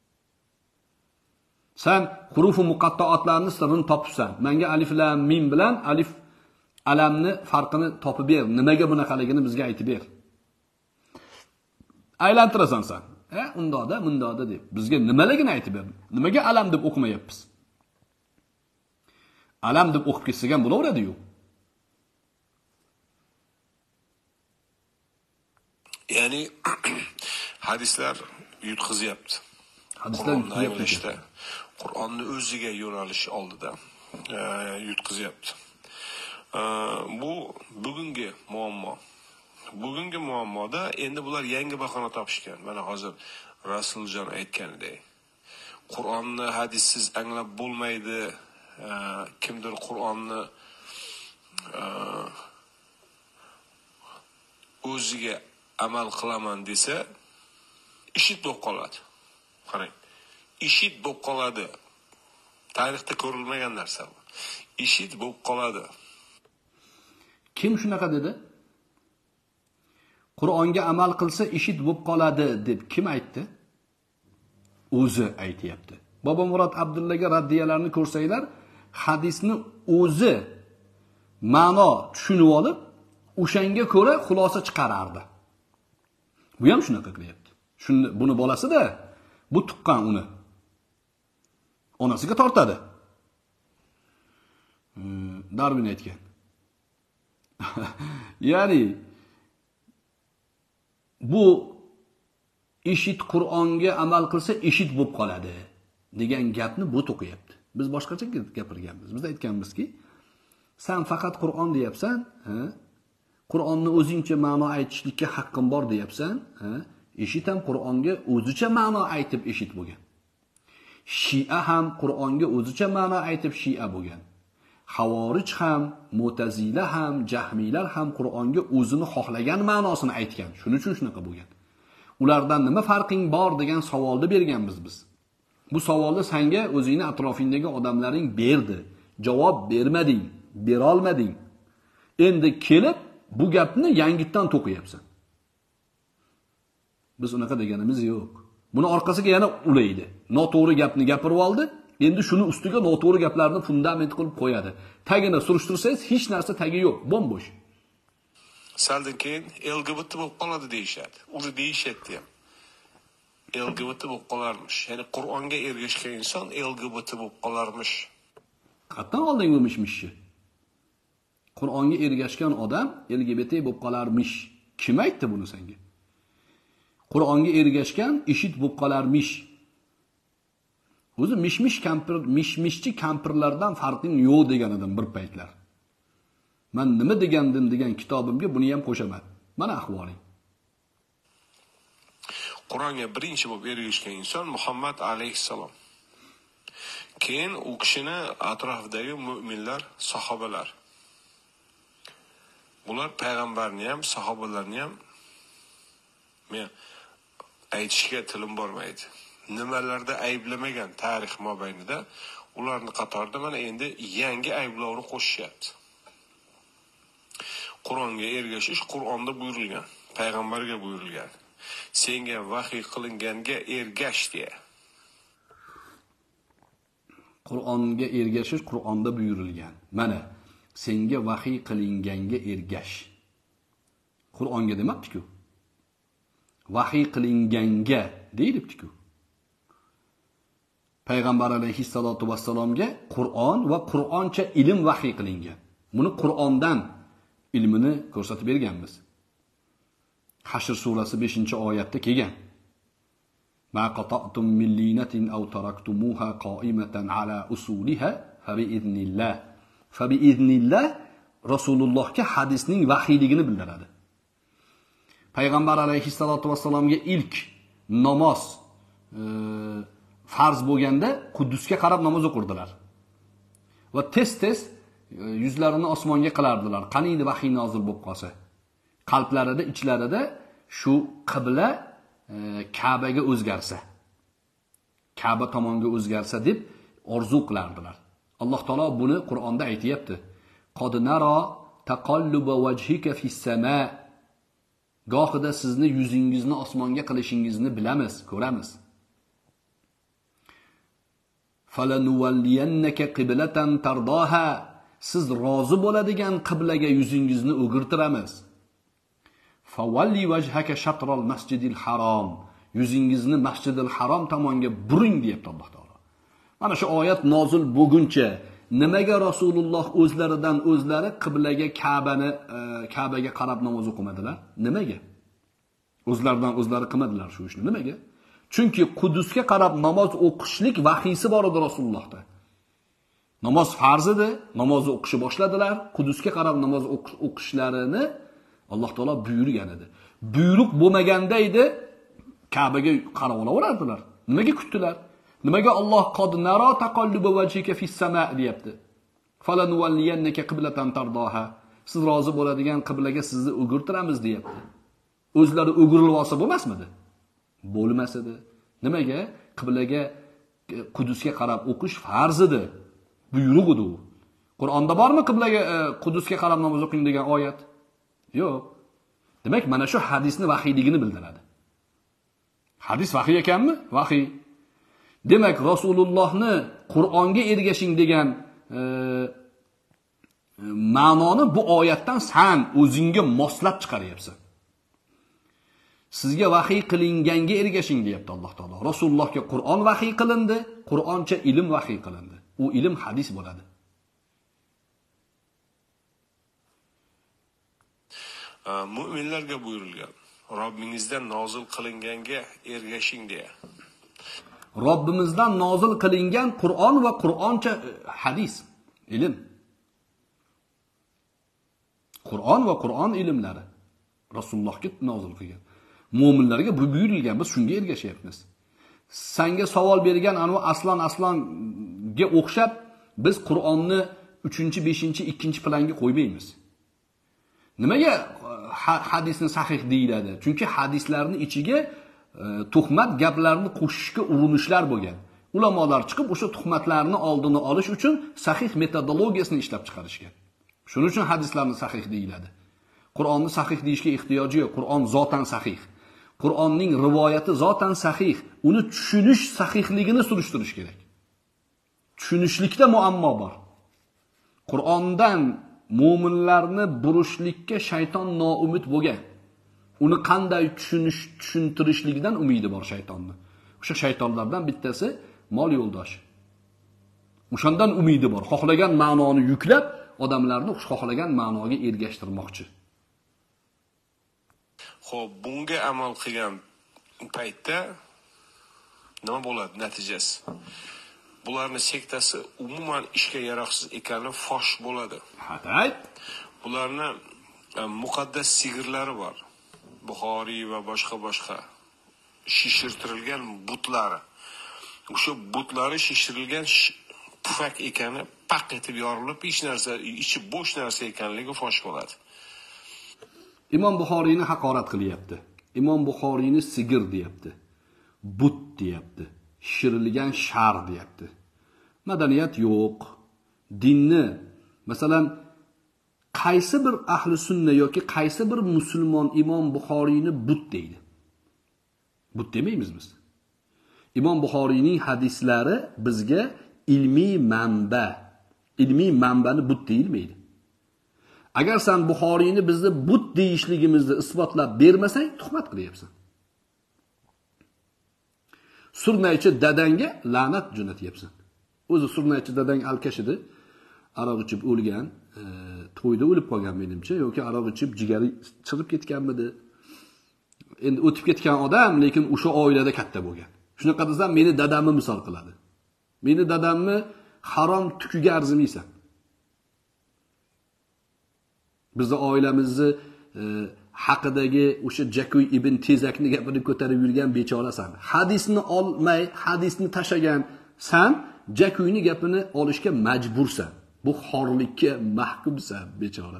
Sen huruf-u muqattaotlarni sirrini topibsan. Menga alif lam mim bilan alif alamni farqini topib ber. Nimaga bunaqaligini bizga aytib ber. Aylantirasan sen. Undoda, mundoda deb. Bizga nimaligini aytib ber. Nimaga alam deb o'qimayapmiz? Alam deb o'qib ketsak ham bo'laveradi-yu. Ya'ni hadislar yutqizyapti. Hadislar yutqizyapti. Qur'onni o'ziga yo'nalish oldida yutqizyapti. Bu bugungi muammo. Bugungi muammoda endi bular yangi bahona topishgan. Mana hozir Rasuljon aytganidek. Qur'onni hadissiz anglab bo'lmaydi. Kimdir Qur'onni o'ziga amal qilaman desa, ishit bo'lib qoladi. Qarang. Ishit bo'lib qoladi. Tarixda ko'rilmagan narsa bu. Ishit bo'lib qoladi. Kim shunaqa dedi? Qur'onga amal qilsa ishit bo'lib qoladi deb kim aytdi? O'zi aytayapti. Bobomurod Abdullaga raddiyalarni ko'rsanglar, hadisni o'zi ma'no tushunib olib, o'shanga ko'ra xulosa chiqarardi. Bu ham shunaqa qilyapti. Buni bolasida bu tuqqan uni onasiga tortadi. Darwin aytgan. Ya'ni bu ishit Qur'onga amal qilsa ishit bo'lib qoladi degan gapni bu to'qiyapti. Biz boshqacha gapirganmiz. Biz aytganmizki, sen faqat Qur'on deyapsan, Qur'onni o'zingcha ma'no aytishlikka haqqing bor deyapsan, ishit ham Qur'onga o'zicha ma'no aytib ishit bo'lgan. Shia ham Qur'onga o'zicha ma'no aytib Shia bo'lgan. Havorij ham, Mu'tazila ham, Jahmiylar ham Qur'onga o'zini xohlagan ma'nosini aytgan. Shuning uchun shunaqa bo'lgan. Ulardan nima farqing bor degan savolni berganmiz biz. Bu savolni senga o'zingni atrofingdagi odamlaring berdi. Javob bermading, bera olmading. Endi kelib bu gapni yangitdan to'qiyapsan. Biz unaqa deganimiz yo'q. Buni orqasiga yana ulaydi. Noto'g'ri gapni gapirib oldi. Endi shuni ustiga noto'g'ri gaplarni fundament qilib qo'yadi. Tagini surishtirsangiz hech narsa tagi yo'q, bo'm-bo'sh. Saldan keyin LGBT bo'lib qoladi deyshadi. Uni deyishyapti ham. LGBT bo'lib qolarmish. Ya'ni Qur'onga ergashgan inson LGBT bo'lib qolarmish. Qatdan olding bo'lmishmishi. Qur'onga ergashgan odam LGBT bo'lib qolarmish. Kim aytdi buni senga? Qur'onga ergashgan ishit bo'lib qolarmish. O'zi mishmishchi kampirlardan farqing yo'q degan edim bir paytlar. Men nima degandim degan kitobimga buni ham qo'shaman. Mana ahvoling. Qur'onga birinchi bo'lib ergashgan inson Muhammad alayhissalom. Keyin u kishini atrofidagi mu'minlar, sahobalar. Bular payg'ambarni ham, sahobalarni ham men aytishga tilim bormaydi. Nimalarda ayblamagan tarix mobaynida ularning qatorida mana endi yangi ayblovni qo'shishyapti. Qur'onga ergashish Qur'onda buyurilgan, payg'ambarga buyurilgan. Senga vahiy qilinganga ergash deya. Qur'onga ergashish Qur'onda buyurilgan. Mana senga vahiy qilinganga ergash. Qur'onga demabdi-ku. Vahiy qilinganga deyilibdi-ku. Payg'ambar alayhissalotu vassalomga Qur'on va Qur'oncha ilm vahiy qilingan. Buni Qur'ondan ilmini ko'rsatib berganmiz. Hashr surasi 5-oyatda kelgan. Ma qata'tum min linatin aw taraktumuha qa'imatan ala usuliha fa bi idnillah. Fa bi idnillah Rasulullohga hadisning vahiyligini bildiradi. Payg'ambar alayhissalotu vassalomga ilk namoz farz bo'lganda Quddusga qarab namoz o'qirdilar. Va tez yuzlarini osmonga qilardilar. Qaniydi vahiy nozil bo'lib qolsa. Qalblarida, ichlarida shu qibla Ka'baga o'zgarsa, Ka'ba tomonga o'zgarsa deb orzu qilardilar. Alloh taolo buni Qur'onda aytayapti. Qad nara taqalluba wajhika fis sama. Gohida sizni yuzingizni osmonga qilishingizni bilamiz, ko'ramiz. Falanuwalliyannaka qiblatan tardaha. Siz rozi bo'ladigan qiblaga yuzingizni o'girtiramiz. Favalli wajhaka shatral masjidil harom. Yuzingizni Masjidil Harom tomonga buring deyapti Alloh taolo. Mana shu oyat nozil bo'lguncha nimaga Rasululloh o'zlaridan o'zlari qiblaga Ka'baga qarab namoz o'qimadilar? Nimaga? O'zlaridan o'zlari qilmadilar shu ishni. Nimaga? Chunki Quddusga qarab namoz o'qishlik vahiysi bor edi Rasulullohda. Namoz farz edi, namozni o'qishni boshladilar. Quddusga qarab namoz o'qishlarini Alloh taolo buyurgan edi. Buyruq bo'lmaganda edi, Ka'baga qarab olaverardilar. Nimaga kutdilar? Nimaga Alloh qad nara taqalluba wajhika fis sama deyapti? Falanuwalliyannaka qiblatan tardaha. Siz rozi bo'ladigan qiblaga sizni o'girtiramiz deyapti. O'zlari o'girilib olsa bo'lmasmidi? Bo'lmas edi. Nimaga? Qiblaga Quddusga qarab o'qish farz edi. Buyruq edi u. Qur'onda bormi qiblaga Quddusga qarab namoz o'qing degan oyat? Yo'q. Demak, mana shu hadisni vahiyligini bildiradi. Hadis vahiy ekanmi? Vahiy. Demak, Rasulullohni Qur'onga ergashing degan ma'noni bu oyatdan sen o'zingga moslab chiqaryapsan. Sizga vahiy qilinganga ergashing deyapti Alloh taolo. Rasulullohga Qur'on vahiy qilindi, Qur'oncha ilm vahiy qilindi. U ilm hadis bo'ladi. Mu'minlarga buyurilgan. Robbingizdan nozil qilinganga ergashing deya. Robbimizdan nozil qilingan Qur'on va Qur'oncha hadis, ilm. Qur'on va Qur'on ilmlari Rasulullohga nozil qilgan. Mu'minlarga bu buyurilgan, biz shunga ergashyapmiz. Senga savol bergan anu aslonga o'xshab biz Qur'onni 3-chi, 5-chi, 2-chi planga qo'ymaymiz. Nimaga hadisni sahih deyiladi? Chunki hadislarning ichiga tuhmat gaplarni qo'shishga urinishlar bo'lgan. Ulamolar chiqib o'sha tuhmatlarni oldini olish uchun sahih metodologiyasini ishlab chiqarishgan. Shuning uchun hadislarni sahih deyiladi. Qur'onni sahih deyishga ehtiyoji yo'q. Qur'on zotan sahih. Qur'onning rivoyati zotan sahih. Uni tushunish sahihligini surishtirish kerak. Tushunishlikda muammo bor. Qur'ondan mu'minlarni burishlikka shayton noumid bo'lgan. Uni qanday tushuntirishlikdan umidi bor shaytonni. O'sha shaytonlardan bittasi mol yo'ldosh. O'shandan umidi bor. Xohlagan ma'noni yuklab, odamlarni xohlagan ma'noga ergashtirmoqchi. Xo'p, bunga amal qilgan paytda nima bo'ladi natijasi? Bularning sektasi umuman ishga yaroqsiz ekani fosh bo'ladi. Hatay. Bularning muqaddas sigirlari bor. Buxoriy va boshqa shishirtirilgan butlari. O'sha butlari shishirilgan pufak ekani paq etib yorilib, hech narsa, ichi bo'sh narsa ekanligi fosh bo'ladi. Imom Buxoriyni haqorat qilyapti. Imom Buxoriyni sigir deyapti. But deyapti. Shishirilgan shar deyapti. Madaniyat yo'q. Dinni, masalan, qaysi bir ahli sunna yoki qaysi bir musulmon Imom Buxoriyni but deydi? But demaymiz biz. Imom Buxoriyning hadislari bizga ilmiy manbani but deyilmaydi. Agar sen Buxoriyni bizni but deyishligimizni isbotlab bermasang, tuhmat qilyapsan. Surnaychi dadangga la'nat jo'natyapsan. O'zi surnaychi dadang alkash edi, aroq ichib o'lgan, to'yda o'lib qolgan menimcha, yoki aroq ichib jigari chiqib ketganmidi? Endi o'tib ketgan odam, lekin o'sha oilada katta bo'lgan. Shunaqa desam, meni dadamni misol qiladi. Meni dadamni harom tukiga arzimaysan. Bizning oilamizni haqidagi o'sha Jakuy ibn Tezakni gapini ko'tarib yurgan bechorasan. Hadisni olmay, hadisni tashagan sen Jakuyni gapini olishga majbursan. Bu xorlikka mahkumsan, bechora.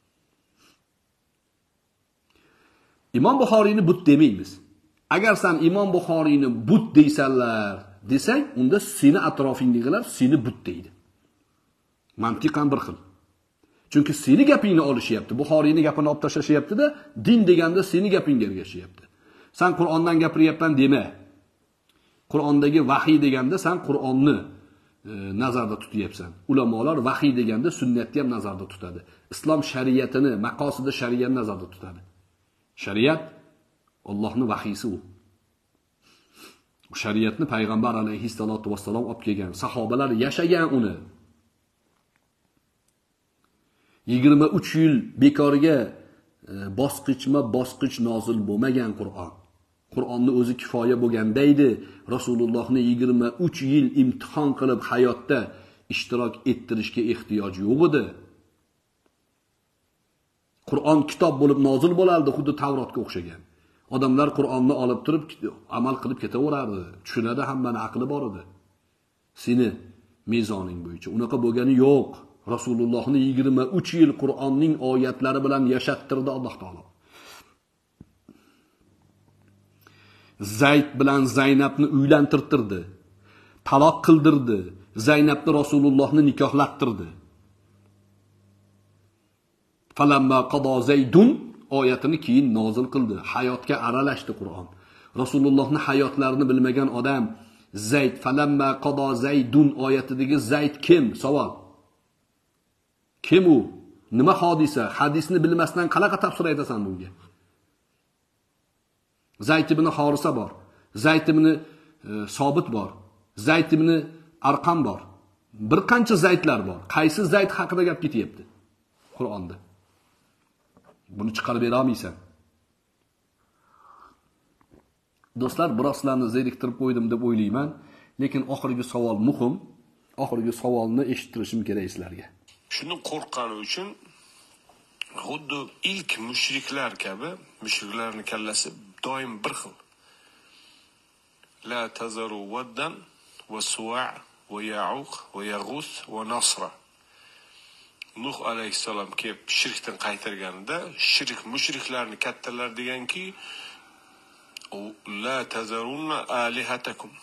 Imom Buxoriyni but demaymiz. Agar sen Imom Buxoriyni but deysanlar, desang, unda seni atrofingdagilar seni but deydi. Mantiqan bir xil. Chunki seni gapingni olishyapti. Buxoriyni gapini olib tashlashyapti-da, din deganda seni gapingga ergashyapti. Sen Qur'ondan gapiryapman dema. Qur'ondagi vahiy deganda sen Qur'onni nazarda tutyapsan. Ulamolar vahiy deganda sunnatni ham nazarda tutadi. Islom shariatini, maqosida shariatni nazarda tutadi. Shariat Allohning vahiysi u. Shariatni payg'ambar alayhissalatu vassalom olib kelgan, sahobalar yashagan uni. 23 yil bekorga bosqich nozil bo'lmagan Qur'on. Qur'onni o'zi kifoya bo'lganda edi, Rasulullohni 23 yil imtihon qilib hayotda ishtirok ettirishga ehtiyoj yo'q edi. Qur'on kitob bo'lib nozil bo'lardi, xuddi Tavrotga o'xshagan. Odamlar Qur'onni olib turib amal qilib ketaverardi. Tushunadi, hammani aqli bor edi. Seni mezoning bo'yicha unaqa bo'lgani yo'q. Rasulullohni 23 yil Qur'onning oyatlari bilan yashattirdi Alloh taolo. Zayd bilan Zaynabni uylantirtirdi. Taloq qildirdi. Zaynabni Rasulullohni nikohlattirdi. Falamma qada Zaydun oyatini keyin nozil qildi. Hayotga aralashdi Qur'on. Rasulullohni hayotlarini bilmagan odam Zayd, falamma qada Zaydun oyatidagi Zayd kim? Savol. Kim u? Nima hodisa? Hadisni bilmasdan qanaqa tafsir aytasan bunga? Zayd ibn Horisa bor. Zayd ibn Sobit bor. Zayd ibn Arqam bor. Bir qancha Zaydlar bor. Qaysi Zayd haqida gap ketyapti Qur'onda? Buni chiqarib bera olmaysan. Do'stlar, biroz sizlarni zeriktirib qo'ydim deb o'ylayman, lekin oxirgi savol muhim. Oxirgi savolni eshittirishim kerak sizlarga. Shuni qo'rqqani uchun xuddi ilk mushriklar kabi, mushriklarning kallasi doim bir xil. La tazaru waddan va suwa' va ya'uq va yag'us va nasra. Nuh alayhissalom kelib shirkdan qaytarganida, shirk mushriklarni kattalar deganki, la tazarunna alihatakum.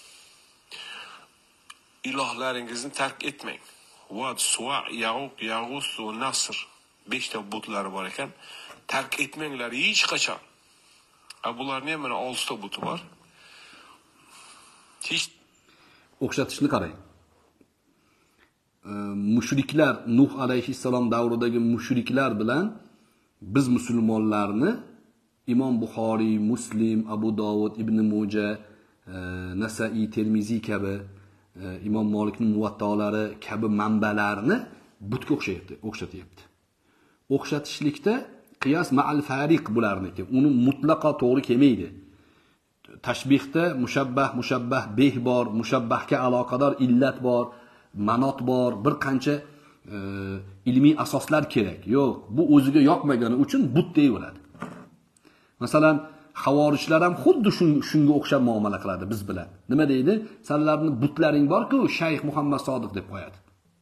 Ilohlaringizni tark etmang. Vad, suwa, ya'uq, yag'us va nasr. 5 ta butlari bor ekan. Tark etmanglar hech qachon. Bularning ham mana 6 ta buti bor. O'xshatishni qarang. Mushriklar, Nuh alayhissalom davridagi mushriklar bilan biz musulmonlarni Imom Buxoriy, Muslim, Abu Dovud, Ibn Moja, Nasa'iy, Termiziy kabi, Imom Malikning muvattolari kabi manbalarni butga o'xshatyapti. O'xshatishlikda qiyos ma'al fariq bularniki. Uni mutlaqo to'g'ri kelmaydi. tashbihda mushabbah beh bor, mushabbahga aloqador illat bor, manot bor, bir qancha ilmiy asoslar kerak. Yo'q, bu o'ziga yoqmagani uchun but deyaveradi. Masalan, havorijlar ham xuddi shunga o'xshab muomala qiladi biz bilan. Nima deydi? Sanlarning butlaring bor-ku, Shayx Muhammad Sodiq deb qo'yadi.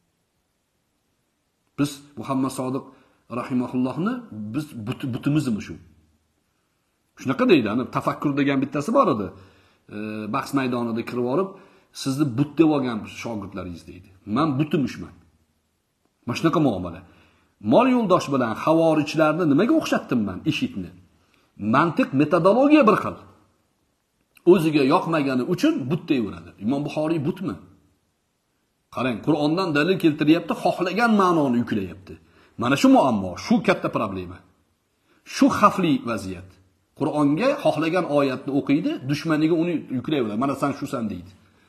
Biz Muhammad Sodiq rahimahullohni biz butimizmi shu? Shunaqa deydi. Ana tafakkur degan bittasi bor edi. Bahs maydonida kirib olib, sizni but deb olgan shogirdlaringiz deydi. Men butimishman. Mana shunaqa muomala. Mol yo'ldosh bilan havorijlarni nimaga o'xshatdim men IShIDni? Mantiq, metodologiya bir xil. O'ziga yoqmagani uchun but deyaveradi. Imom Buxoriy butmi? Qarang, Qur'ondan dalil keltiryapti, xohlagan ma'noni yuklayapti. Mana shu muammo, shu katta problema. Shu xavfli vaziyat. Qur'onga xohlagan oyatni o'qiydi, dushmaniga uni yuklayveradi. Mana sen shusan deydi.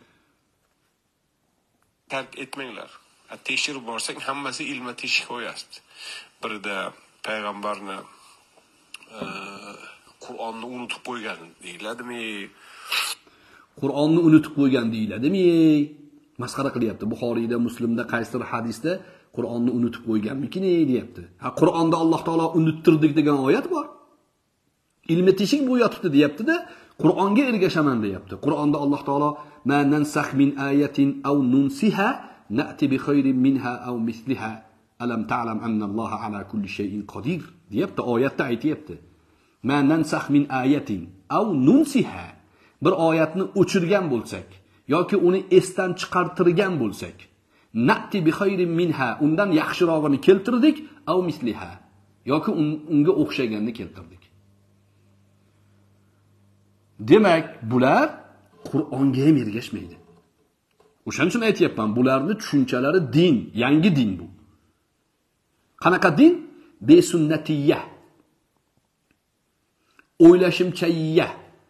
Tark etmanglar. Tekshirib borsak, hammasi ilma teshik qo'yasiz. Birida payg'ambarni Qur'onni unutib qo'ygan deyiladimi? Qur'onni unutib qo'ygan deyiladimi? Masxara qilyapti. Buxoriyda, Muslimda, qaysidir hadisda Qur'onni unutib qo'yganmikini deyapti. Ha, Qur'onda Alloh taolo unuttirdik degan oyat bor. Ilmi teshik bu yotibdi deyapti-da, Qur'onga ergashaman deyapti. Qur'onda Alloh taolo ma nansakh min ayatin aw nunsiha na'ti bi khayrin minha aw misliha alam ta'lam anna Alloha ala kulli shay'in qodir deyapti, oyatda aytayapti. Ma nansakh min ayatin aw nunsiha, bir oyatni o'chirgan bo'lsak yoki uni esdan chiqartirgan bo'lsak, na'ti bi khayrin minha, undan yaxshirog'ini keltirdik, aw misliha, yoki unga o'xshaganini keltirdik. Demak, bular Qur'onga ham ergashmaydi. O'shaning uchun aytayapman, bularning tushunchalari din, yangi din bu. Qanaqa din? Besunnatiyya. O'ylashimchayya.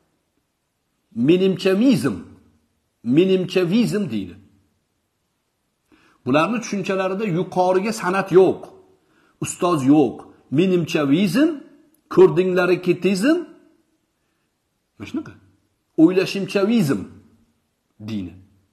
Menimchavizm dini. Bularning tushunchalarida yuqoriga san'at yo'q, ustoz yo'q. Menimchavizm, ko'rdinglari ketizm, mana shunaqa. O'ylashimchavizm dini.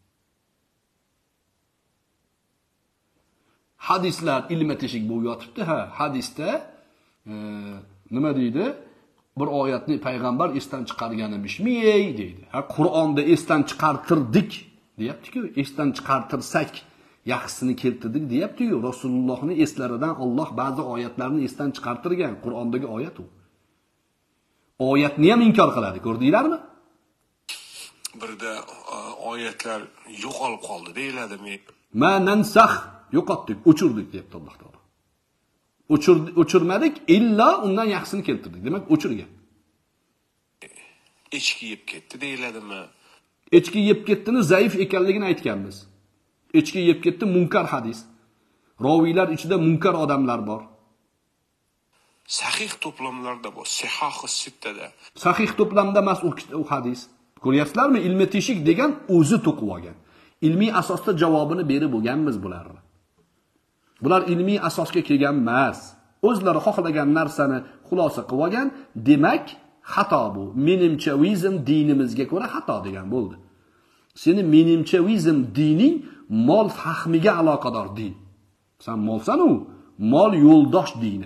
Hadislar ilma teshik bo'lib yotibdi. Ha, hadisda nima deydi? Bir oyatni payg'ambar esdan chiqarganimishmi deydi. Ha, Qur'onda esdan chiqartirdik deyapti-ku, esdan chiqartirsak yaxshisini keltirdik deyapti-ku. Rasulullohning eslaridan Alloh ba'zi oyatlarni esdan chiqartirgan. Qur'ondagi oyat u. Oyatni ham inkor qiladi, ko'rdinglarmi? Birda oyatlar yo'qolib qoldi deyiladimi? Ma nansakh, yo'qotdik, o'chirdik deyapti Alloh taolo. O'chirmadik, illa undan yaxshisini keltirdik. Demak, o'chirgan. Echki yeb ketdi deyiladimi? Echki yeb ketdini zaif ekanligini aytganmiz. Echki yeb ketdi munkar hadis. Roviylar ichida munkar odamlar bor. Sahih to'plamlarda bor, Sihah-us Sittada. Sahih to'plamda emas u hadis. Ko'ryapsizlarmi? Ilmi teshik degan o'zi to'qib olgan. Ilmiy asosda javobini berib bo'lganmiz bularni. Bular ilmiy asosga kelgan emas. O'zlari xohlagan narsani xulosa qilib olgan, demak, xato bu. Menimchavizm dinimizga ko'ra xato degan bo'ldi. Seni menimchavizm dining mol fahmiga aloqador din. Sen molsan-u, mol yo'ldosh dini.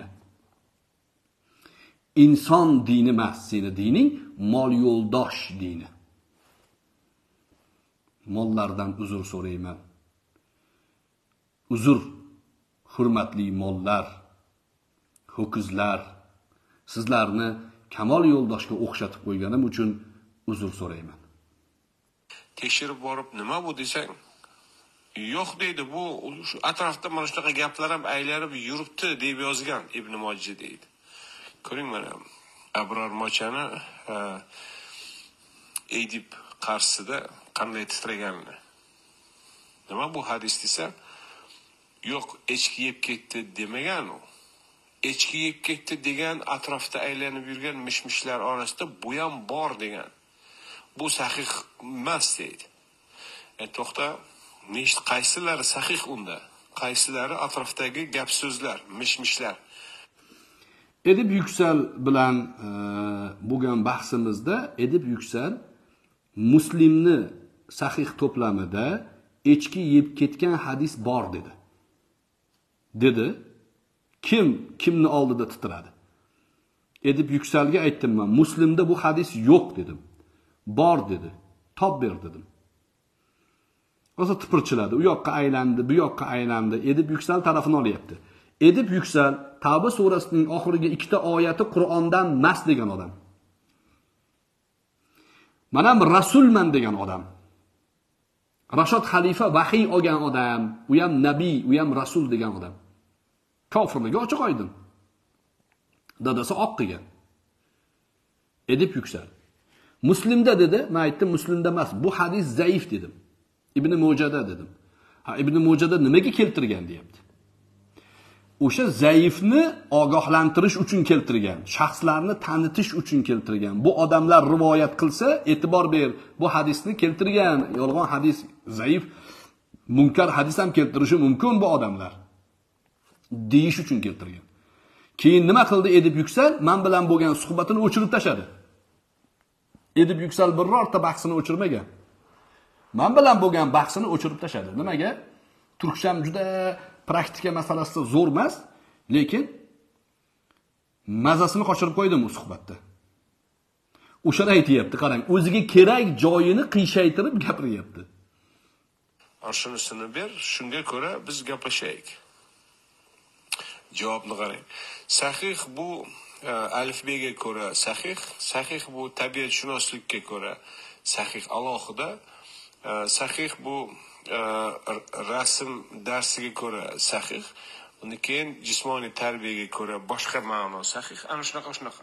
Inson dini emas, seni dining mol yo'ldosh dini. Mollardan uzr so'rayman. Uzr, hurmatli mollar, ho'kizlar, sizlarni kamol yo'ldoshga o'xshatib qo'yganim uchun uzr so'rayman. Tekshirib borib, nima bu desang, yo'q deydi, bu shu atrofda mana shunaqa gaplar ham aylanib yuribdi deb yozgan Ibn Mojji deydi. Ko'ring mana Abror Mochani Edib qarshisida qanday titraganini. Nima bu hadis desa, yo'q, echki yeb ketdi demagan u. Echki yeb ketdi degan atrofda aylanib yurgan mishmishlar orasida bu ham bor degan. Bu sahih emas deydi. To'xta, qaysilari sahih unda? Qaysilari atrofdagi gap so'zlar, mishmishlar? Edip Yüksel bilan bo'lgan bahsimizda Edip Yüksel Muslimni sahih to'plamida echki yeb ketgan hadis bor dedi. Kimni oldida titradi? Edip Yükselga aytdim men, Muslimda bu hadis yo'q dedim. Bor dedi. Top ber dedim. O'zi tipirchiladi. U yoqqa aylandi, bu yoqqa aylandi. Edip Yüksel tarafini olyapti. Edip Yüksel Tavba surasining oxirgi 2 oyati Qur'ondan emas degan odam. Mana rasulman degan odam. Rashod xalifa vahiy olgan odam, u ham nabiy, u ham rasul degan odam. Kofirligi ochiq oydin. Dadasi oq qilgan. Edip Yüksel. Muslimda dedi, men aytdim Muslimda emas, bu hadis zaif dedim. Ibn Mujada dedim. Ibn Mujada nimaga keltirgan deyapti. O'sha zaifni ogohlantirish uchun keltirgan, shaxslarni tanitish uchun keltirgan. Bu odamlar rivoyat qilsa, e'tibor ber, bu hadisni keltirgan, yolg'on hadis, zaif, munkar hadis ham keltirishi mumkin bu odamlar. Deyish uchun keltirgan. Keyin nima qildi Edip Yüksel? Men bilan bo'lgan suhbatini o'chirib tashladi. Edip Yüksel birorta bahsini o'chirmagan. Men bilan bo'lgan bahsini o'chirib tashladi. Nimaga? Turkcham juda praktika masalasida zo'r emas, lekin mazasini qochirib qo'ydim u suhbatda. O'shani aytayapti, qarang, o'ziga kerak joyini qiyshaytirib gapiryapti. Shunisini ber, shunga ko'ra biz gaplashaylik. Javobni qarang. Sahih bu alifbega ko'ra sahih, sahih bu tabiatshunoslikka ko'ra sahih alohida, sahih bu rasm darsiga ko'ra sahih, undan keyin jismoniy tarbiyaga ko'ra boshqa ma'no sahih, ana shunaqa.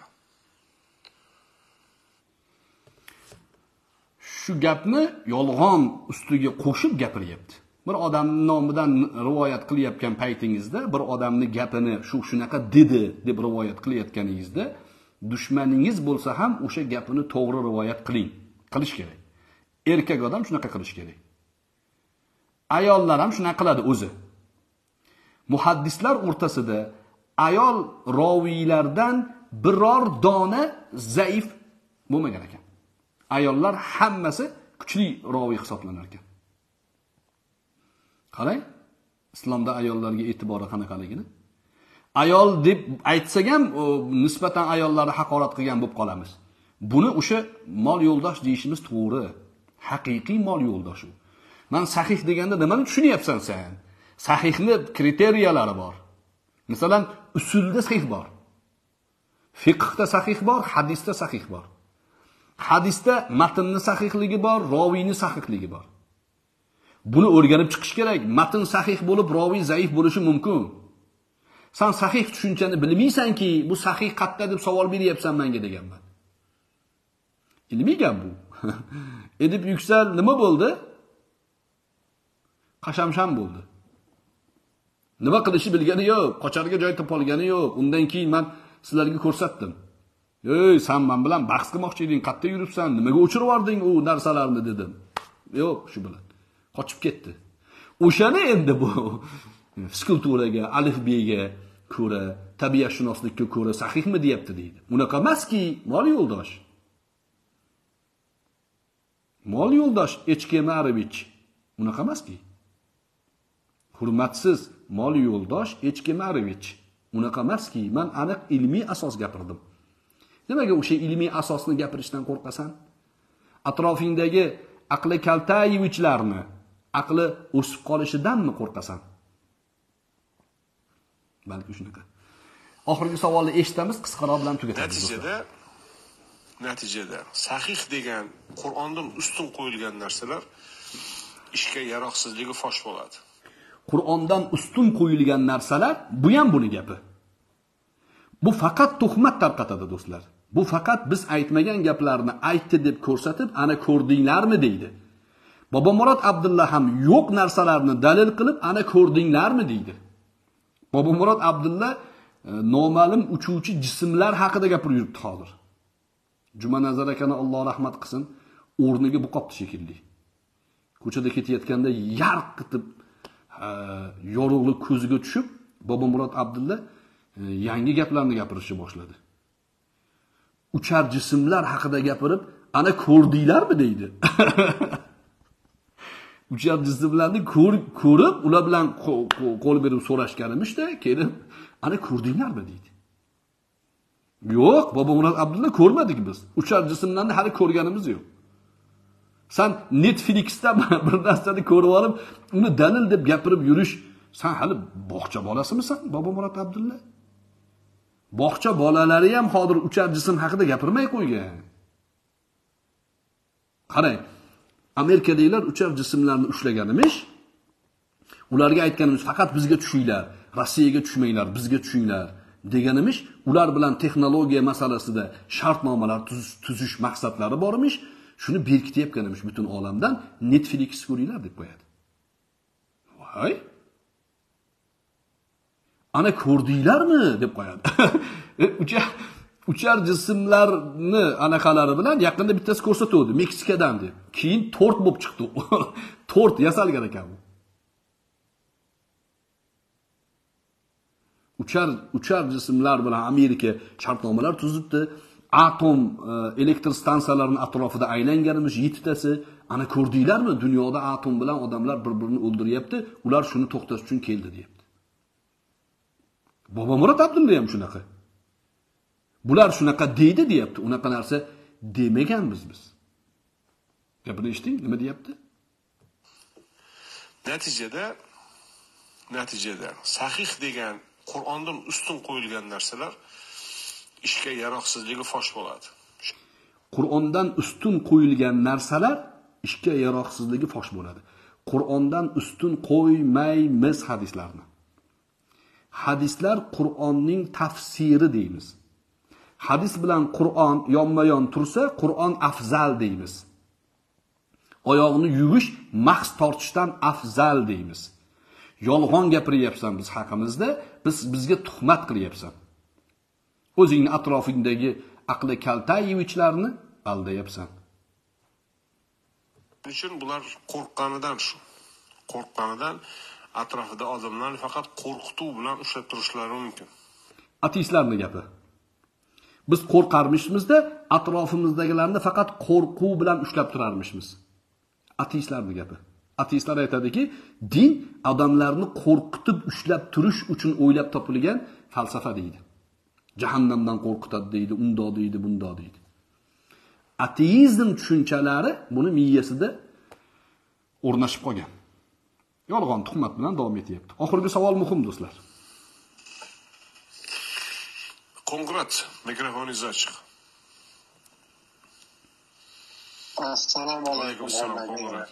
Shu gapni yolg'on ustiga qo'shib gapiryapti. Bir odamning nomidan rivoyat qilayotgan paytingizda, bir odamning gapini shunaqa dedi deb rivoyat qilayotganingizda, dushmaningiz bo'lsa ham o'sha gapini to'g'ri rivoyat qilish kerak. Erkak odam shunaqa qilish kerak. Ayollar ham shunaqa qiladi o'zi. Muhaddislar o'rtasida ayol roviylardan biror dona zaif bo'lmagan ekan. Ayollar hammasi kuchli roviy hisoblanar ekan. Qarang, islomda ayollarga e'tibori qanaqaligini. Ayol deb aytsak ham nisbatan ayollarni haqorat qilgan bo'lib qolamiz. Buni o'sha mol yo'ldosh deyishimiz to'g'ri. Haqiqiy mol yo'ldosh u. Men sahih deganda nimani tushunyapsan sen? Sahihni kriteriyalar bor. Masalan, usulda sahih bor. Fiqhda sahih bor, hadisda sahih bor. Hadisda matnni sahihligi bor, roviyni sahihligi bor. Buni o'rganib chiqish kerak. Matn sahih bo'lib, roviy zaif bo'lishi mumkin. Sen sahih tushunchani bilmaysanki, bu sahih qayerda deb savol beryapsan menga deganman. Ilmiy gap bu. Edip Yüksel nima bo'ldi? Qashamsham bo'ldi. Nima qilishi bilgani yo'q, qocharga joy topolgani yo'q. Undan keyin men sizlarga ko'rsatdim. "Ey, sen men bilan bahs qilmoqchi eding, qayerda yuribsan? Nimaga o'chirib yording u narsalarni?" dedim. Yo'q, shu bilan qochib ketdi. O'shani endi bu fizikulturaga, alifbega ko'ra, tabiatshunoslikka ko'ra sahihmi deyapti deydi. Unaqa emaski, mol yo'ldosh. Mol yo'ldosh Echkemarevich. Unaqa emaski. Hurmatsiz mol yo'ldosh Echkemarevich. Unaqa emaski. Men aniq ilmiy asos gapirdim. Nimaga o'sha ilmiy asosni gapirishdan qo'rqasan? Atrofingdagi aqli kaltayevichlarni aqli o'sib qolishidanmi qo'rqasan? Balki shunaqa. Oxirgi savolni eshitamiz, qisqaroq bilan tugatamiz. Natijada sahih degan Qur'ondan ustun qo'yilgan narsalar ishga yaroqsizligi fosh bo'ladi. Qur'ondan ustun qo'yilgan narsalar, bu ham buni gapi. Bu faqat tuhmat tarqatadi do'stlar. Bu faqat biz aytmagan gaplarni aytdi deb ko'rsatib, ana ko'rdinglarmi deydi. Bobomurod Abdulla ham yo'q narsalarni dalil qilib, ana ko'rdinglarmi deydi. Bobomurod Abdulla noma'lum uchuvchi jismlar haqida gapirib yuribdi hozir. Jumanazar akani Alloh rahmat qilsin, o'rniga buqopti shekilli. Ko'chada ketayotganda yarq qitib yorug'lik ko'ziga tushib, Bobomurod Abdulla yangi gaplarni gapirishni boshladi. Uchar jismlar haqida gapirib, ana ko'rdinglarmi deydi. Uchar jismlarni ko'rib, ular bilan qo'l berib so'rashganimizda, keyin ana ko'rdinglarmi deydi. Yo'q, Bobomurod Abdulla ko'rmadik biz. Uchar jismlarni hali ko'rganimiz yo'q. Sen Netflix'da bir narsani ko'rib olib, uni dalil deb gapirib yurish, sen hali bog'cha bolasimisan, Bobomurod Abdulla? Bog'cha bolalari ham hozir uchar jism haqida gapirmay qo'ygan. Qarang, Amerikadagilar uchar jismlarni ushlaganimiz, ularga aytganimiz faqat bizga tushinglar, Rossiyaga tushmanglar, bizga tushinglar deganimiz, ular bilan texnologiya masalasida shartnomalar tuzish maqsadlari bormish, shuni berkitayotganimiz butun olamdan Netflix ko'ringlar deb qo'yadi. Voy! Ana ko'rdinglarmi deb qo'yadi. Uchar jismlarni anaqalari bilan yaqinda bittasi ko'rsatuvdi, Meksikadan deb. Keyin tort bo'lib chiqdi. Tort yasalgan ekan bu. Uchar jismlar bilan Amerika shartnomalar tuzibdi. Atom elektr stansiyalarining atrofida aylanganimiz 7 tasi. Ana ko'rdinglarmi? Dunyoda atom bilan odamlar bir-birini o'ldiryapti. Ular shuni to'xtatish uchun keldi, deyapti. Bobomurod Abdulla ham shunaqa. Bular shunaqa deydi, deyapti. Unaqa narsa demaganmiz biz. Gapini eshiting, nima deyapti? Natijada sahih degan Qur'ondan ustun qo'yilgan narsalar ishga yaroqsizligi fosh bo'ladi. Qur'ondan ustun qo'yilgan narsalar ishga yaroqsizligi fosh bo'ladi. Qur'ondan ustun qo'ymaymiz hadislarni. Hadislar Qur'onning tafsiri deymiz. Hadis bilan Qur'on yonma-yon tursa, Qur'on afzal deymiz. Oyoqni yuvish mahs tortishdan afzal deymiz. Yolg'on gapiryapsan biz haqimizda, bizga tuhmat qilyapsan. O'zingni atrofingdagi aqli kaltayevichlarni aldayapsan. Uchun bular qo'rqqanidan atrofida odamlarni faqat qo'rqituv bilan ushlab turishlari mumkin. Ateistlarning gapi. Biz qo'rqarmishmizda, atrofimizdagilarni faqat qo'rquv bilan ushlab turarmishmiz. Ateistlarning gapi. Ateistlar aytadiki, din odamlarni qo'rqitib ushlab turish uchun o'ylab topilgan falsafa deydi. Jahannamdan qo'rqitadi deydi, undoq deydi, bundoq deydi. Ateizm tushunchalari buni miyasida o'rnashib qolgan. Yolg'on tuhmat bilan davom etyapti. Oxirgi savol muhim do'stlar. Qo'ng'irat, mikrofoningiz ochiq. Assalomu alaykum. Qo'ng'irat.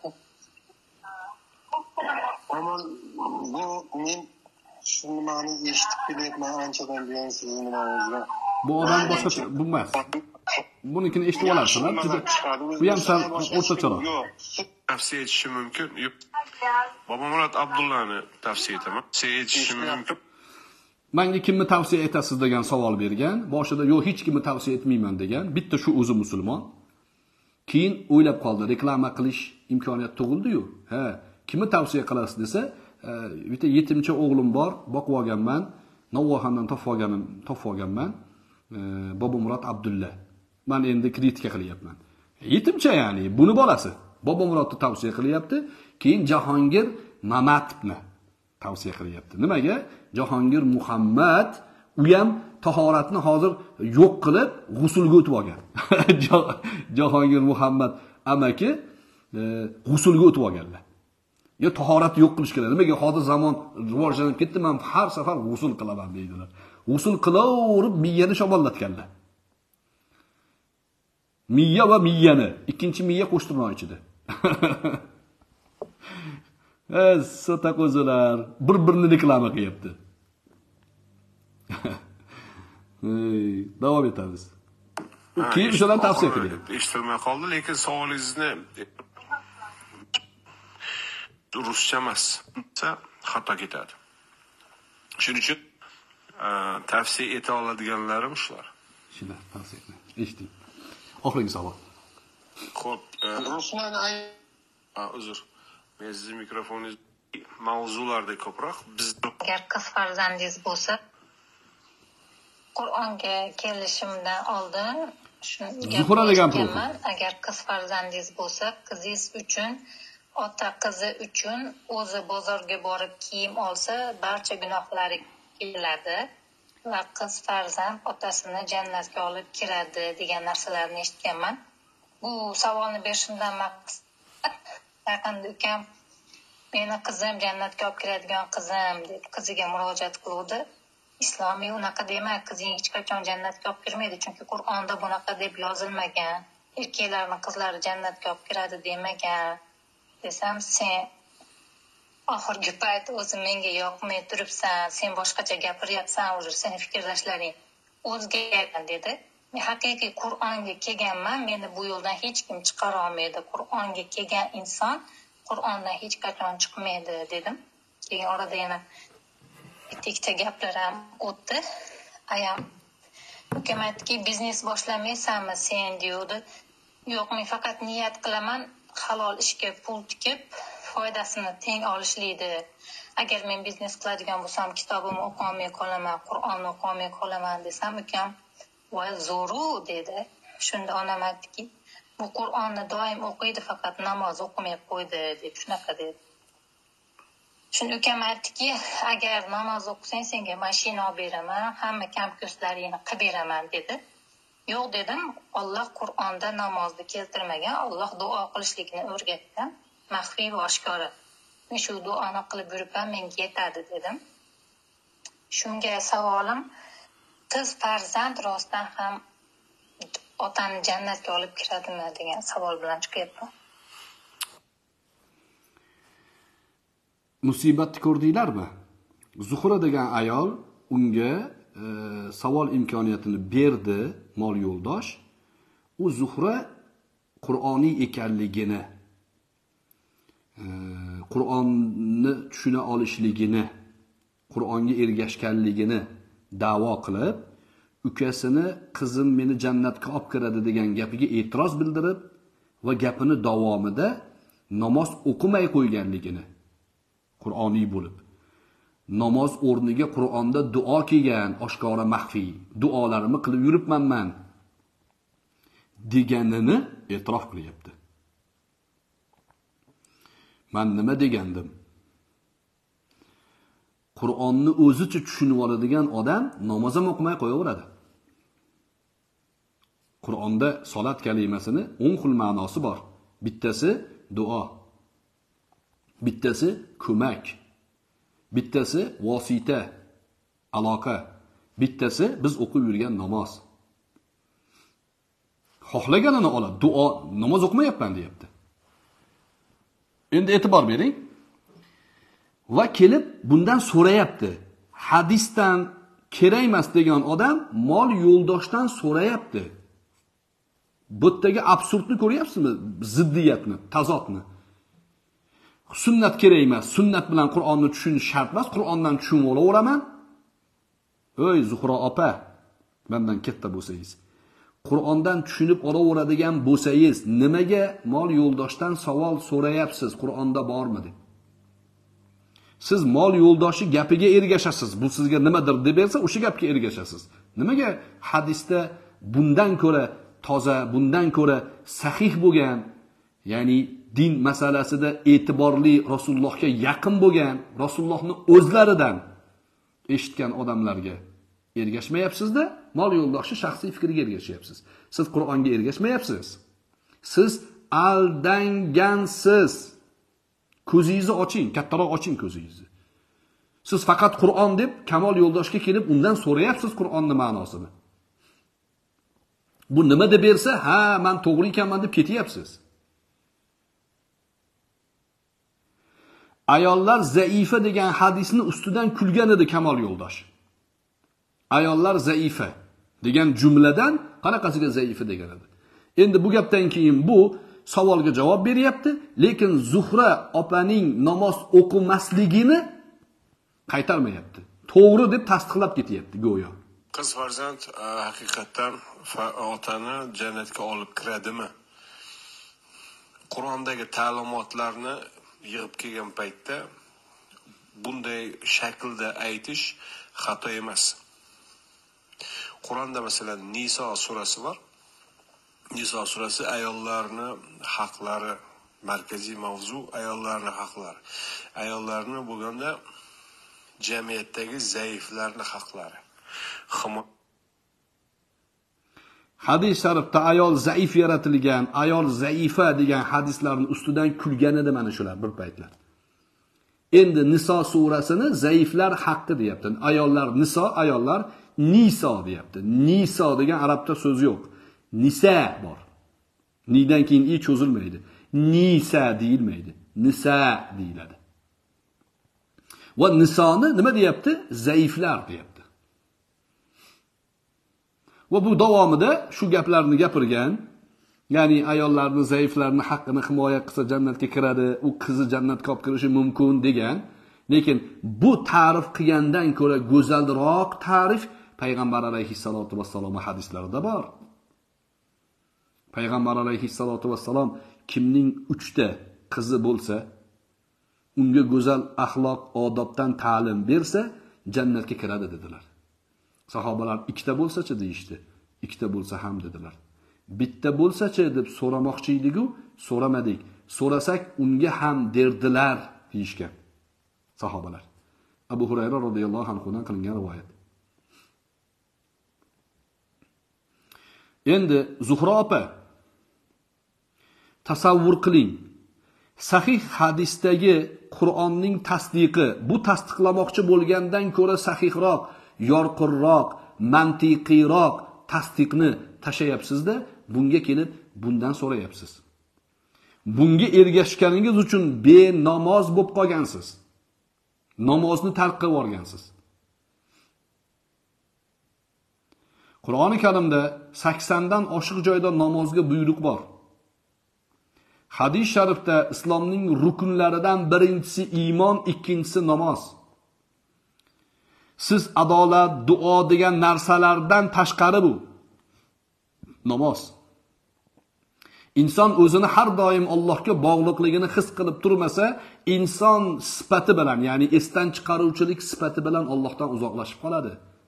Bu men shu nimani eshitib kelyapman anchadan buyon sizni nimangizdan. Bu odam boshqa bu emas. Bunikini eshitib olasizlar. Bu ham sal o'rtacharoq. Tavsiya etishim mumkin. Bobomurod Abdullani tavsiya etaman. Tavsiya etishim mumkin. Menga kimni tavsiya etasiz degan savol bergan. Boshida yo'q, hech kimni tavsiya etmayman degan. Bitta shu o'zi musulmon. Keyin o'ylab qoldi, reklama qilish imkoniyati tug'ildi-yu. Ha, kimni tavsiya qilasiz desa, bitta yetimcha o'g'lim bor, boqib olganman, Navoiydan topib olganman. Bobomurod Abdulla. Men endi kritika qilyapman. Yetimcha ya'ni, buni bolasi. Bobomurodni tavsiya qilyapti. Keyin Jahongir Mamatovni tavsiya qilyapti. Nimaga? Jahongir Muhammad u ham tahoratni hozir yo'q qilib, g'usulga o'tib olgan. Jahongir Muhammad amaki g'usulga o'tib olganlar. Yo tahoratni yo'q qilish kerak. Nimaga hozir zamon rivojlanib ketdi, men har safar g'usul qilaman deydilar. G'usul qilaverib miyani shamollatganlar. Miya va miyani, ikkinchi miya qo'shtirnoq ichida. Sotako'zilar bir-birini reklama qilyapti. Davom etamiz. Keyin o'shadan tavsiya qilyapti. Eshitilmay qoldi, lekin savolingizni ruscha emas, xato ketadi. Shuning uchun tavsiya eta oladiganlarim shular. Shular tavsiya qiling. Eshiting. Oxirgi savol. Xo'p, Ruslan uzr. Men sizning mikrofoningiz mavzularda ko'proq biz Agar qiz farzandingiz bo'lsa, Qur'onga kelishimdan oldin Zuhra degan gapirganman. Agar qiz farzandingiz bo'lsa, qizingiz uchun, ota qizi uchun o'zi bozorga borib kiyim olsa, barcha gunohlari keladi va qiz farzand otasini jannatga olib kiradi degan narsalarni eshitganman. Bu savolni berishimdan maqsad, yaqinda ukam meni qizim jannatga olib kiradigan qizim deb qiziga murojaat qiluvdi. Islomiy unaqa dema, qizing hech qachon jannatga olib kirmaydi, chunki Qur'onda bunaqa deb yozilmagan. Erkaklarning qizlari jannatga olib kiradi demagan. Desam, sen oxirgi payt o'zi menga yoqmay turibsan, sen boshqacha gapiryapsan, o'zi seni fikrlashlaring o'zgargan dedi. Men haqiqiy Qur'onga kelganman, meni bu yo'ldan hech kim chiqara olmaydi. Qur'onga kelgan inson Qur'ondan hech qachon chiqmaydi dedim. Keyin orada yana ikkita gaplar ham o'tdi. Ayam ukam aytdiki, biznes boshlamaysanmi sen deydi. Yo'q, men faqat niyat qilaman halol ishga pul tikib foydasini teng olishlikdi. Agar men biznes qiladigan bo'lsam, kitobimni o'qolmay qolaman, Qur'onni o'qolmay qolaman desam, ukam voy zo'ru dedi. Shunda onam aytdiki, bu Qur'onni doim o'qiydi, faqat namoz o'qimay qo'ydi deb shunaqa dedi. Shunda ukam aytdiki, agar namoz o'qisang senga mashina olib beraman, hamma kamko'stlaringni qilib beraman dedi. Yo'q dedim, Alloh Qur'onda namozni keltirmagan, Alloh duo qilishlikni o'rgatgan, maxfiy va oshkora. Men shu duoni qilib yuribman, menga yetadi dedim. Shunga savolim, qiz farzand rostdan ham otani jannatga olib kiradimi degan savol bilan chiqyapman. Musibatni ko'rdinglarmi? Zuhra degan ayol unga savol imkoniyatini berdi, mol yo'ldosh. U Zuhra Qur'oniy ekanligini, Qur'onni tushuna olishligini, Qur'onga ergashganligini da'vo qilib, ukasini qizim meni jannatga olib kiradi degan gapiga e'tiroz bildirib va gapini davomida namoz o'qimay qo'yganligini, Qur'oniy bo'lib, namoz o'rniga Qur'onda duo kelgan, oshkora maxfiy duolarimni qilib yuribman deganini e'tirof qilyapti. Men nima degandim? Qur'onni o'zicha tushunib oladigan odam namoz ham o'qimay qo'yaveradi. Qur'onda salat kalimasining 10 xil ma'nosi bor. Bittasi duo, bittasi ko'mak, bittasi vosita, aloqa, bittasi biz o'qib yurgan namoz. Xohlaganini oladi, duo, namoz o'qimayapman deyapti. Endi e'tibor bering. Va kelib bundan so'rayapti. Hadisdan kerak emas degan odam mol yo'ldoshdan so'rayapti. Bu yerdagi absurdni ko'ryapsizmi? Ziddiyatni, tazodni. Sunnat kerak emas, sunnat bilan Qur'onni tushunish shart emas, Qur'ondan tushunib olaveraman. Ey Zuhra opa, mendan katta bo'lsangiz, Qur'ondan tushunib olaveradigan bo'lsangiz, nimaga mol yo'ldoshdan savol so'rayapsiz? Qur'onda bormi deb. Siz mol yo'ldoshi gapiga ergashasiz. Bu sizga nimadir deb bersa, o'sha gapga ergashasiz. Nimaga hadisda bundan ko'ra toza, bundan ko'ra sahih bo'lgan, ya'ni din masalasida e'tiborli, Rasulullohga yaqin bo'lgan, Rasulullohning o'zlaridan eshitgan odamlarga ergashmayapsiz-da, mol yo'ldoshi shaxsiy fikriga ergashyapsiz. Siz Qur'onga ergashmayapsiz. Siz aldangansiz. Ko'zingizni oching, kattaroq oching ko'zingizni. Siz faqat Qur'on deb kamol yo'ldoshga kelib undan so'rayapsiz Qur'onning ma'nosini. Bu nima deb bersa, ha, men to'g'ri ekanman deb ketyapsiz. Ayollar zaifa degan hadisni ustidan kulgan edi kamol yo'ldosh. Ayollar zaifa degan jumladan qanaqasiga zaifa degan edi. Endi bu gapdan keyin bu savolga javob beryapti, lekin Zuhra opaning namoz o'qimasligini qaytarmayapti. To'g'ri deb tasdiqlab ketyapti go'yo. Qiz farzand haqiqatan otani jannatga olib kiradimi? Qur'ondagi ta'limotlarni yig'ib kelgan paytda bunday shaklda aytish xato emas. Qur'onda masalan Niso surasi bor. Niso surasi ayollarni haqlari, markaziy mavzu ayollarni haqlari. Ayollarni bo'lganda jamiyatdagi zaiflarning haqlari. Hadis sharifda ayol zaif yaratilgan, ayol zaifa degan hadislarning ustidan kulgan edi mana shular bir paytlar. Endi Niso surasini zaiflar haqqi deyapti. Ayollar Niso, ayollar Niso deyapti. Niso degan arabcha so'z yo'q. Nisa bor. Nidan keyin i cho'zilmaydi. Nisa deyilmaydi. Nisa deyiladi. Va nisoni nima deyapti? Zaiflar deyapti. Va bu davomida shu gaplarni gapirgan, ya'ni ayollarni, zaiflarni haqqini himoya qilsa jannatga kiradi, u qizi jannatga olib kirishi mumkin degan. Lekin bu ta'rif qilgandan ko'ra go'zalroq ta'rif payg'ambar alayhissalatu vassalom hadislarida bor. Payg'ambar alayhissalatu vassalom kimning 3 ta qizi bo'lsa, unga go'zal axloq, odobdan ta'lim bersa, jannatga kiradi dedilar. Sahobalar 2 ta bo'lsa-chi deyishdi. 2 ta bo'lsa ham dedilar. Bitta bo'lsa-chi deb so'ramoqchi edik-ku, so'ramadik. So'rasak unga ham derdilar deyishgan sahobalar. Abu Hurayra radhiyallohu anhudan qilingan rivoyat. Endi Zuhra opa tasavvur qiling. Sahih hadisdagi Qur'onning tasdiqi, bu tasdiqlamoqchi bo'lgandan ko'ra sahihroq, yorqinroq, mantiqiyroq tasdiqni tashayapsiz-da, bunga kelib bundan so'rayapsiz. Bunga ergashganingiz uchun benamoz bo'lib qolgansiz. Namozni tark qilib o'rgansiz. Qur'oni Karimda 80 dan oshiq joyda namozga buyruq bor. Hadis sharifda islomning rukunlaridan birinchisi iymon, ikkinchisi namoz. Siz adolat, duo degan narsalardan tashqari bu namoz. Inson o'zini har doim Allohga bog'liqligini his qilib turmasa, inson sifati bilan, ya'ni esdan chiqaruvchilik sifati bilan Allohdan uzoqlashib qoladi.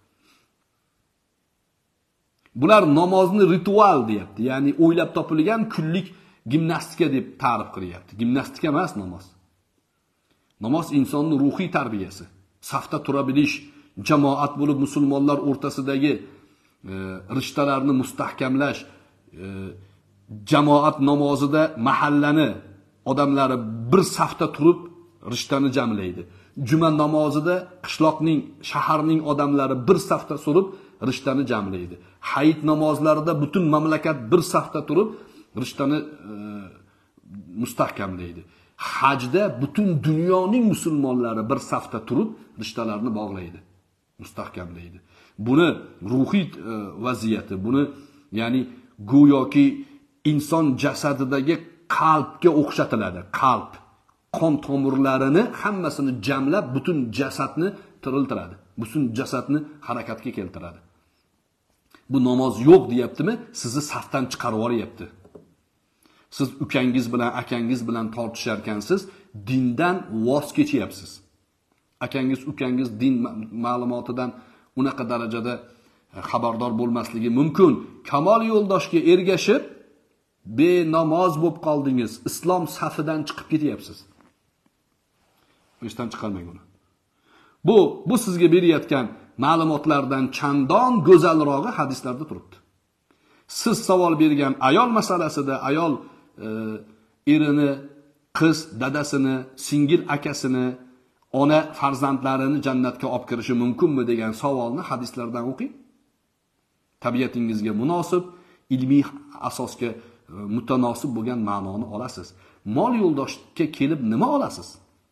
Bular namozni ritual deyapti, ya'ni o'ylab topilgan kunlik gimnastika deb ta'rif qilyapti. Gimnastika emas namoz. Namoz insonning ruhiy tarbiyasi, safda tura bilish, jamoat bo'lib musulmonlar o'rtasidagi rishtalarni mustahkamlash, jamoat namozida mahallani odamlari bir safda turib rishtani jamlaydi. Juma namozida qishloqning, shaharning odamlari bir safda turib rishtani jamlaydi. Hayit namozlarida butun mamlakat bir safda turib rishtani mustahkamlaydi. Hajda butun dunyoning musulmonlari bir safda turib rishtalarni bog'laydi, mustahkamlaydi. Buni ruhiy vaziyati, buni ya'ni go'yoki inson jasadidagi qalbga o'xshatiladi. Qalb, qon tomirlarini hammasini jamlab butun jasadni tiriltiradi. Butun jasadni harakatga keltiradi. Bu namoz yo'q deyaptimi? Sizni safdan chiqarib yuboryapti. Siz ukangiz bilan, akangiz bilan tortishar ekansiz, dindan voz kechyapsiz. Akangiz, ukangiz din ma'lumotidan unaqa darajada xabardor bo'lmasligi mumkin. Kamol yo'ldoshga ergashib benamoz bo'lib qoldingiz. Islom safidan chiqib ketyapsiz. Ishdan chiqarmang uni. Bu sizga berayotgan ma'lumotlardan chandon go'zalrog'i hadislarda turibdi. Siz savol bergan ayol masalasida ayol erini, qiz dadasini, singil akasini, ona farzandlarini jannatga olib kirishi mumkinmi degan savolni hadislardan o'qing. Tabiatingizga munosib, ilmiy asosga mutanosib bo'lgan ma'noni olasiz. Mol yo'ldoshga kelib nima olasiz?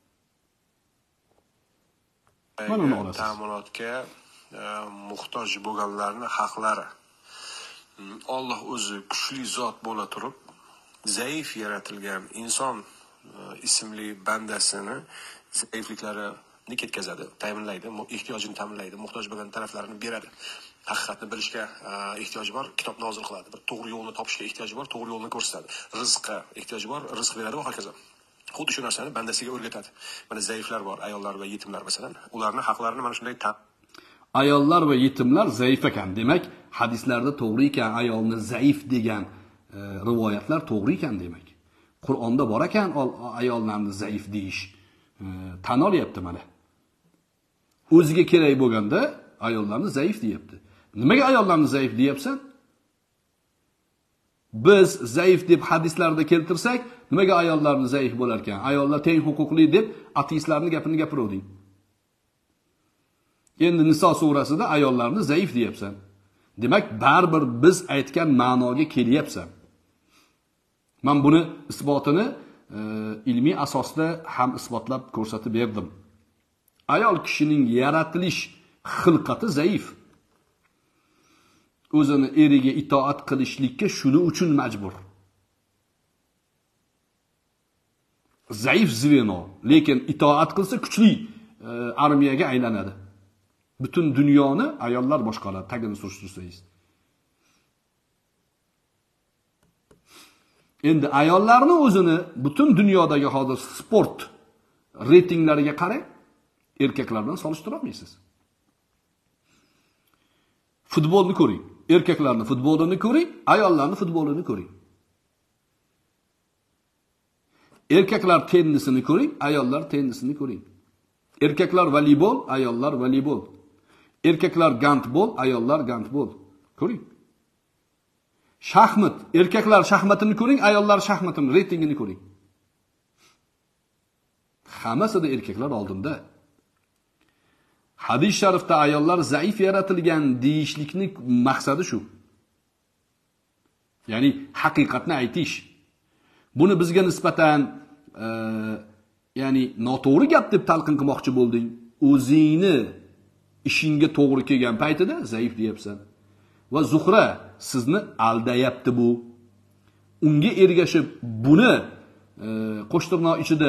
Mana uni olasiz. Ta'minotga muhtoj bo'lganlarning haqlari. Alloh o'zi kuchli zot bo'la turib, zaif yaratilgan inson ismli bandasini zaifliklarini ketkazadi, ta'minlaydi, ehtiyojini ta'minlaydi, muhtoj bo'lgan taraflarini beradi. Haqiqatni bilishga ehtiyoji bor, kitob nozil qiladi. Bir to'g'ri yo'lni topishga ehtiyoji bor, to'g'ri yo'lni ko'rsatadi. Rizqqa ehtiyoji bor, rizq beradi va hokazo. Xuddi shu narsani bandasiga o'rgatadi. Mana zaiflar bor, ayollar va yetimlar masalan, ularning haqlarini mana shunday ayollar va yetimlar zaif ekan. Demak, hadislarda to'g'ri ekan, ayolni zaif degan rivoyatlar to'g'ri ekan demak. Qur'onda bor ekan ayollarni zaif deyish. Tan olyapti mana. O'ziga kerak bo'lganda ayollarni zaif deyapti. Nimaga ayollarni zaif deyapsan? Biz zaif deb hadislarda keltirsak, nimaga ayollarni zaif bo'lar ekan? Ayollar teng huquqli deb ateistlarning gapini gapiravding. Endi Niso surasida ayollarni zaif deyapsan. Demak, baribir biz aytgan ma'noga kelyapsan. Men buni isbotini ilmiy asosda ham isbotlab ko'rsatib berdim. Ayol kishining yaratilish xilqati zaif. O'zini eriga itoat qilishlikka shuning uchun majbur. Zaif zveno, lekin itoat qilsa kuchli armiyaga aylanadi. Butun dunyoni ayollar boshqaradi, tagini surishtirsangiz. Endi ayollarni o'zini butun dunyodagi hozir sport reytinglariga qarang, erkaklar bilan solishtira olmaysiz. Futbolni ko'ring, erkaklarning futbolini ko'ring, ayollarning futbolini ko'ring. Erkaklar tennisini ko'ring, ayollar tennisini ko'ring. Erkaklar voleybol, ayollar voleybol. Erkaklar gandbol, ayollar gandbol. Ko'ring. Shaxmat, erkaklar shaxmatini ko'ring, ayollar shaxmatini reytingini ko'ring. Hammasida erkaklar oldinda. Hadis sharifda ayollar zaif yaratilgan deyishlikning maqsadi shu. Ya'ni haqiqatni aytish. Buni bizga nisbatan ya'ni noto'g'ri gap deb talqin qilmoqchi bo'lding. O'zingni ishingga to'g'ri kelgan paytida zaif deyapsan. Va Zuhra sizni aldayapti bu. Unga ergashib buni qo'shtirnoq ichida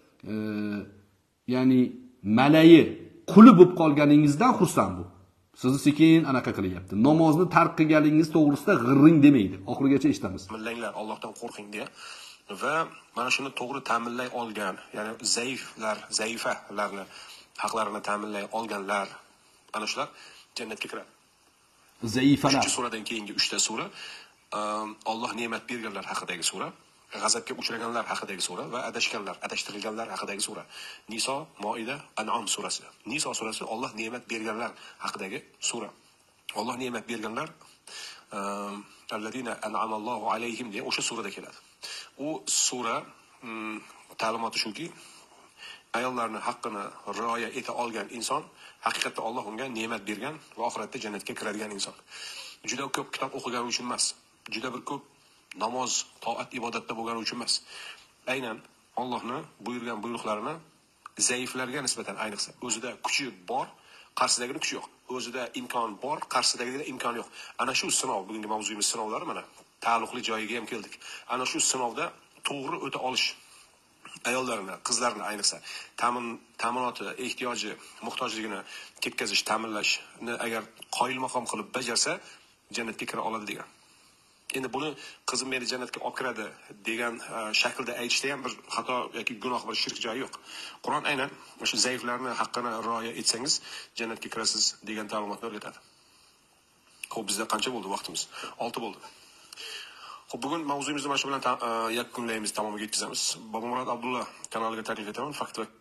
ya'ni malayi quli bo'lib qolganingizdan xursand bu. Sizni sekin anaqa qilyapti. Namozni tark qilganingiz to'g'risida g'irring demaydi. Oxirigacha eshitamiz. Millanglar Allohdan qo'rqing deya va mana shuni to'g'ri ta'minlay olgan, ya'ni zaifalarni haqlarini ta'minlay olganlar ana shular jannatga kiradi. Zaifalar. 3-suradan keyingi 3ta sura Alloh ne'mat berganlar haqidagi sura, g'azabga uchraganlar haqidagi sura va adashtirilganlar haqidagi sura. Niso, Moida, An'am surasi. Niso surasi Alloh ne'mat berganlar haqidagi sura. Alloh ne'mat berganlar allazina an'ama Allohu alayhim deya o'sha surada keladi. U sura ta'limoti shuki, ayollarning haqqini rioya eta olgan inson haqiqatda Alloh unga ne'mat bergan va oxiratda jannatga kiradigan inson. Juda ko'p kitob o'qigani uchun emas, juda bir ko'p namoz, toat, ibodatda bo'lgani uchun emas. Aynan Allohning buyurgan buyruqlarini zaiflarga nisbatan ayniqsa, o'zida kuchi bor, qarshidagida kuchi yo'q. O'zida imkon bor, qarshidagida imkon yo'q. Ana shu sinov, bugungi mavzuyimiz sinovlari mana taalluqli joyiga ham keldik. Ana shu sinovda to'g'ri o'ta olish ayollarni, qizlarni ayniqsa ta'minoti, ehtiyoji, muhtojligini ketkazish, ta'minlashni agar qoyil maqom qilib bajarsa, jannatga kira oladi degan. Endi buni qizim meni jannatga olib kiradi degan shaklda aytishda ham bir xato yoki gunoh, bir shirk joyi yo'q. Qur'on aynan o'sha zaiflarni haqqini rioya etsangiz jannatga kirasiz degan ta'limotni o'rgatadi. Xo'p, bizda qancha bo'ldi vaqtimiz? 6 bo'ldi. Xo'p, bugun mavzuyimizni mana shu bilan yakunlaymiz, tamomiga yetkazamiz. Bobomurod Abdulla kanaliga taklif etaman. Faqat va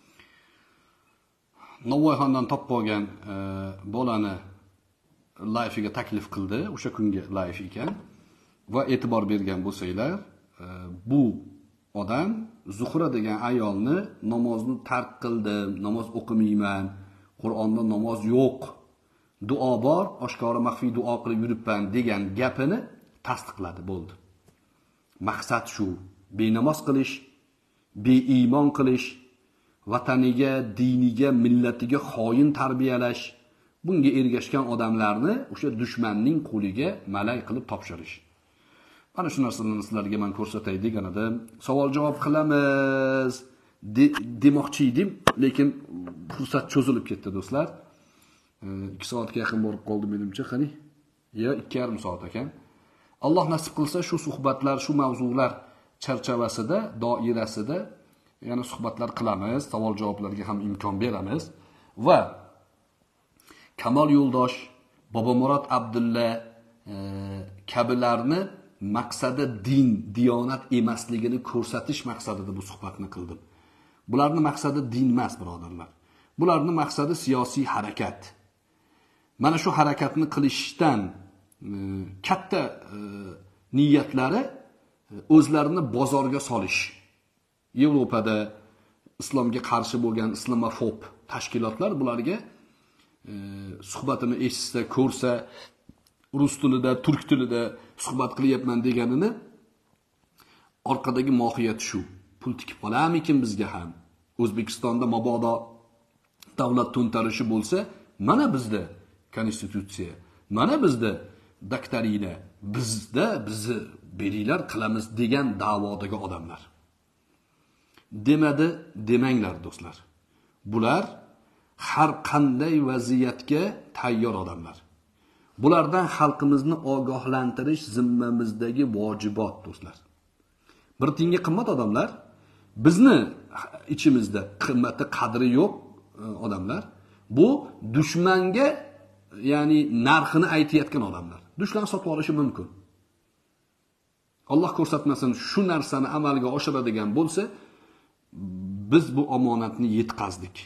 Navoiyxondan topib olgan bolani live-ga taklif qildi. O'sha kungi live ekan. Va e'tibor bergan bo'lsanglar, bu odam Zuhra degan ayolni namozni tark qildim, namoz o'qimayman, Qur'onda namoz yo'q, duo bor, oshkora maxfiy duo qilib yuribman degan gapini tasdiqladi, bo'ldi. Maqsad shu: benamoz qilish, beiymon qilish, vataniga, diniga, millatiga xoin tarbiyalash, bunga ergashgan odamlarni o'sha dushmanning qo'liga malak qilib topshirish. Mana shu narsalarni sizlarga men ko'rsatay degan edim. Savol-javob qilamiz demoqchi edim, lekin fursat cho'zilib ketdi do'stlar. 2 soatga yaqin borib qoldi menimcha, qani? Ya 2,5 soat ekan. Alloh nasib qilsa shu suhbatlar, shu mavzular charchavasida, doirasida yana suhbatlar qilamiz, savol-javoblarga ham imkon beramiz va Kamol Yo'ldosh, Bobomurod Abdulla kabilarni maqsadi din, diyonat emasligini ko'rsatish maqsadida bu suhbatni qildim. Bularning maqsadi din emas, birodarlar. Bularning maqsadi siyosiy harakat. Mana shu harakatni qilishdan katta niyatlari o'zlarini bozorga solish. Yevropada islomga qarshi bo'lgan islamofob tashkilotlar bularga suhbatini eshitsa, ko'rsa, rus tilida, turk tilida suhbat qilyapman deganini orqadagi mohiyat shu. Pul tikib qolarmikin bizga ham? O'zbekistonda mabodo davlat to'ntarishi bo'lsa, mana bizda konstitutsiya, mana bizda doktorina, bizda bizni beringlar qilamiz degan da'vodagi odamlar. Demadi, demanglar do'stlar. Bular har qanday vaziyatga tayyor odamlar. Bulardan xalqimizni ogohlantirish zimmamizdagi vojibot do'stlar. Bir tiyinga qimmat odamlar, bizni ichimizda qimmati, qadri yo'q odamlar. Bu dushmanga, ya'ni narxini aytayotgan odamlar. Dushman sotib olishi mumkin. Alloh ko'rsatmasin, shu narsani amalga oshiradigan bo'lsa, biz bu omonatni yetkazdik.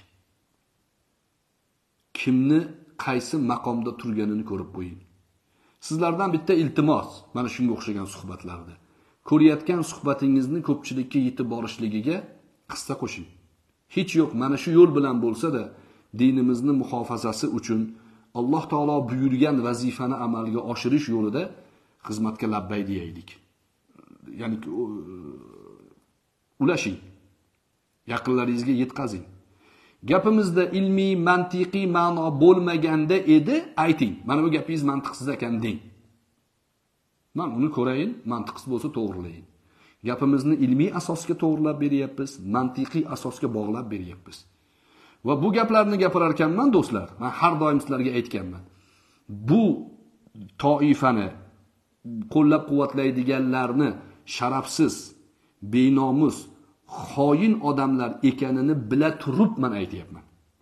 Kimni qaysi maqomda turganini ko'rib qo'ying. Sizlardan bitta iltimos, mana shunga o'xshagan suhbatlarda. Ko'rayotgan suhbatingizni ko'pchilikka yetib borishligiga qissa qo'shing. Hech yo'q, mana shu yo'l bilan bo'lsa-da, dinimizni muhofazasi uchun Alloh taolo buyurgan vazifani amalga oshirish yo'lida xizmatga labbay deyaylik. Ya'ni ulashing. Yaqinlaringizga yetkazing. Gapimizda ilmiy, mantiqiy ma'no bo'lmaganda edi, ayting. Mana bu gapingiz mantiqsiz ekan deng. Men uni ko'rayin, mantiqsiz bo'lsa to'g'rilayin. Gapimizni ilmiy asosga to'g'rilab beryapmiz, mantiqiy asosga bog'lab beryapmiz. Va bu gaplarni gapirar ekanman do'stlar, men har doim sizlarga aytganman. Bu toifani qo'llab-quvvatlaydiganlarni sharafsiz, benomus, xoin odamlar ekanini bila turib men aytayapman.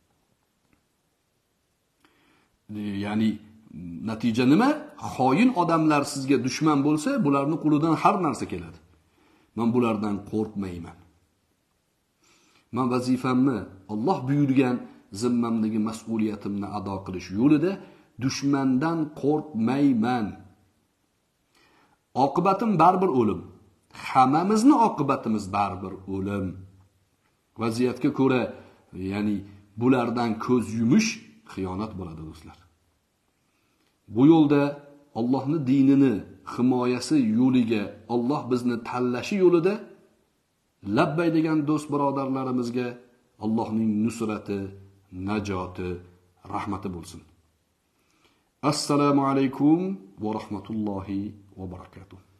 Ya'ni natija nima? Xoin odamlar sizga dushman bo'lsa, bularning qo'lidan har narsa keladi. Men bulardan qo'rqmayman. Men vazifamni, Alloh buyurgan zimmamdagi mas'uliyatimni ado qilish yo'lida dushmandan qo'rqmayman. Oqibatim baribir o'lim. Hammamizni oqibatimiz baribir o'lim. Vaziyatga ko'ra, ya'ni bulardan ko'z yumish xiyonat bo'ladi do'stlar. Bu yo'lda Allohning dinini himoyasi yo'liga, Alloh bizni tanlashi yo'lida labbay degan do'st birodarlarimizga Allohning nusrati, najoti, rahmati bo'lsin. Assalomu alaykum va rahmatullohi va barakatuh.